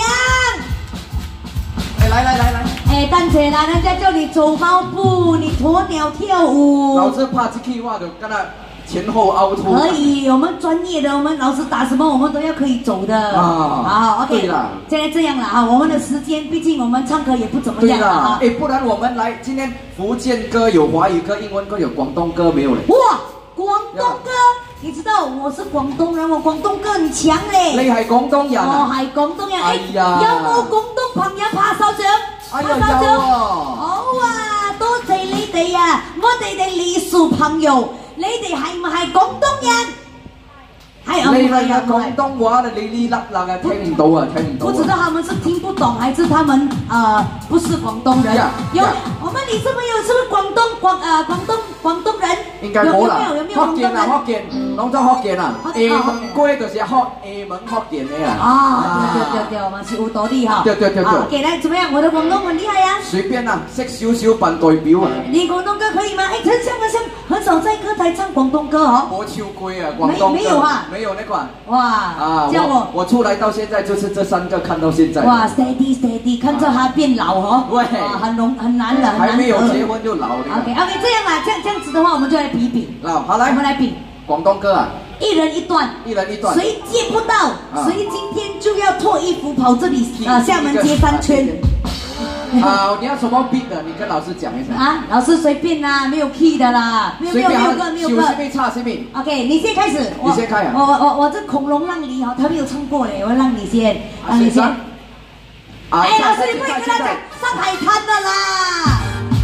哎，来来来来， 哎，蛋姐啦，人家叫你走猫步，你鸵鸟跳舞。 老师怕这句话的，跟他前后凹凸。 可以，我们专业的，我们老师打什么，我们都要可以走的。啊，好 ，OK。对了，现在这样了啊，我们的时间，毕竟我们唱歌也不怎么样啊。 哎，不然我们来，今天福建歌有华语歌、英文歌有广东歌没有嘞？ 哇，广东歌，你知道我是广东人，我廣東歌很強咧。 你係廣東人啊？ 我係廣東人。 哎呀， 有冇廣東朋友拍手掌？ 哎呀，有啊！ 好啊，多謝你哋啊！我哋嘅李樹朋友，你哋係唔係廣東人？ 係啊，你係啊，廣東話的哩哩啦啦嘅，聽唔到啊，聽唔到。 不知道他們是聽不懂，還是他們呃不是廣東人？有，我們李氏朋友是不是廣東廣呃廣東廣東人？ 應該冇啦。 有沒有？ 福建啊，福建，廣州福建啊，廈門歌就是福廈門福建的啦。 啊，對對對對，嘛是有道理哈。 對對對對。 OK，來怎麼樣？我的廣東很厲害呀。 隨便啊，識少少扮代表啊。 你廣東歌可以嗎？哎，陳翔好像很少在歌台唱廣東歌哦。 我超貴啊，廣東歌。 沒有啊。 沒有那款。 哇啊！叫我我出來到現在就是這三個看到現在。 哇 ，steady steady， 看着他變老哦。 對。 很容很難的， 還沒有結婚就老了。 OK OK， 這樣啦，這樣這樣子的話，我們就來比比。 好，好來， 我們來比廣東歌啊， 一人一段， 一人一段。 誰接不到，誰今天就要脫衣服跑這裡啊廈門街三圈。 好，你要什麼 beat 的？你跟老師講一下。 啊，老師隨便啦，沒有 key 的啦，沒有沒有沒有個沒有個。 隨便唱隨便。 OK，你先開始。 你先開啊。 我我我這恐龍讓梨哦，他沒有唱過嘞，我讓你先，讓你先。哎，老師，你不會跟他講上海灘的啦。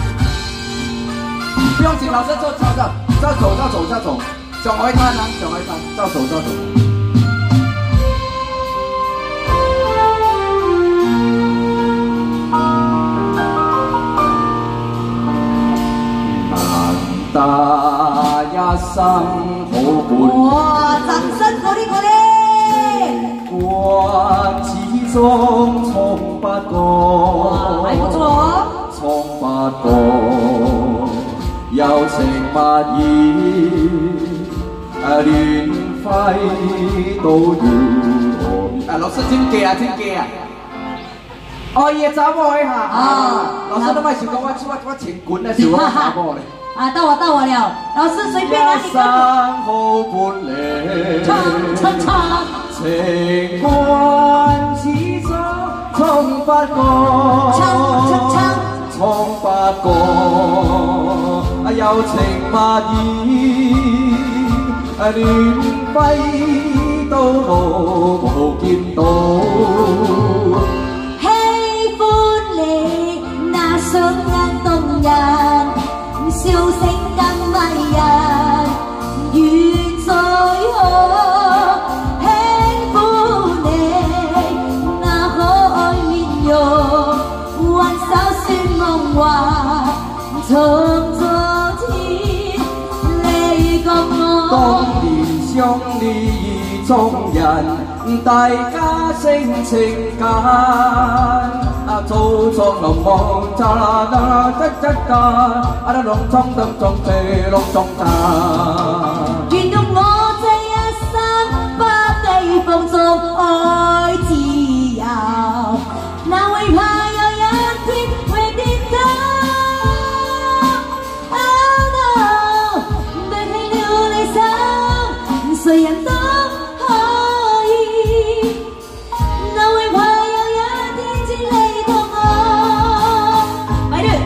不用緊，老師就照照照走照走照走，上海灘啊，上海灘，照走照走。大一生好伴， 哇！掌聲鼓勵鼓勵。 關始終衝不過， 還不錯。 衝不過，柔情蜜意，亂揮到遙河。啊，老師真記啊，真記啊！哦，夜走我一下。啊，老師都咪笑講我我我情館啊，笑我打波咧。 啊，到我到我了，老師隨便啦，你跟我。唱唱唱。情關始終衝不過。唱唱唱。衝不過，啊柔情蜜意，啊亂揮到路無見到。喜歡你那雙眼動人。笑聲更迷人，願再可輕撫將利益眾人，大家性情感，啊，做作龍王咋啦得得得，啊，龍中龍中地龍中大。 願用我這一生不羈放縱愛自由，哪會怕有一天會跌倒。誰人都可以，哪會怕有一天只你同我？咪住！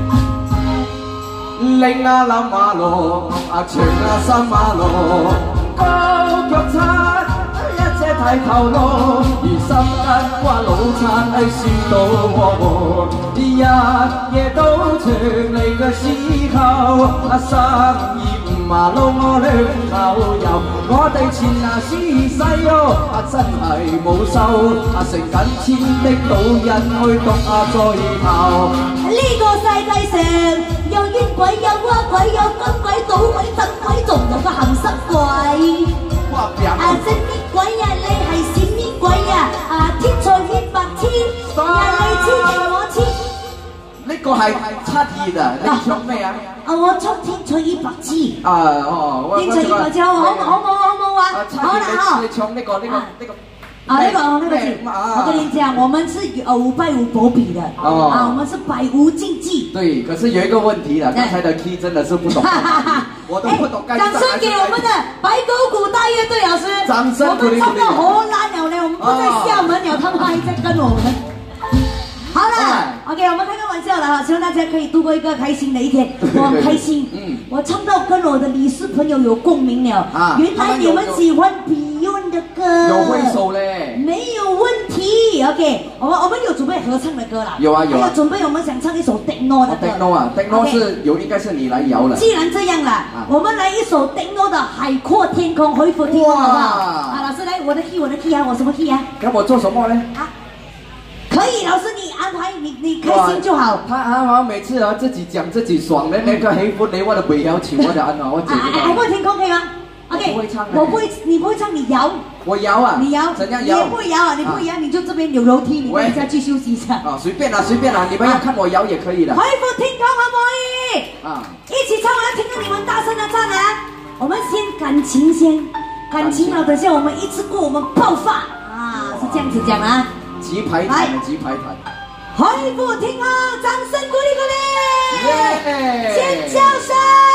嶺啊南馬路，啊長啊三馬路，高腳擦一隻睇頭路，而心間瓜老襯喺樹度喎，日夜都長嚟嘅時候，啊生意。馬路我兩頭遊，我哋前牙師細喎，啊真係冇收，啊成緊千的賭人去讀啊最後。 呢個世界上有冤鬼、有蛙鬼、有金鬼、賭鬼、真鬼，仲有個鹹濕鬼。啊正面鬼啊，你係閃面鬼啊！啊天才欠白天，呀你千定我千。 呢個係七二啊！你唱咩啊？ 啊！我出天取一百支。 啊哦， 天取一百支好好好冇好冇啊！好啦好。 你唱呢個呢個呢個。 啊，那個那個是，我跟你講，我們是呃五拜五保比的， 哦， 啊，我們是百無禁忌。 對，可是有一個問題了，剛才的 key 真的是不懂，我都不懂該。 掌聲給我們的白狗骨大樂隊老師， 掌聲鼓勵鼓勵。 我們唱到好爛了呢，我們不在廈門了，他們還在跟我們。好了 ，OK， 我們開個玩笑了哈，希望大家可以度過一個開心的一天。我很開心，嗯，我唱到跟我的理事朋友有共鳴了。啊，原來你們喜歡 Beyond 的歌， 有會手嘞， 沒有問題。OK， 我們我們有準備合唱的歌啦， 有啊有啊， 準備我們想唱一首 Techno 的歌。 Techno 啊 ，Techno 是由應該是你來搖了。 既然這樣啦，我們來一首 Techno 的《海闊天空》，海闊天空好不好？啊，老師來，我的 key， 我的 key 啊，我什麼 key 啊？ 咁我做什麼呢？啊？ 可以，老師你安排，你你開心就好。 他啊，每次啊自己講自己爽的那個喜歡你，我都未要求我就安排我自己。海闊天空可以嗎 ？OK， 我不會唱，我不會，你不會唱，你搖。我搖啊。你搖。怎樣搖？你也不會搖啊，你不會搖，你就這邊有樓梯，你等一下去休息一下。啊，隨便啦，隨便啦，你們要看我搖也可以的。海闊天空可不可以？啊，一起唱，我要聽到你們大聲的唱啊！我們先感情先，感情了，等下我們一次過，我們爆發啊，是這樣子講啊。雞排彈，雞排彈，海闊天空，掌聲鼓勵鼓勵，尖叫聲。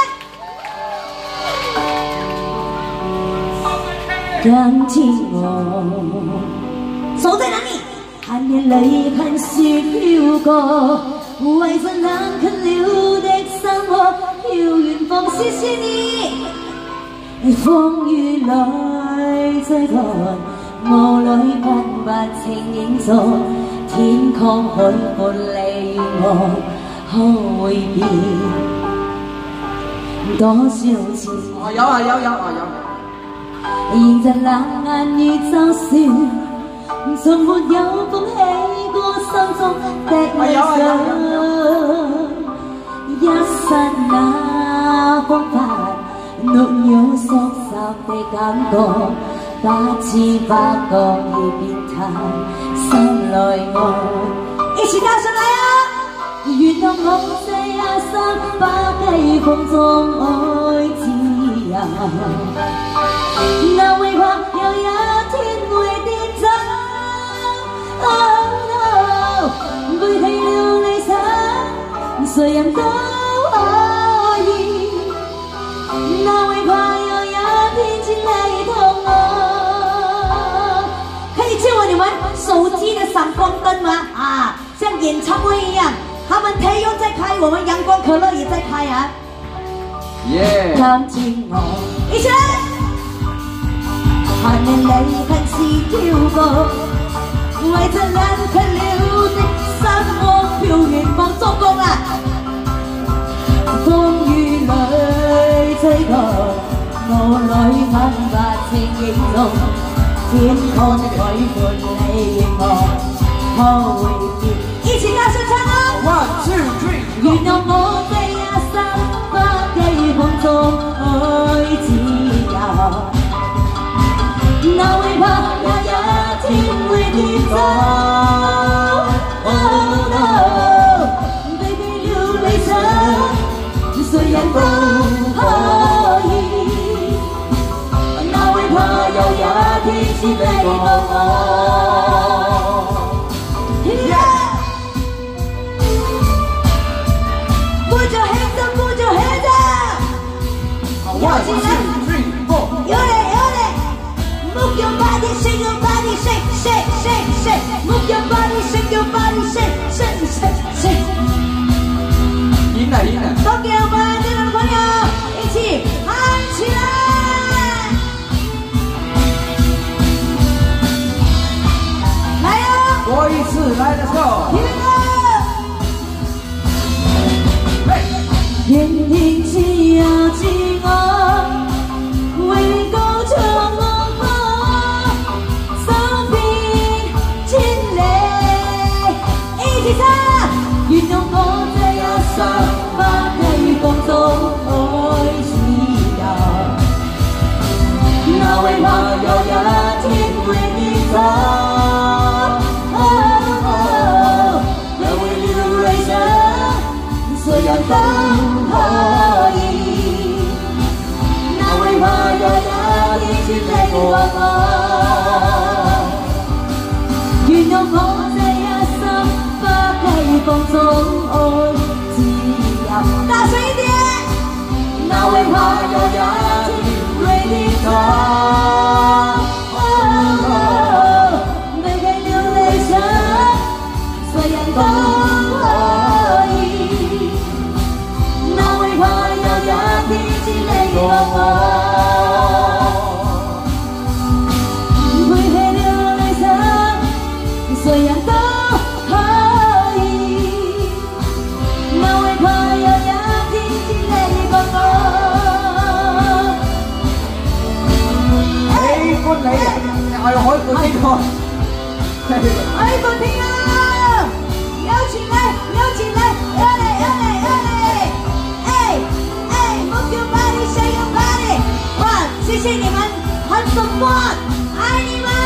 感情我，手在哪裡？看眼淚看雪飄過，為這冷卻了的生活，飄遠方，謝謝你，風雨裏追趕。霧裏分不清影蹤，天空海闊離我可會變多少次？哦，有啊有有啊有。現在冷眼與嘲笑，從沒有放棄過心中的理想。一剎那風帆，沒有縮窄的感覺。不知不覺已變淡，心內愛。一起大聲來啊！願當我這一生不羈放縱愛自由，哪會怕有一天會跌走？背棄了理想，誰人都可以，哪會怕有一天只你同我？借我你們手機的閃光燈嗎？啊，像演唱會一樣，他們太陽在開，我們陽光可樂也在開啊！耶！看見我，一起來！看眼淚看心飄過，為這冷卻了的生活飄遠方，做工啦！風雨裏追趕，霧裏分不清影蹤。天空海闊離我可會變？一起大聲唱啊 ！One two three， 願讓我這一生不羈放縱愛自由， 都可以，哪會怕有一天只離過我。Put your hands up, put your hands up. One, two, three, four. 有嘞有嘞 ，Move your body, shake your body, shake, shake, shake, shake. Move your body, shake your body, shake, shake, shake, shake. 赢了赢了。 都给我们电脑的朋友一起喊起来！来呀！ 多一次，来 ，Let's go。 天天只有自我，為你高唱我歌，手邊千里，一起唱，願用我這一生不計放縱愛自由，哪會怕有一天會跌倒，哪會流淚着，所有都。 可以，哪會怕有一天只離過我？願用我這一生不計放縱愛自由。大聲一點！哪會怕有一天會跌倒？每個流淚着，所有人都。 我會去流淚着，誰人都可以，哪會怕有一天只離過我？ 喜歡你，係海闊天空。 海闊天空，有錢嚟，有錢嚟，有嚟有嚟有嚟，哎哎，move your body。 哇！謝謝你們，很送我，愛你們。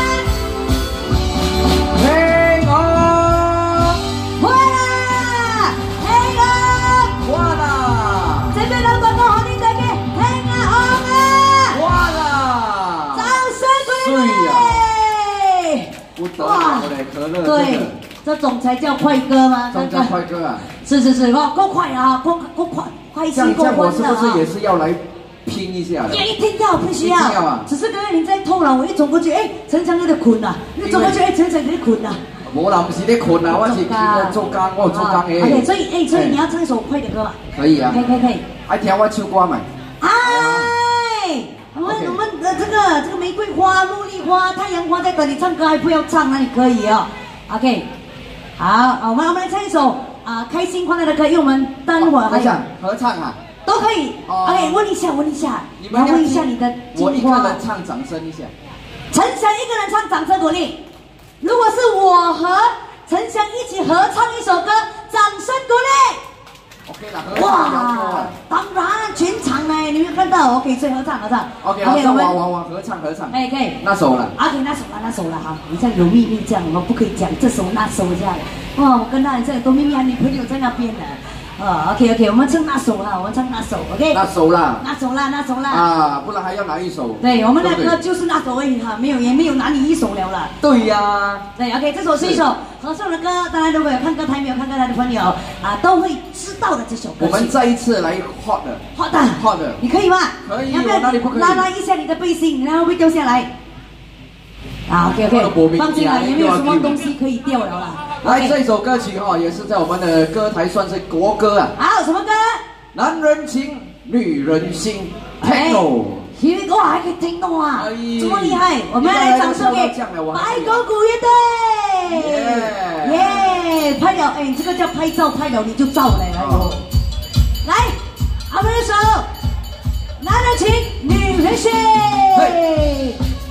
聽我， 換啦，聽我， 換啦。 這邊老闆我好聽這邊，聽啊我啊。 換啦。 掌聲鼓勵。 不得了嘞，可樂。 对，这种才叫快歌吗？ 这叫快歌啊。 是是是，哦，够快啊，够够快，快这样心够这样，我欢乐啊是不是也。是要来拼一下的？ 也一定要，必须要。 一定要啊只是刚刚你在偷懒，我一走过去，哎，陈强有点困了，你走过去，哎，陈强有点困了。 我啦，不是在困啊，我是在做工，我有做工啊诶。 OK，所以哎，所以你要唱一首快点歌嘛。 可以啊可。以可以可以。 爱听我唱歌嘛。 哎，我们 OK 我们的这个这个玫瑰花、茉莉花、太阳花在等你唱歌，还不要唱，那你可以哦。OK， 好，我们我们来唱一首啊开心欢乐的歌，因为我们待会儿还有合唱合唱啊。 都可以。 哦 OK，问一下问一下， 你们要要问一下你的我一金花。 个人唱，掌声一下。 陈翔一个人唱，掌声鼓励。如果是我和陈翔一起合唱一首歌，掌声鼓励。 OK 啦，合唱要够哇啊。， 当然全场呢，你没有看到 ？OK，所以合唱合唱。 OK， 老师， 我们我我我合唱合唱。 哎可以。 那首了。 OK，那首了那首了哈，你这样有秘密这样，我们不可以讲这首那首这样。哇，我跟他这样多秘密，女朋友在那边呢。哦 OK OK， 我们唱那首哈，我们唱那首 OK。 那首啦。 那首啦那首啦。 啊，不然还要哪一首？ 对，我们的对不对歌就是那首而已哈，没有也没有拿你一首了啦。 对呀。 对 OK， 这首是一首合唱的歌，当然如果有看歌台没有看歌台的朋友啊，都会知道的这首歌曲。 我们再一次来 hot 的。 好的， 好的你可以吗？ 可以要不要我哪里不可以拉拉一下你的背心，然后会不会掉下来？啊 OK 我的国 OK， 民放心啦， 家也没有什么又要丢东西可以掉了啦。 来， OK 这首歌曲哈、也是在我们的歌台算是国歌啊。 好，什么歌？ 男人情，女人心哎 ，Techno。 咦，哇，还可以听懂啊， 哎这么厉害！我们来掌声给你看来都笑到这样了我还白可以狗鼓乐队。 耶耶！拍了，哎，这个叫拍照，拍了你就照了，哎呦哦。 来，我们一首男人情，女人心。 嘿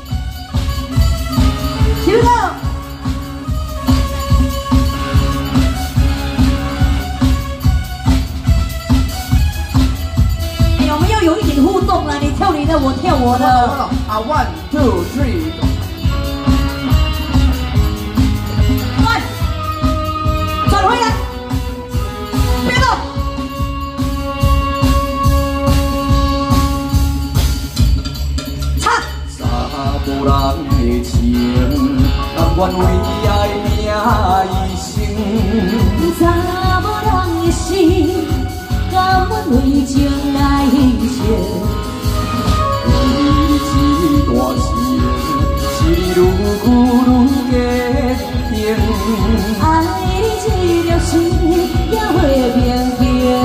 Here we go。哎，我们要有一点互动了，你跳你的，我跳我的。 啊 ，one two three。 转，转回来，别动。 为爱拼一生。 查某人的心，甘愿为情来牺牲。 为这段情，是愈久愈坚定。 爱你这条心也会平平。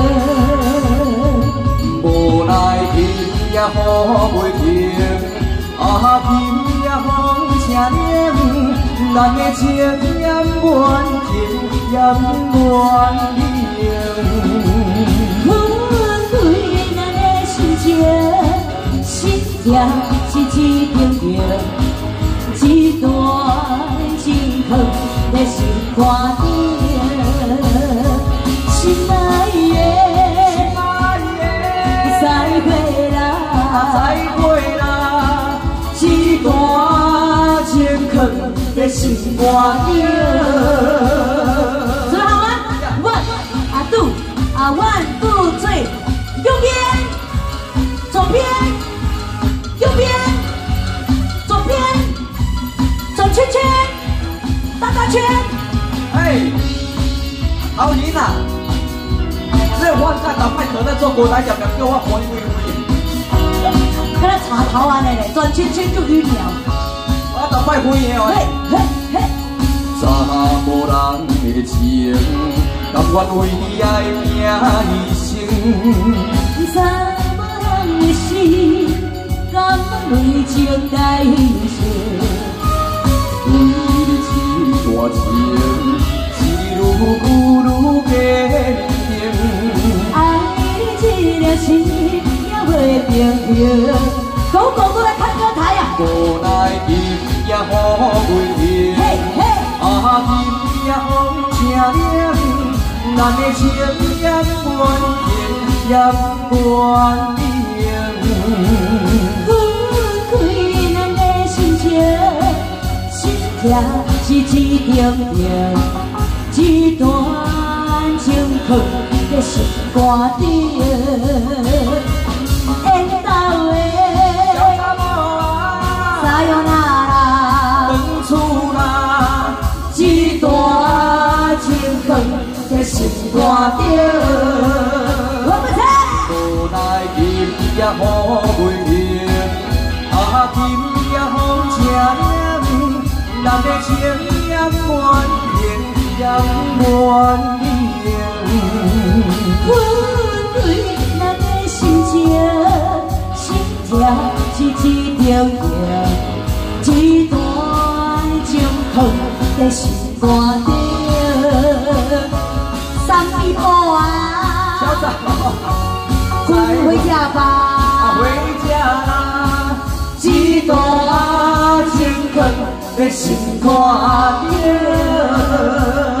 无奈天也雨袂停，啊天也风正冷，咱的情也满情也满灵。 阮对咱的心情，心痛是一张张，一段情放在心肝顶。心爱的，再会啦， 再会啦，一段情放在心肝顶。 准备好吗 ？One 啊 two 啊 one two three， 右边，左边，右边，左边，转圈圈，大大圈。 哎，后年啊，这我甲头摆可能做国台，入入叫我开开开。 跟他茶桃啊那嘞，转圈圈就晕了。 我头摆开的哦。 嘿嘿嘿。 查某人的情，甘愿为爱拼一生。 查某人的心，甘愿为情来牺牲。 为你这段情，是愈久愈坚定。 爱你这条心也会平平。 狗狗都来看歌台呀、啊！ 无奈天也雨袂停， 嘿嘿， 啊天也风正冷，咱的情也满情也满灵。 分开咱的心情，心痛是一张张，一段情放在心肝顶。缘投的。撒哟那拉， 回厝啦， 一段情放在心肝顶。我不猜。 无奈天也雨袂停，啊天也风正冷，咱的情也满情也满灵。 阮对咱的心情，心痛是一张张，一段情放在心肝顶。三米坡啊， 小嫂， 滚回家吧， 回家啦， 一段情放在心肝顶。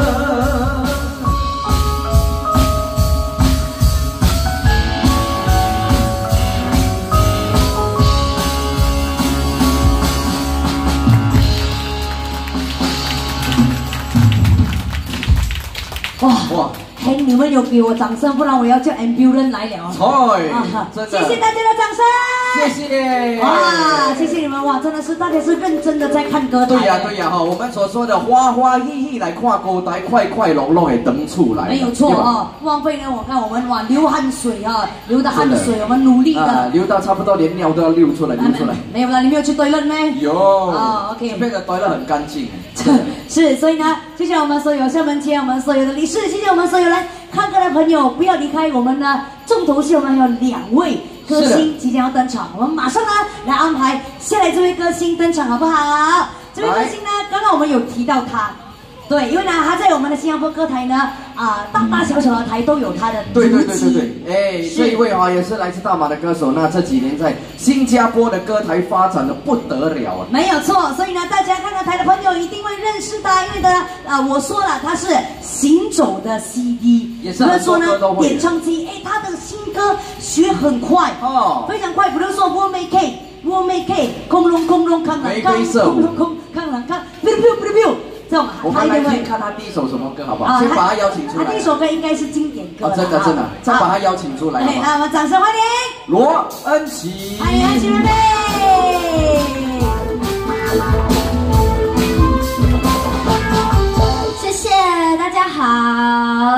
哇哇！嘿，你们有给我掌声，不然我要叫 ambulance 来了。 对， 啊真的， 谢谢大家的掌声。 谢谢。 哇，谢谢你们哇，真的是大家是认真的在看歌台。 对呀对呀哈，我们所说的花花意意来看歌台，快快乐乐的等出来。 没有错哦，汪菲呢？我看我们哇流汗水啊，流的汗水，我们努力的， 流到差不多连尿都要流出来，流出来。 没有啦，你没有去对论咩？ 有。 哦 ，OK， 这边的对论很干净。 是，所以呢，谢谢我们所有厦门街，我们所有的理事，谢谢我们所有来看歌的朋友，不要离开我们呢。重头戏我们还有两位歌星即将要登场，我们马上呢来安排下来这位歌星登场，好不好？这位歌星呢，刚刚我们有提到他。对，因为呢，他在我们的新加坡歌台呢，啊、呃，大大小小的台都有他的对对对对对，哎，这一位哈、啊、也是来自大马的歌手，那这几年在新加坡的歌台发展的不得了啊。 没有错，所以呢，大家看看台的朋友一定会认识他，因为呢，啊、呃，我说了，他是行走的 C D， 也是很多歌都会。 演唱机，哎，他的新歌学很快哦，非常快，比如说我没 K， 我没 K， 空隆空隆康朗康，空隆空康朗康，biu biu biu biu。 我们来听看他第一首什么歌好不好？先把他邀请出来。 他第一首歌应该是经典歌。 哦，真的真的，再把他邀请出来。 对，那我们掌声欢迎罗恩琪。 欢迎安琪妹妹。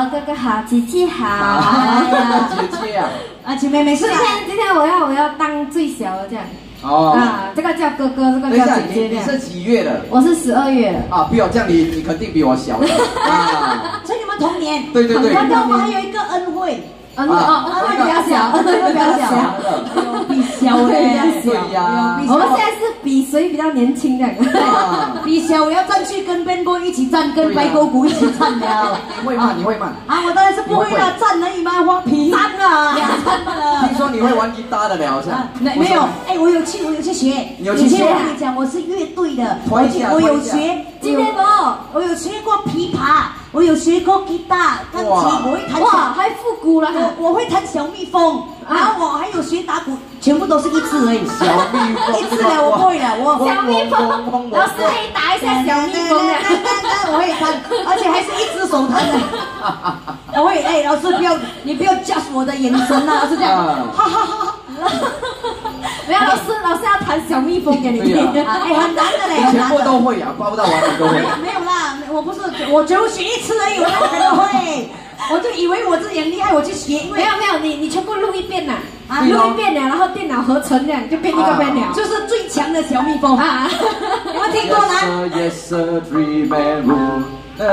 好，哥哥好，姐姐好。 哎呀，姐姐啊！ 啊，姐妹没事今啦。 天今天我要我要当最小的这样。 哦。 啊，这个叫哥哥，这个等一下， 叫姐姐这样。 你你是几月的？ 我是十二月的。 啊，不要这样，你你肯定比我小的啊。 所以你们同年。 对对对。 刚刚我们还有一个恩惠。 恩惠哦，恩惠比较小，恩惠比较小。 哎呦，比小嘞， 对呀。 我们现在是比谁比较年轻的。 比小我要站去跟 Ben 哥一起站，跟白狗骨一起站了。 你会慢，你会慢。 啊，我当然是不会啦，站而已嘛，花皮站啊，站了。 听说你会玩吉他的了，好像。 没没有，哎，我有去，我有去学。 你有去学？ 我跟你讲，我是乐队的， 团一下， 我有学。今天哦，我有学过琵琶，我有学过吉他、钢琴，我会弹。 哇，还复古了。 我我会弹小蜜蜂，然后我还有学打鼓，全部都是一次而已。 小蜜蜂。 一次了，我不会了，我。 小蜜蜂，老师可以打一下小蜜蜂的。 我会弹，而且还是一只手弹的。我会，哎，老师不要，你不要 judge 我的眼神啊，是这样，哈哈哈。 没有，老师，老师要弹小蜜蜂给你听。 哎，很难的嘞， 全部都会啊，包到完你都会。 没有啦，我不是，我只有学一次而已，我哪可能会？我就以为我自己很厉害，我去学。 没有没有，你你全部录一遍呐，啊，录一遍了，然后电脑合成这样就变一个变了， 就是最强的小蜜蜂啊！有没有听过呢？ Yes sir, three man room。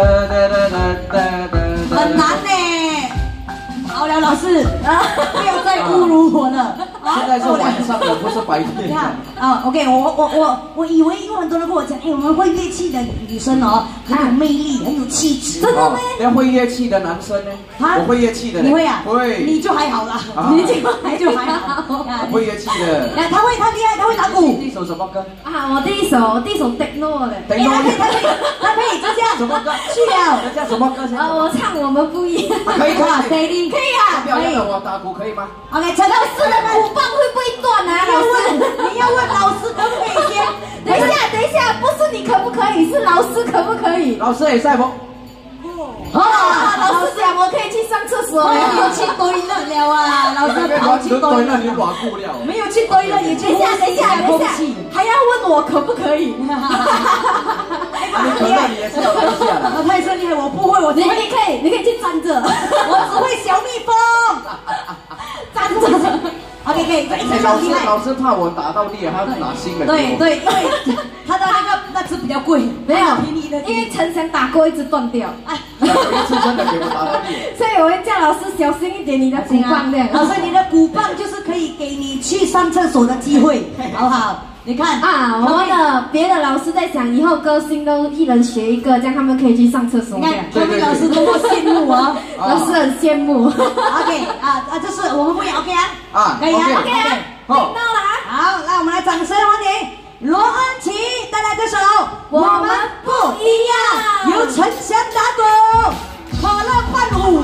很难呢。好了，老师，不要再侮辱我了。 现在是晚上的，不是白天。 你看啊 ，OK， 我我我我以为，因为很多人跟我讲，哎，我们会乐器的女生哦，很有魅力，很有气质。真的吗？ 那会乐器的男生呢？我会乐器的。 你会啊？ 会。 你就还好啦，你就你就还好。 会乐器的。 他会，他厉害，他会打鼓。 第一首什么歌？ 啊，我第一首第一首 techno 的。 techno。 他可以，他可以，他可以，就这样。 什么歌？ 去了。 这叫什么歌？ 啊，我唱我们不一样。 可以哇 ，Daddy 可以啊。 可以。我打鼓可以吗 ？OK， 陈老师的鼓棒会不会断啊？ 你要问，你要问老师可不可以先？ 等一下，等一下，不是你可不可以，是老师可不可以？ 老师也在不？ 哦，老师讲我可以去上厕所， 没有去堆了了啊！老师跑去堆了，你软布料。 没有去堆了，也等一下，等一下，等一下，还要问我可不可以？ 你可能你也是要蹲下了。 我太厉害，我不会，我你你可以，你可以去站着， 我只会小蜜蜂，站着。OK， 可以， 老师老师怕我打到地，他要拿新的。 对对，因为他的那个那只比较贵， 没有，因为陈翔打过一直断掉。 有一次真的给我打到地， 所以我会叫老师小心一点你的鼓棒的。 老师，你的鼓棒就是可以给你去上厕所的机会，好不好？你看啊，我们的别的老师在想，以后歌星都一人学一个，这样他们可以去上厕所。 你看，各位老师多么羡慕啊！ 老师很羡慕。 OK， 啊啊，这是我们会 OK 啊？ 啊， 可以啊 ，OK 啊，听到了啊。 好，那我们来掌声欢迎罗恩琪带来这首《 我们不一样》， 由陈翔打鼓，可乐伴舞。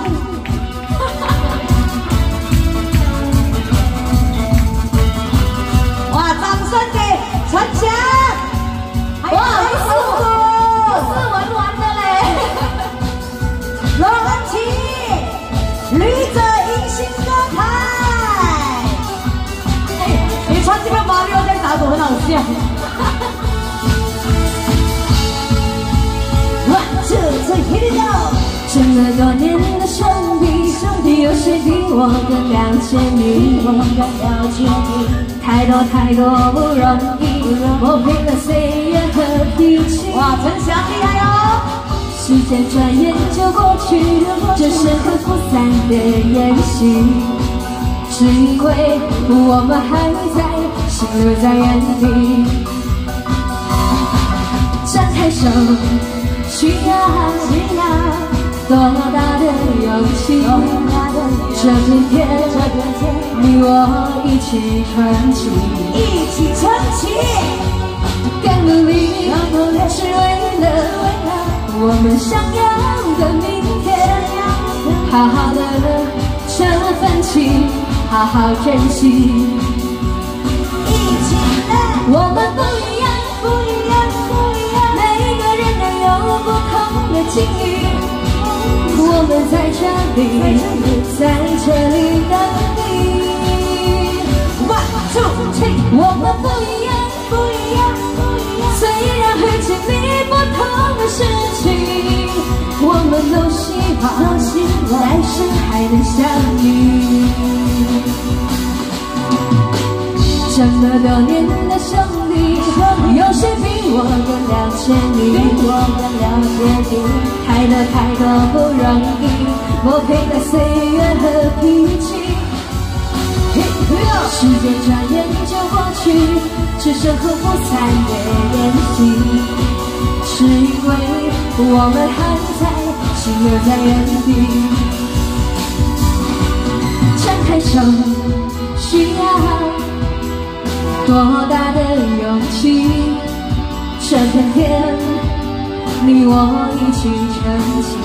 哇，掌声给陈翔！ 哇，是我，是玩玩的嘞。 罗恩琪，旅者迎新歌台。哎，你穿这个马六在打鼓很好笑。One two three hit it go。 这么多年的兄弟，有谁比我更了解你？我更了解你。太多太多不容易，磨平了岁月和脾气。 哇，陈翔厉害哦！ 时间转眼就过去，这是个不散的宴席。只因为我们还在，心留在原地。张开手，去啊去啊，多大的勇气！这片天，你我一起撑起， 一起撑起， 更努力，是为了我们想要的明天。好好的这份情，好好珍惜。 一起来， 我们不一样，不一样，不一样。每个人都有不同的境遇。我们在这里，在这里等你。 One two three， 我们不一样，不一样，不一样。虽然会经历不同的事情，我们都希望到希望，来生还能相遇。这么多年的兄弟，有谁比我更了解你？比我更了解你，太多太多不容易，磨平了岁月和脾气。时间转眼就过去，只剩和不散的联系。是因为我们还在，心留在原地。张开手，需要多大的勇气？这片天，你我一起撑起。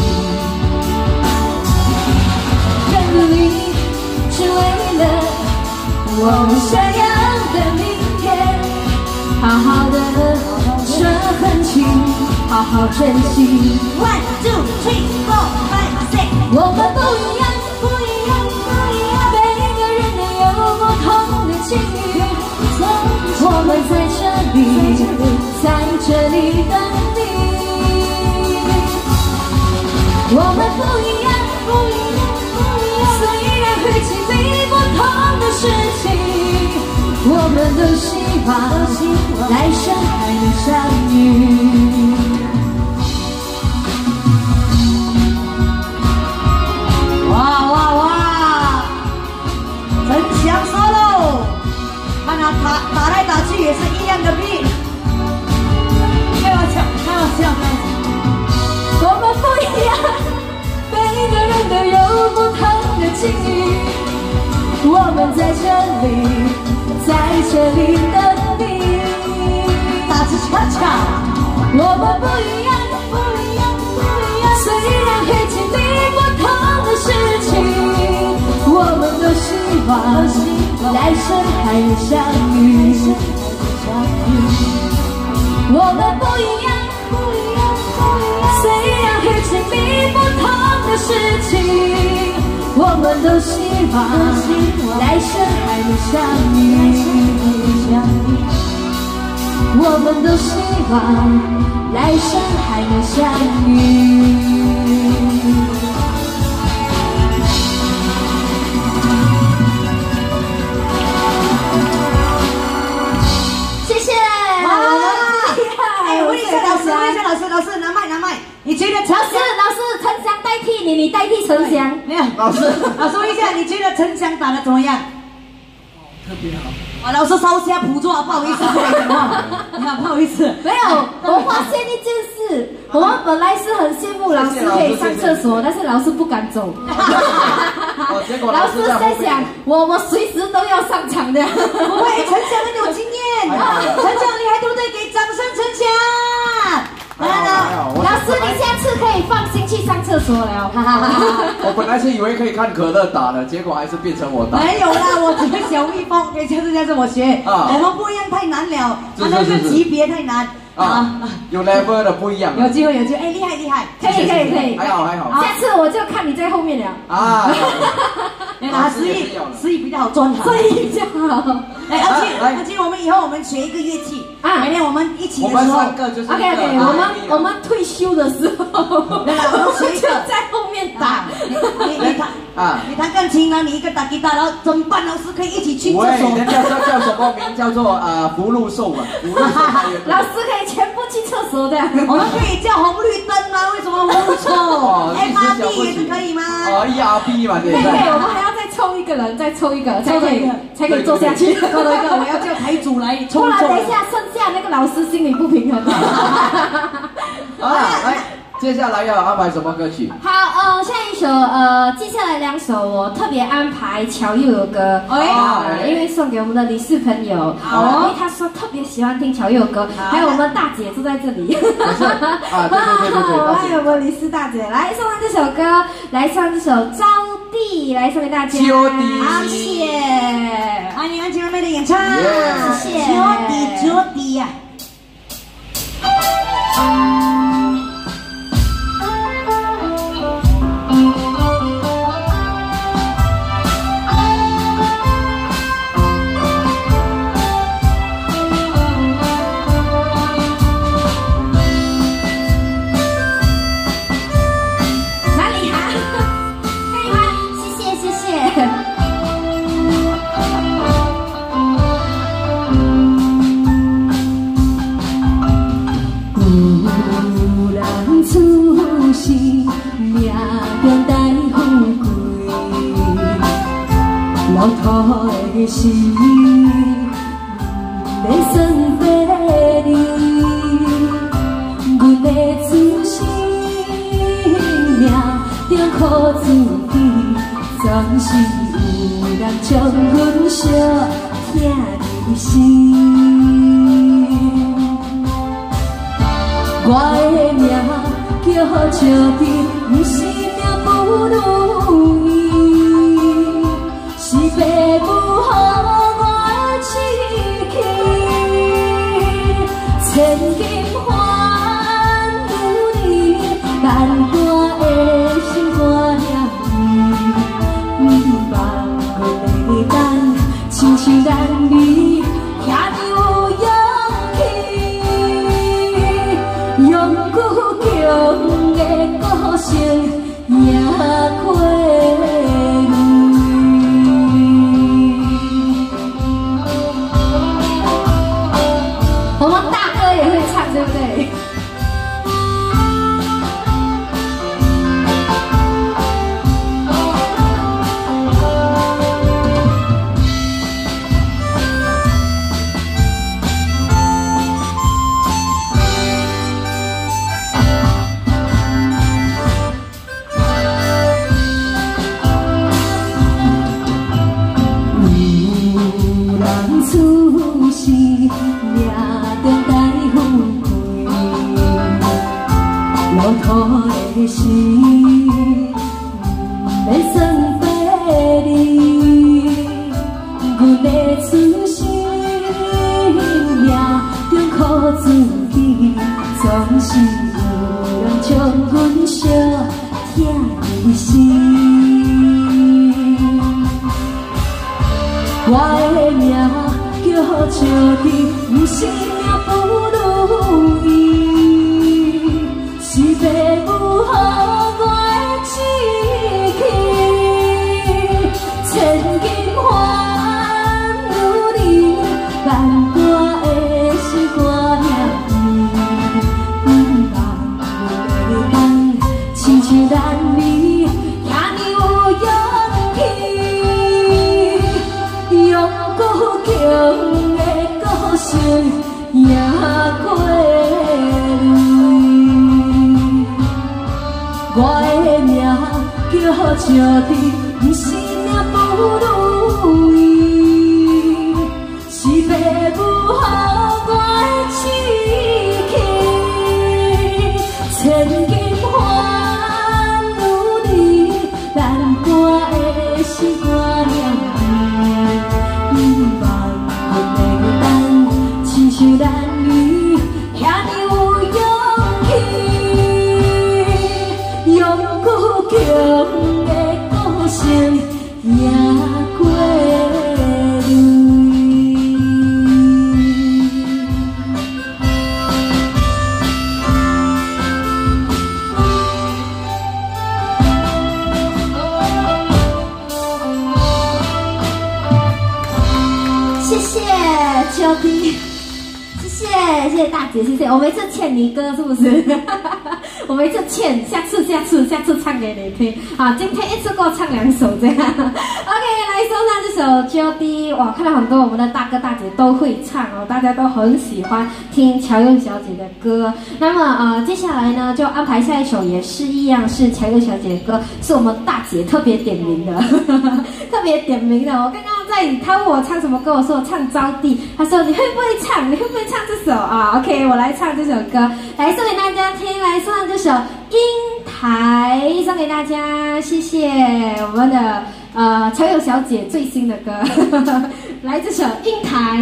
更努力，只为了我们想要的明天。好好的这份情，好好珍惜。 One two three four five six， 我们不一样，不一样，不一样。每个人都有不同的境遇，我们在这里，在这里等你。我们不一样，不一样，不一样。虽然会经历不同的事情，我们都希望来生还能相遇。 哇哇哇！真享受喽！看他打打来打去也是一样的币。开玩笑，开玩笑，开玩笑。 我们不一样，每个人都有不同的境遇。我们在这里，在这里等你。 大致恰恰， 我们不一样，不一样，不一样。虽然会经历不同的事情，我们都希望来生还能相遇。我们不一样，不一样，不一样。虽然会经历不同的事情，我们都希望来生还能相遇。我们都希望来生还能相遇。谢谢。 哎，问一下老师，问一下老师，老师拿麦拿麦，你觉得陈老师，老师，陈翔代替你，你代替陈翔。 没有， 老师， 老师问一下，你觉得陈翔打得怎么样？ 特别好。 啊，老师稍下捕捉，不好意思，不好意思，不好意思。 没有，我发现一件事，我们本来是很羡慕老师可以上厕所，但是老师不敢走。 哦，结果老师老师在在想，我我随时都要上场的。 不会，陈翔很有经验。陈翔厉害，对不对？给掌声，陈翔。 还好还好，我老师，你下次可以放心去上厕所了。 我本来是以为可以看可乐打的，结果还是变成我打。 没有啦，我只是小蜜蜂，给下次下次我学。 啊我们不一样，太难了， 是啊，那是是个级别太难啊， 啊。 有 level 的不一样啊。 有机会，有机会，哎，厉害厉害， 可以可以可以， 还好还好下次我就看你在后面了。 啊。 啊，诗意诗意比较好专长。 所以比较好。 哎，而且来而且我们以后我们学一个乐器啊每天我们一起我们的时候， 三个就是 OK OK，我们我们退休的时候， 对啦，我们学一就个在后面打。 你你你弹啊你弹钢琴啊，你一个打吉他，然后整班老师可以一起去厕喂， 所。 人家叫叫什么名？叫做呃福禄寿啊，福禄寿太远老师可以全部去厕所的。 我们可以叫红绿灯啊，为什么红错哦 ？M R B 也是可以吗？ 哦 E R B 嘛，对对对， 不对？ 我们还要再抽一个人，再抽一个，才可以抽一个才可以坐下去。 最后一个我要叫台主来不然冲冲。 等一下剩下那个老师心里不平衡。 好了，来，接下来要安排什么歌曲？ 好，呃，下一首，呃，接下来两首我特别安排乔佑佑歌， 哎呃因为送给我们的理事朋友， 好呃因为他说特别喜欢听乔佑歌，还有我们大姐坐在这里， 啊对对对对对大姐还有我们理事大姐来送上这首歌，来唱这首《招娣》，来送给大家， 招娣好，谢谢。 欢迎安琪妹妹的演唱， 谢谢九弟九弟呀。 哪里啊？ 是要算别离，阮的自信命中靠自己，总是有人将阮惜疼入心。我的命叫笑的，不是命不如意，是爸母予我志气。千金换如你，但我的心肝念伊，不望阮会等，亲像咱你遐尼有勇气，勇骨强的个性也亏你。我们大哥也会唱，对不对？出世命中带富贵，路途的事，免算别离。阮的出世命中靠自己，总是有人将阮惜疼入心。我的命叫笑的，不是命不如意，是爸母予我志气。千金换如你，但我的心肝念伊，不望阮会当亲像咱你遐尼有勇气，勇骨强的个性也亏你。我的命叫笑的，不是命不如意，是爸母予我志气。千金换如你，但我的心肝念伊，不望阮会当亲像咱你遐尼有勇气，勇骨强的个性也亏你。 谢谢秋弟，谢谢谢谢大姐，谢谢。我们一次欠你歌是不是？我们一次欠，下次下次下次唱给你听。好，今天一次给我唱两首这样。OK， 来送上这首秋弟。哇，看到很多我们的大哥大姐都会唱哦，大家都很喜欢听乔佑小姐的歌。那么呃，接下来呢就安排下一首也是一样是乔佑小姐的歌，是我们大姐特别点名的，特别点名的。我刚刚在他问我唱什么歌，我说我唱招娣，他说你会不会唱？你会不会唱这首啊 ？OK， 我来唱这首歌，来送给大家听，来送上这首《英台》送给大家，谢谢我们的呃乔友小姐最新的歌，来这首《英台》。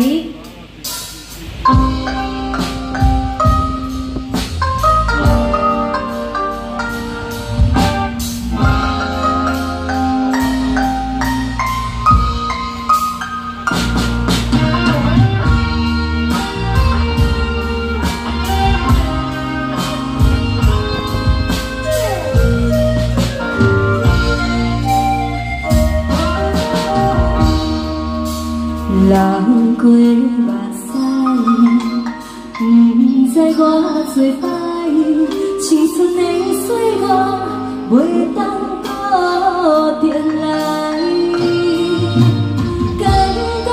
人过目屎，不知我做歹，青春的岁月袂当搁重来。感觉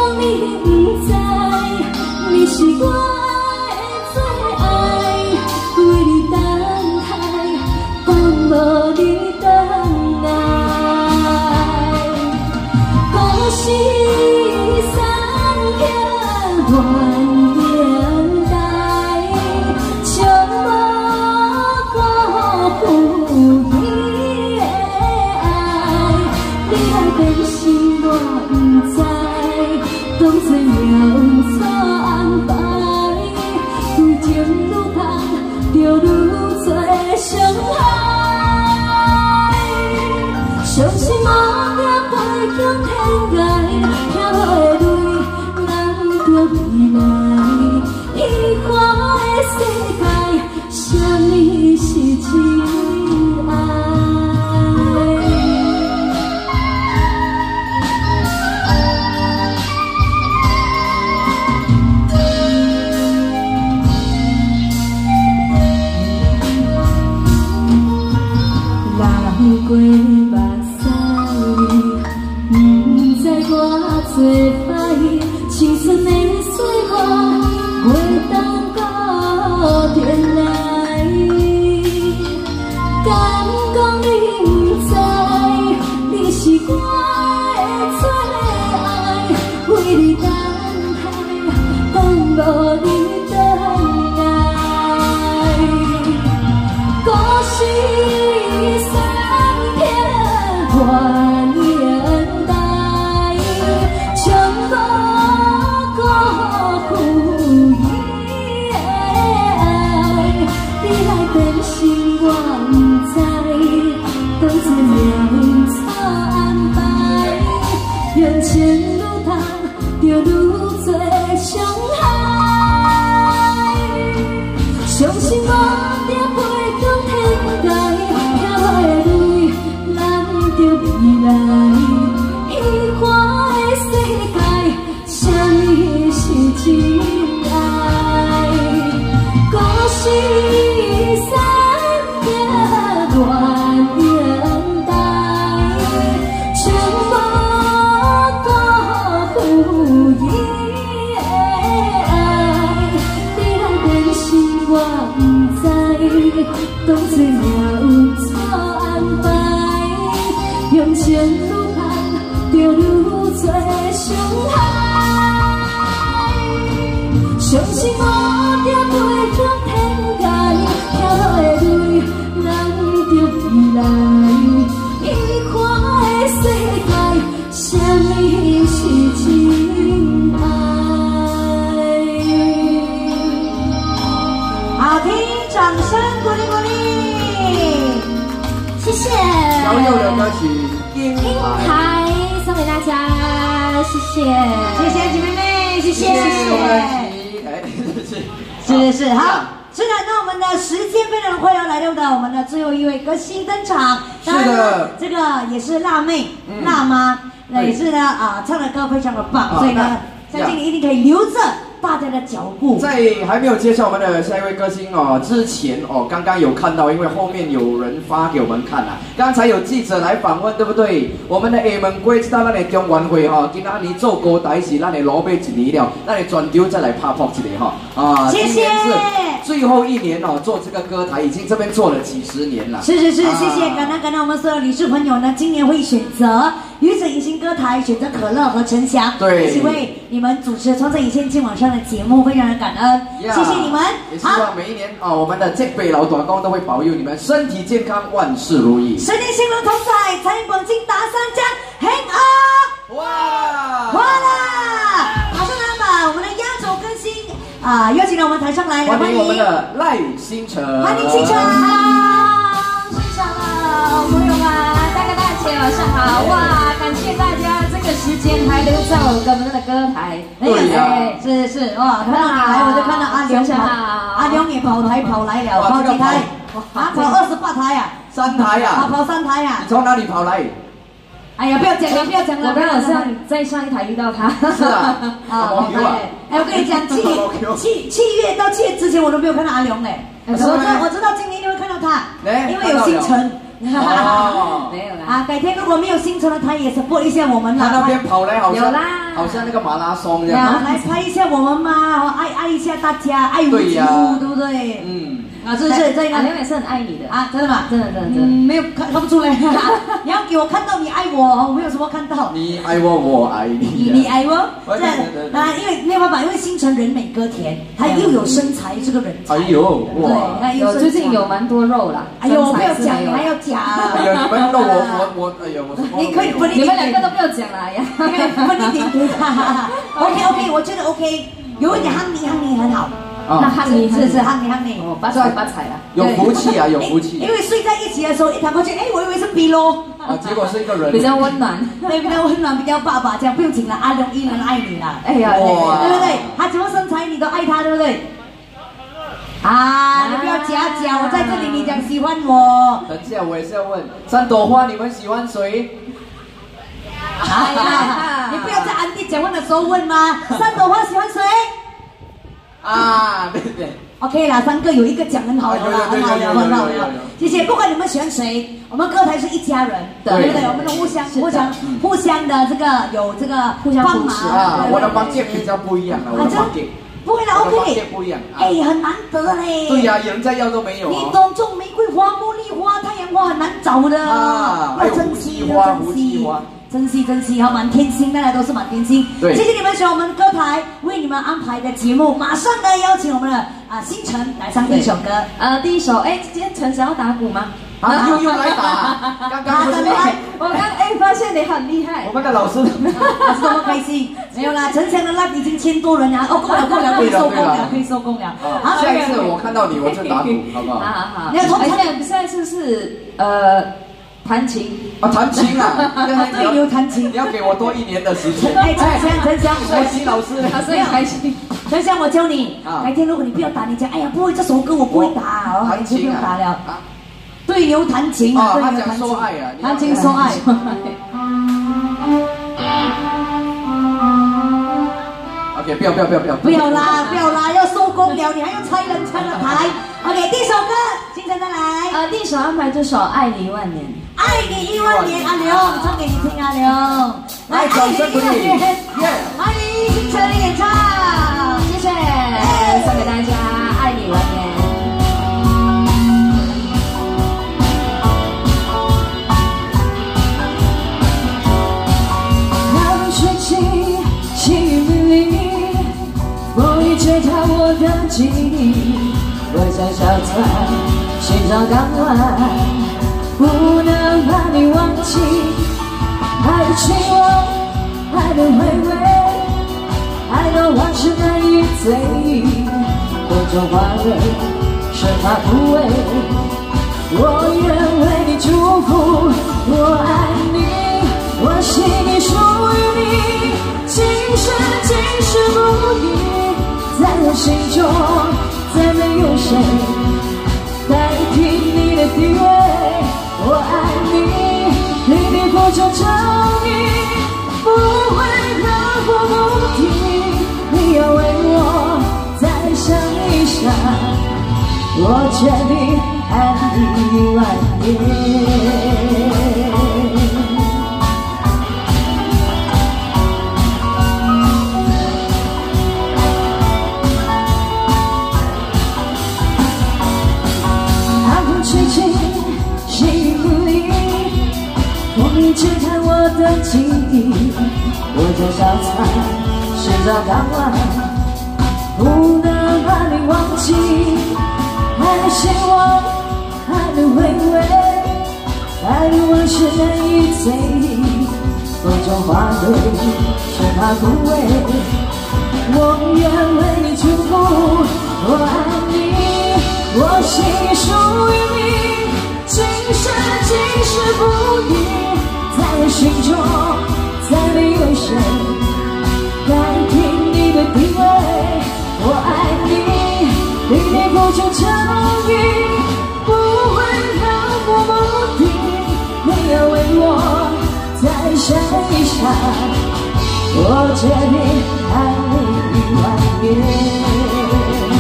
是是好，是的，那我们的时间非常快要来到的，我们的最后一位歌星登场。当然呢，这个也是辣妹、嗯、辣妈，那也是呢啊，唱的歌非常的棒，啊、所以呢，相信你一定可以留着大家的脚步。 在还没有介绍我们的下一位歌星哦之前哦，刚刚有看到，因为后面有人发给我们看啊，刚才有记者来访问，对不对？我们的厦门过知道咱的中元会哈，今仔年做歌台是咱的老尾一年了，咱的全场再来拍扑一个哈啊！ 谢谢。 今年是最后一年哦，做这个歌台已经这边做了几十年了。 是是是，谢谢，感恩感恩我们所有理事朋友呢，今年会选择鱼者迎新歌台，选择可乐和陈翔， 对， 一起为你们主持《创造一线今晚上的节目，非常的感恩， yeah, 谢谢你们。 也希望每一年啊、哦，我们的这辈老短工都会保佑你们身体健康，万事如意。 十年兴隆同彩，财源广进打三江，嘿啊！ 哇哇啦！马上来把我们的压轴更新啊，邀请到我们台上来， 欢迎我们的赖星辰， 欢迎星辰。 好，现场的朋友们，大哥大姐晚上好！哇，感谢大家这个时间还留在我们的歌台。 对呀， 是是哇，看到你来我就看到阿刘跑，阿刘也跑台跑来了，跑几台？啊，跑二十八台呀， 三台呀， 啊，跑三台呀。 你从哪里跑来？ 哎呀，不要讲了，不要讲了。 我刚好上在上一台遇到他。 是啊， 啊，哎，我跟你讲，七七七月到七月之前我都没有看到阿龙嘞。我知道，我知道今年你会看到他，因为有星辰。 哦， 没有啦。 啊，改天如果没有星辰了，他也 support 一下我们啦。 他那边跑来好像有啦， 好像那个马拉松这样。 来拍一下我们嘛，爱爱一下大家，爱屋及乌，对不对？ 嗯。 啊，是不是？这个阿良也是很爱你的啊，真的吗？ 真的真的真的。 嗯，没有看看不出来。你要给我看到你爱我，我没有什么看到。 你爱我，我爱你。 你你爱我， 对对对啊，因为没有办法，因为星辰人美歌甜，他又有身材，这个人才。 哎呦，哇！ 对， 有最近有蛮多肉啦。 哎呦，不要讲，你还要讲。 哎呦，你们肉我我我，哎呦，我是你可以分一你点， 们两个都不要讲了呀。 分一点给他。OK OK， 我觉得 OK， 有一点憨泥憨泥很好。 那汉尼是是憨泥憨泥， 哦，发财发财了， 有福气啊，有福气。 因为睡在一起的时候，一躺过去，哎，我以为是 B 咯， 啊，结果是一个人， 比较温暖， 对，比较温暖，比较爸爸，这样不用紧了，阿龙依然爱你了， 哎呀， 哇， 对不对？他什么身材你都爱他，对不对？啊，你不要假假，我在这里，你讲喜欢我。 等一下，我也是要问，三朵花，你们喜欢谁？ 哎呀，你不要在安迪讲话的时候问吗？三朵花喜欢谁？ 啊，对对。 OK 啦，三个有一个讲很好了啦，很好了，很好了，谢谢。不管你们喜欢谁，我们歌台是一家人，对不对？我们都互相、互相、互相的这个有这个互相帮忙啊。我的帮界比较不一样啊，我的帮界。 不会啦 ，OK， 不一样。 哎，很难得嘞。 对呀，有人在要都没有。 你懂种玫瑰花、茉莉花、太阳花很难找的啊， 要珍惜，要珍惜。珍惜珍惜，好，满天星，大家都是满天星。 对， 谢谢你们选我们歌台为你们安排的节目。马上呢，邀请我们的啊星辰来唱第一首歌。 呃，第一首，哎，今天晨晨要打鼓吗？ 啊，又又来打，刚刚不是来， 我刚哎发现你很厉害。 我们的老师， 老师多么开心。没有啦，晨晨的 live 已经千多人了，哦，够了够了，可以收工了，可以收工了。 好，下一次我看到你，我就打鼓，好不好？ 好好好。 你要从现在下一次是呃。弹琴啊，弹琴啊！ 对，有弹琴。 你要给我多一年的时间。 哎，陈翔，陈翔， 帅气老师， 他是很开心。 陈翔，我教你，改天如果你不要打，你讲，哎呀，不会这首歌我不会打，哦，你就不用打了。对牛弹琴啊， 对牛弹琴， 弹琴说爱。 OK， 不要不要不要不要。 不要啦，不要啦，要收工了，你还要拆人拆了台。OK， 第一首歌，星辰再来。 呃，第一首安排这首《爱你一万年》。 爱你一万年，阿刘，唱给你听，阿刘。 来，掌声鼓励。 欢迎星辰的演唱， 谢谢，送给大家《爱你一万年》。 寒风吹起，细雨淋漓，风雨吹塌我的记忆，我像小船，寻找港湾。不能把你忘记，爱的期望，爱的回味，爱到往事难以追忆，风中花蕊，生怕枯萎。我愿为你祝福，我爱你，我心里属于你，今生今世不移，在我心中再没有谁代替你的地位。我爱你，你的付出证明不会漂泊不停，你要为我再想一想，我决定爱你一万年。寒风吹起，细雨淋漓，风雨吹塌我的记忆，我叫小船，寻找港湾，不能把你忘记，爱的希望，爱的回味，爱的往事难以追忆，风中花蕊，生怕枯萎，我愿为你祝福，我爱你，我心里属于你，今生今世不移，在我心中再没有谁代替你的地位。我爱你，你的付出证明不会漂泊不停，你要为我再想一想，我决定爱你一万年。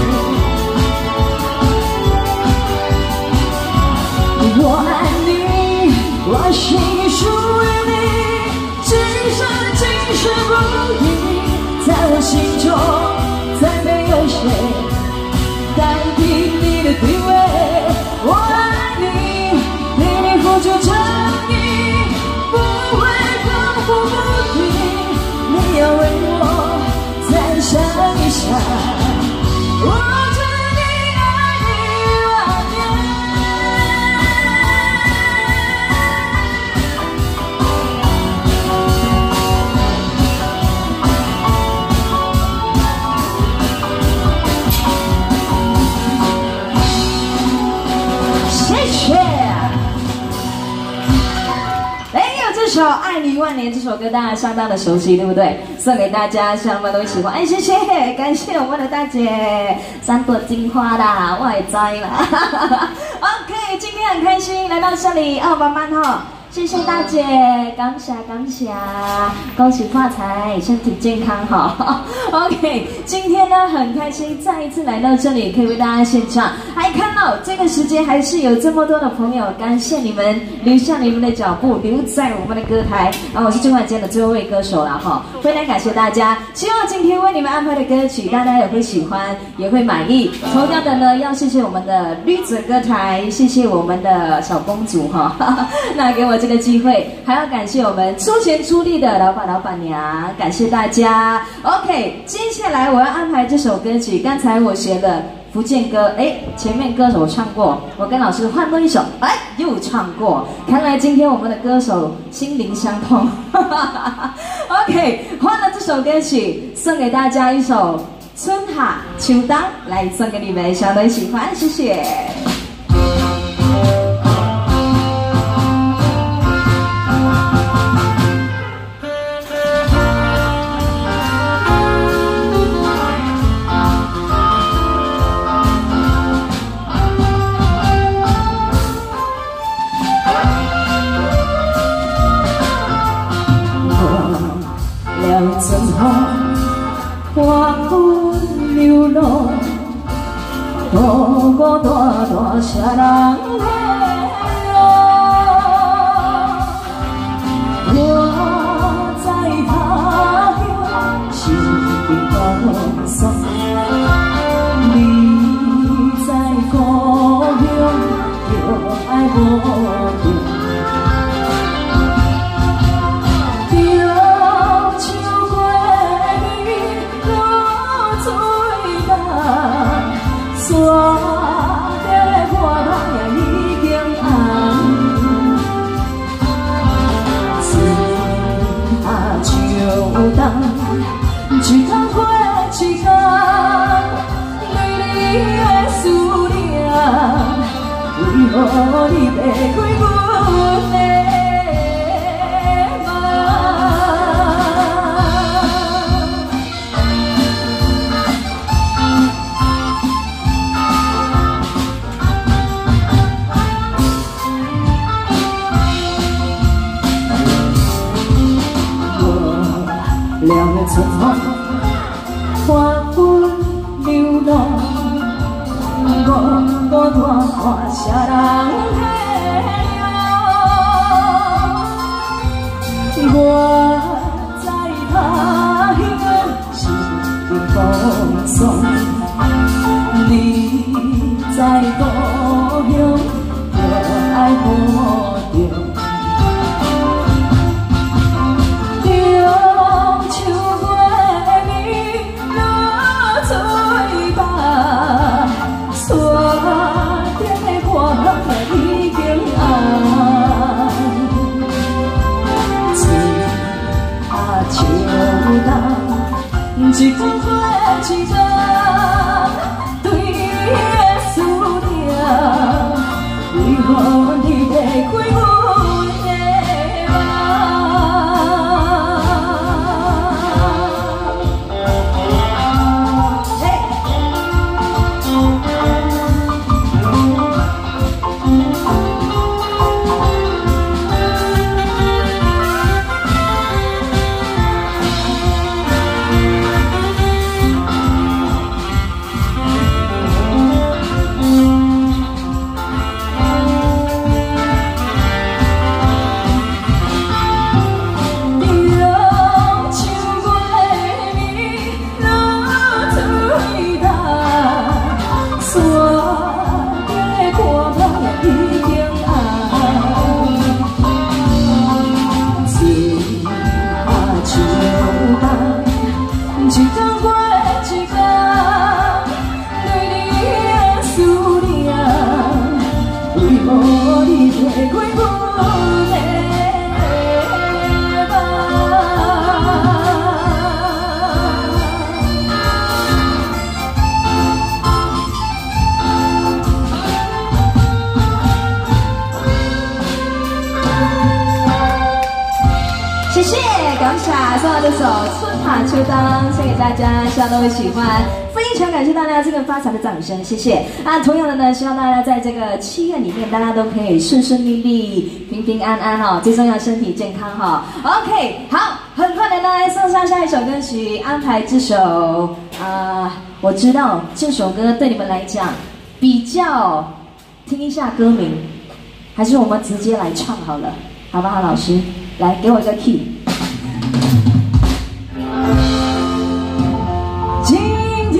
我爱你，我心里属于你，今生今世不移，在我心中再没有谁代替你的地位。我爱你，为你付出诚意，不会空腹不平。你要为我再想一想，我祝你爱你万年。谢谢。哎呦，这首《爱你万年》这首歌大家相当的熟悉，对不对？送给大家，希望我们都喜欢。哎，谢谢，感谢我们的大姐，三朵金花啦，我也摘了。OK， 今天很开心来到这里，啊，慢慢哈。谢谢大姐，感谢感谢，恭喜发财，身体健康哈。OK， 今天呢很开心，再一次来到这里，可以为大家献唱。还看到这个时间还是有这么多的朋友，感谢你们留下你们的脚步，留在我们的歌台。啊，我是今晚间的最后一位歌手了哈，非常感谢大家。希望今天为你们安排的歌曲，大家也会喜欢，也会满意。同样的呢，要谢谢我们的绿子歌台，谢谢我们的小公主哈，那给我这个机会，还要感谢我们出钱出力的老板老板娘，感谢大家。OK， 接下来我要安排这首歌曲，刚才我学的福建歌，哎，前面歌手我唱过，我跟老师换过一首，哎，又唱过，看来今天我们的歌手心灵相通。OK， 换了这首歌曲，送给大家一首《春夏秋冬》，来送给你们，希望都喜欢，谢谢。春风花粉流浪，孤孤单单谁人体我在他乡是风霜，你在故乡就爱无停。一趟过一天，对你的思念，为何你袂开阮的梦？了的春风，花粉流浪，孤孤单单谁人体我在他乡是风霜，你在故乡就爱无着。一天过一天，对你的思念，为何你袂开阮的梦？ 一天对你的思念，为何你袂开阮的梦？ 谢谢，感谢送到这首《春夏秋当》，献给大家，希望都会喜欢。非常感谢大家这个发财的掌声，谢谢。啊，同样的呢，希望大家在这个七月里面，大家都可以顺顺利利、平平安安哦，最重要身体健康哈、哦。OK， 好，很快的呢来送上下一首歌曲，安排这首啊，我知道这首歌对你们来讲比较听一下歌名，还是我们直接来唱好了，好不好，老师？来，给我一个 key。今天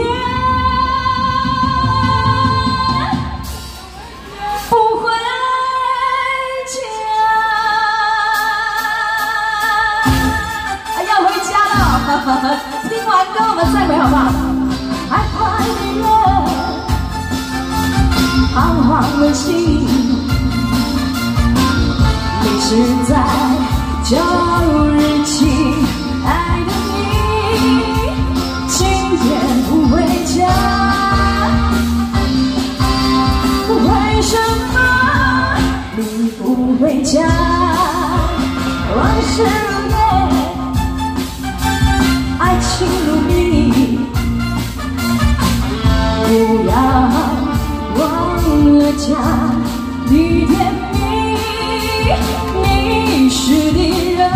不回家，啊，要回家了。听完歌我们再回好不好？害怕女人彷徨的心，你是在旧日情爱的你，今天不回家，为什么你不回家？往事如烟，爱情如蜜，不要忘了家的甜蜜。你是敌人，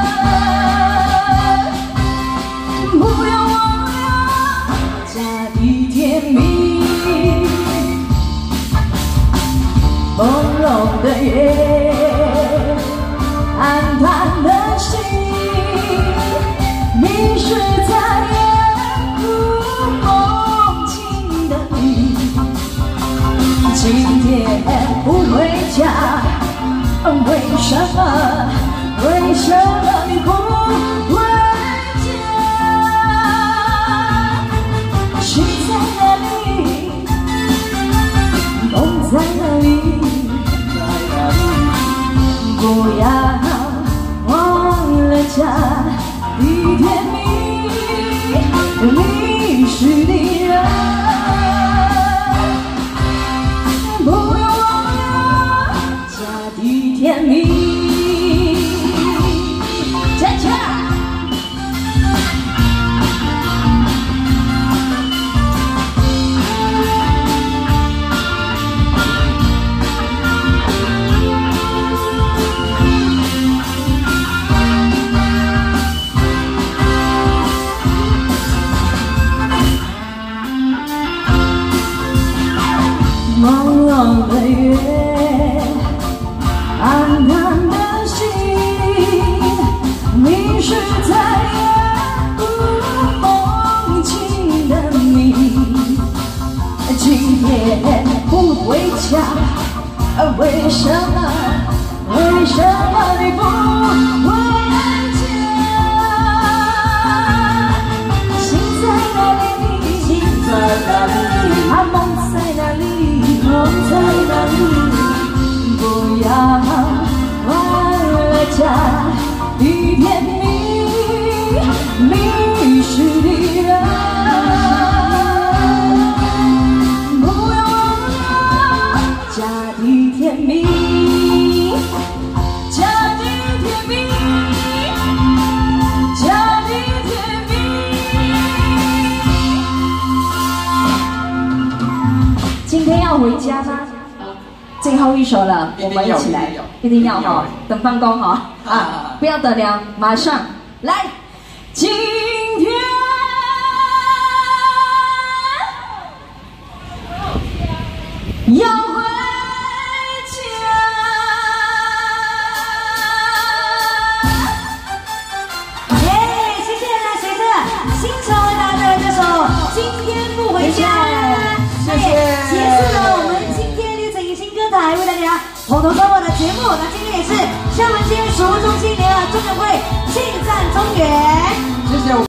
不要忘了家的甜蜜。朦胧的夜，暗淡的心，迷失在夜幕梦境的你。今天不回家，为什么？为什么你不回家？心在哪里？梦在哪里？不要忘了家的甜蜜，你是敌人，不要忘了家的甜蜜。朦胧的月，暗淡的心，迷失在夜幕梦境的你。今天不回家，为什么？为什么你不回家？心在哪里？心在哪里？啊，梦在哪里？梦在哪里？不要忘了家的甜蜜，你是敌人，不要忘了家的甜蜜，家的甜蜜，家的甜蜜。今天要回家吗？最后一首了，我们一起来，一定要哈，等放工哈啊！不要等了，马上来。今天要回家， 耶！谢谢来随着新成为大家带来这首《今天不回家》， 谢谢。 结束了我们今天绿城迎新歌台为大家统统播报的节目。那今天也是厦门街食物中心联合中友会庆赞中原。 谢谢。